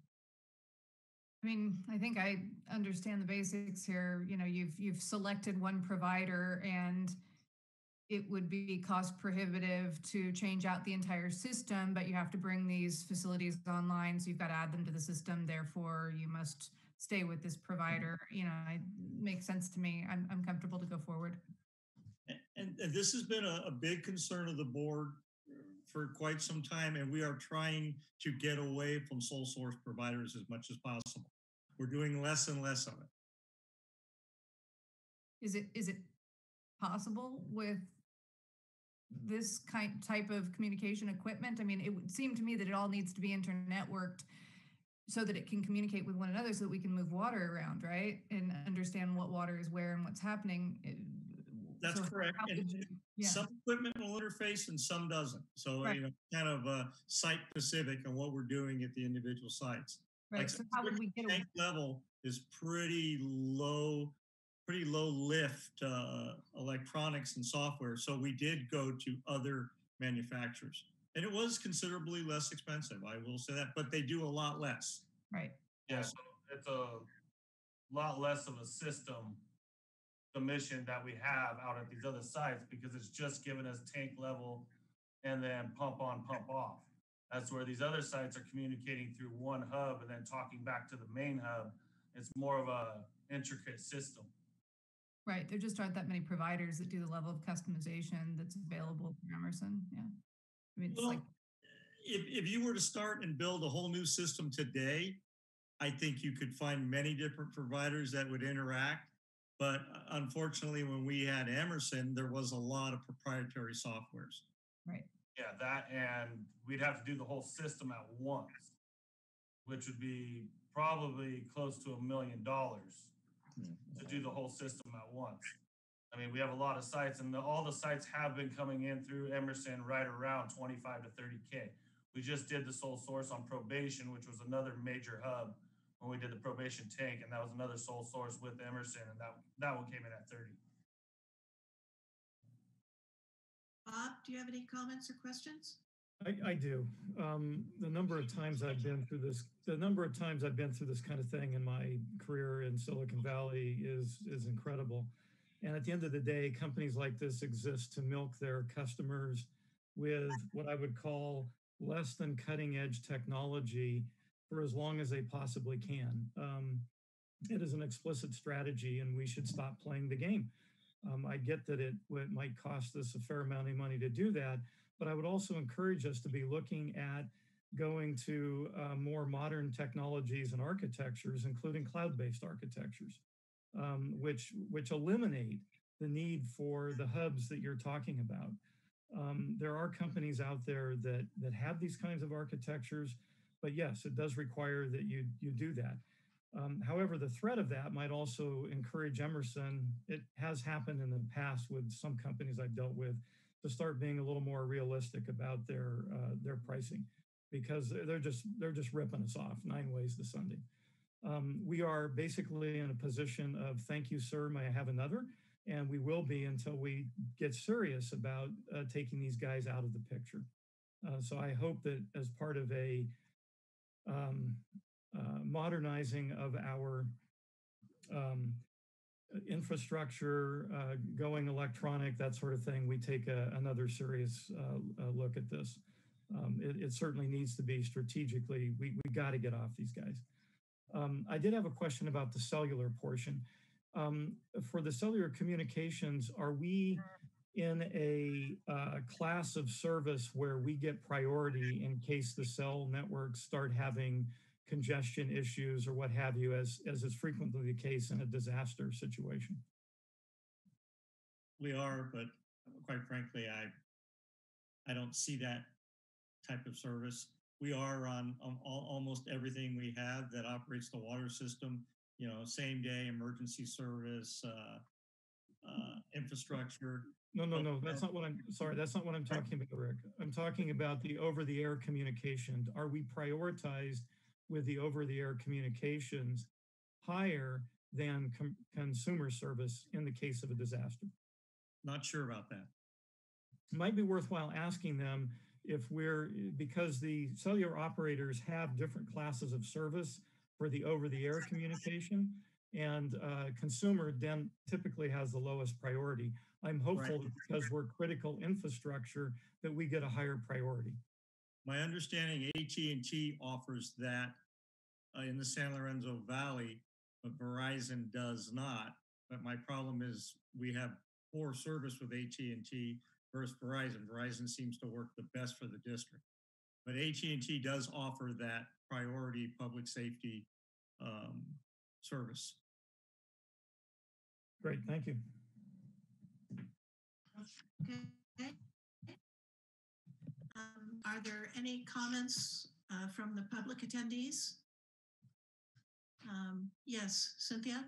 I mean, I think I understand the basics here. You know, you've you've selected one provider and it would be cost prohibitive to change out the entire system, but you have to bring these facilities online, so you've got to add them to the system. Therefore, you must stay with this provider. You know, it makes sense to me. I'm I'm comfortable to go forward. And, and this has been a, a big concern of the board for quite some time, and we are trying to get away from sole source providers as much as possible. We're doing less and less of it. Is it is it possible with this kind type of communication equipment? I mean, it would seem to me that it all needs to be internetworked so that it can communicate with one another, so that we can move water around, right? And understand what water is where and what's happening. It- That's so correct. how And would you- yeah. some equipment will interface and some doesn't. So, Right. you know, kind of uh, site specific on what we're doing at the individual sites. Right. Like So how would we get away? tank level is pretty low, pretty low lift uh, electronics and software. So we did go to other manufacturers, and it was considerably less expensive. I will say that, but they do a lot less. Right. Yeah, so it's a lot less of a system, the mission that we have out at these other sites, because it's just giving us tank level and then pump on, pump off. That's where these other sites are communicating through one hub and then talking back to the main hub. It's more of a intricate system. Right. There just aren't that many providers that do the level of customization that's available from Emerson. Yeah. I mean, it's Well, like, if, if you were to start and build a whole new system today, I think you could find many different providers that would interact. But unfortunately, when we had Emerson, there was a lot of proprietary softwares. right. Yeah, that, and we'd have to do the whole system at once, which would be probably close to a million dollars to do the whole system at once. I mean, we have a lot of sites, and the, all the sites have been coming in through Emerson right around twenty-five to thirty K. We just did the sole source on probation, which was another major hub when we did the probation tank, and that was another sole source with Emerson, and that that one came in at thirty. Bob, do you have any comments or questions? I, I do. Um, the number of times I've been through this, the number of times I've been through this kind of thing in my career in Silicon Valley is is incredible. And at the end of the day, companies like this exist to milk their customers with what I would call less than cutting edge technology for as long as they possibly can. Um, it is an explicit strategy, and we should stop playing the game. Um, I get that it, it might cost us a fair amount of money to do that, but I would also encourage us to be looking at going to uh, more modern technologies and architectures, including cloud-based architectures, um, which, which eliminate the need for the hubs that you're talking about. Um, there are companies out there that, that have these kinds of architectures, but yes, it does require that you, you do that. Um, however, the threat of that might also encourage Emerson. It has happened in the past with some companies I've dealt with to start being a little more realistic about their uh, their pricing, because they're just they're just ripping us off nine ways to Sunday. Um, we are basically in a position of thank you, sir, may I have another? And we will be until we get serious about uh, taking these guys out of the picture. Uh, so I hope that as part of a um, uh, modernizing of our um, infrastructure, uh, going electronic, that sort of thing, we take a, another serious uh, uh, look at this. Um, it, it certainly needs to be strategically, we, we got to get off these guys. Um, I did have a question about the cellular portion. Um, for the cellular communications, are we in a uh, class of service where we get priority in case the cell networks start having congestion issues or what have you, as, as is frequently the case in a disaster situation? We are, but quite frankly, I I don't see that type of service. We are on, on all, almost everything we have that operates the water system, you know, same day emergency service, uh, uh, infrastructure. No, no, no, that's not what I'm, sorry, that's not what I'm talking about, Rick. I'm talking about the over-the-air communication. Are we prioritized with the over-the-air communications higher than com consumer service in the case of a disaster? Not sure about that. It might be worthwhile asking them if we're, because the cellular operators have different classes of service for the over-the-air communication, and uh, consumer then typically has the lowest priority. I'm hopeful Right. that because we're critical infrastructure that we get a higher priority. My understanding, A T and T offers that uh, in the San Lorenzo Valley, but Verizon does not. But my problem is we have poor service with A T and T versus Verizon. Verizon seems to work the best for the district. But A T and T does offer that priority public safety um, service. Great, thank you. Okay. Um, are there any comments uh, from the public attendees? Um, yes, Cynthia?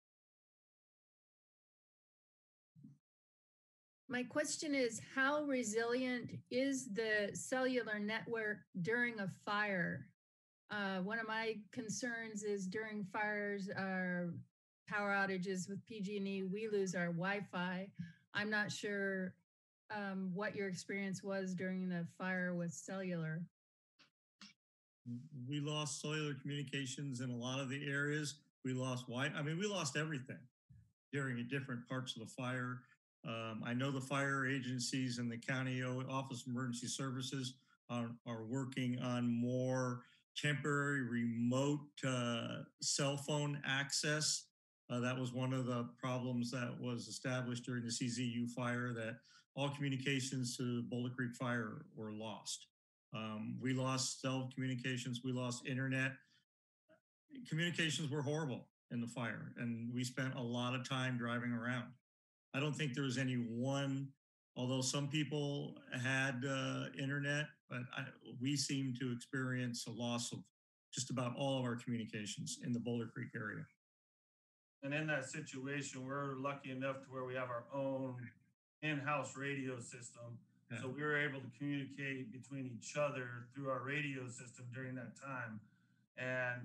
My question is, how resilient is the cellular network during a fire? Uh, one of my concerns is during fires, our power outages with P G and E, we lose our Wi-Fi. I'm not sure um, what your experience was during the fire with cellular. We lost cellular communications in a lot of the areas. We lost Wi. I mean, we lost everything during the different parts of the fire. Um, I know the fire agencies and the county Office of Emergency Services are, are working on more temporary remote uh, cell phone access. Uh, that was one of the problems that was established during the C Z U fire, that all communications to Boulder Creek Fire were lost. Um, we lost cell communications, we lost internet. Communications were horrible in the fire, and we spent a lot of time driving around. I don't think there was any one, although some people had uh, internet, but I, we seem to experience a loss of just about all of our communications in the Boulder Creek area. And in that situation, we're lucky enough to where we have our own in-house radio system. Yeah. So we were able to communicate between each other through our radio system during that time. And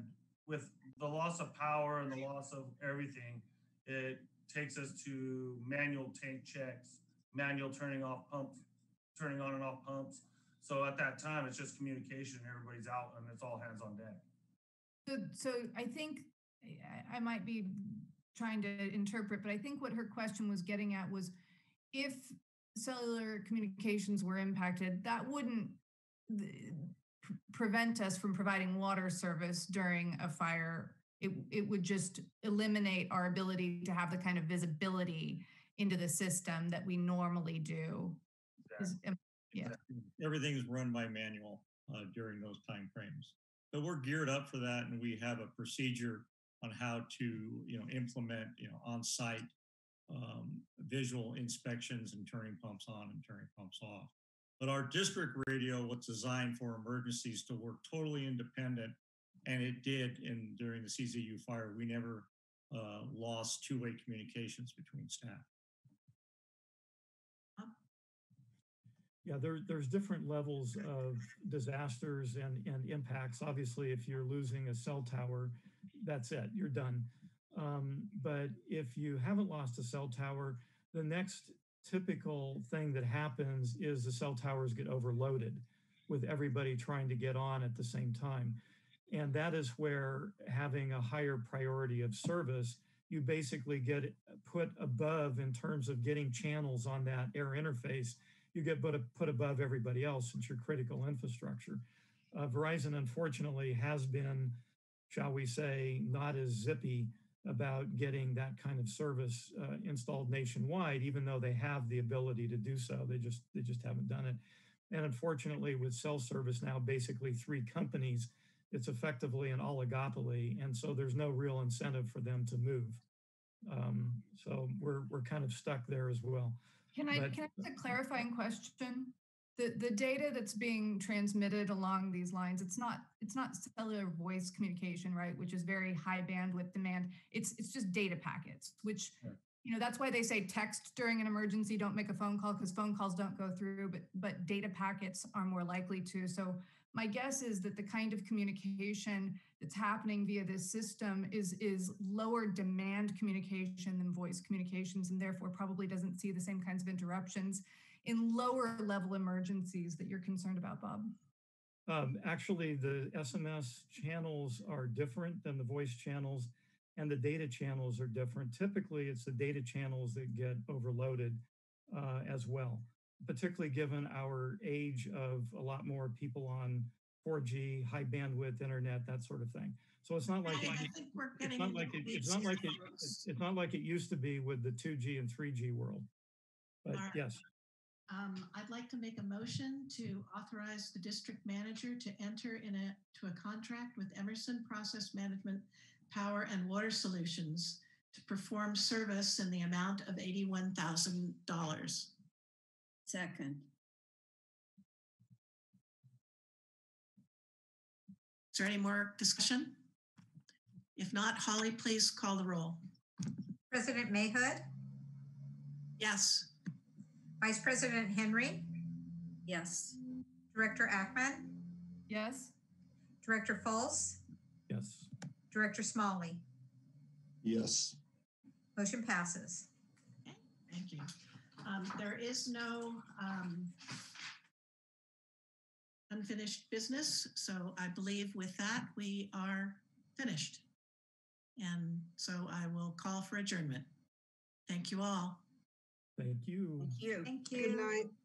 with the loss of power and the loss of everything, it takes us to manual tank checks, manual turning off pumps, turning on and off pumps. So at that time, it's just communication. Everybody's out and it's all hands on deck. So, so I think I, I might be trying to interpret, but I think what her question was getting at was if cellular communications were impacted, that wouldn't pr- prevent us from providing water service during a fire. It, it would just eliminate our ability to have the kind of visibility into the system that we normally do. Is, um, yeah. Everything's run by manual uh, during those time frames. But we're geared up for that, and we have a procedure on how to, you know, implement, you know, on-site um, visual inspections and turning pumps on and turning pumps off. But our district radio was designed for emergencies to work totally independent, and it did in during the C Z U fire. We never uh, lost two-way communications between staff. Yeah, there, there's different levels of disasters and, and impacts. Obviously, if you're losing a cell tower, that's it, you're done. Um, but if you haven't lost a cell tower, the next typical thing that happens is the cell towers get overloaded with everybody trying to get on at the same time. And that is where having a higher priority of service, you basically get put above in terms of getting channels on that air interface. You get put, put above everybody else since you're critical infrastructure. Uh, Verizon, unfortunately, has been, shall we say, not as zippy about getting that kind of service uh, installed nationwide, even though they have the ability to do so. They just, they just haven't done it. And unfortunately, with cell service now, basically three companies, it's effectively an oligopoly. And so there's no real incentive for them to move. Um, so we're, we're kind of stuck there as well. Can I, But, can I ask a clarifying question? The, the data that's being transmitted along these lines, it's not, it's not cellular voice communication, right? Which is very high bandwidth demand. It's, it's just data packets, which, Sure. you know, that's why they say text during an emergency, don't make a phone call because phone calls don't go through, but, but data packets are more likely to. So my guess is that the kind of communication that's happening via this system is, is lower demand communication than voice communications, and therefore probably doesn't see the same kinds of interruptions in lower level emergencies that you're concerned about, Bob. Um, actually, the S M S channels are different than the voice channels, and the data channels are different. Typically, it's the data channels that get overloaded uh, as well, particularly given our age of a lot more people on four G, high bandwidth internet, that sort of thing. So it's not like I, it, I think we're it's getting not into like it, the it's not like it, weeds it's, it's not like it used to be with the two G and three G world. But All right. yes. Um, I'd like to make a motion to authorize the district manager to enter in a to a contract with Emerson Process Management Power and Water Solutions to perform service in the amount of eighty-one thousand dollars. Second. Is there any more discussion? If not, Holly, please call the roll. President Mayhood, Yes. Vice President Henry, Yes. Director Ackman, Yes. Director Fultz, Yes. Director Smalley. Yes. Motion passes. Okay, thank you. Um, there is no um, unfinished business, so I believe with that we are finished. And so I will call for adjournment. Thank you all. Thank you. Thank you. Thank Good you. night.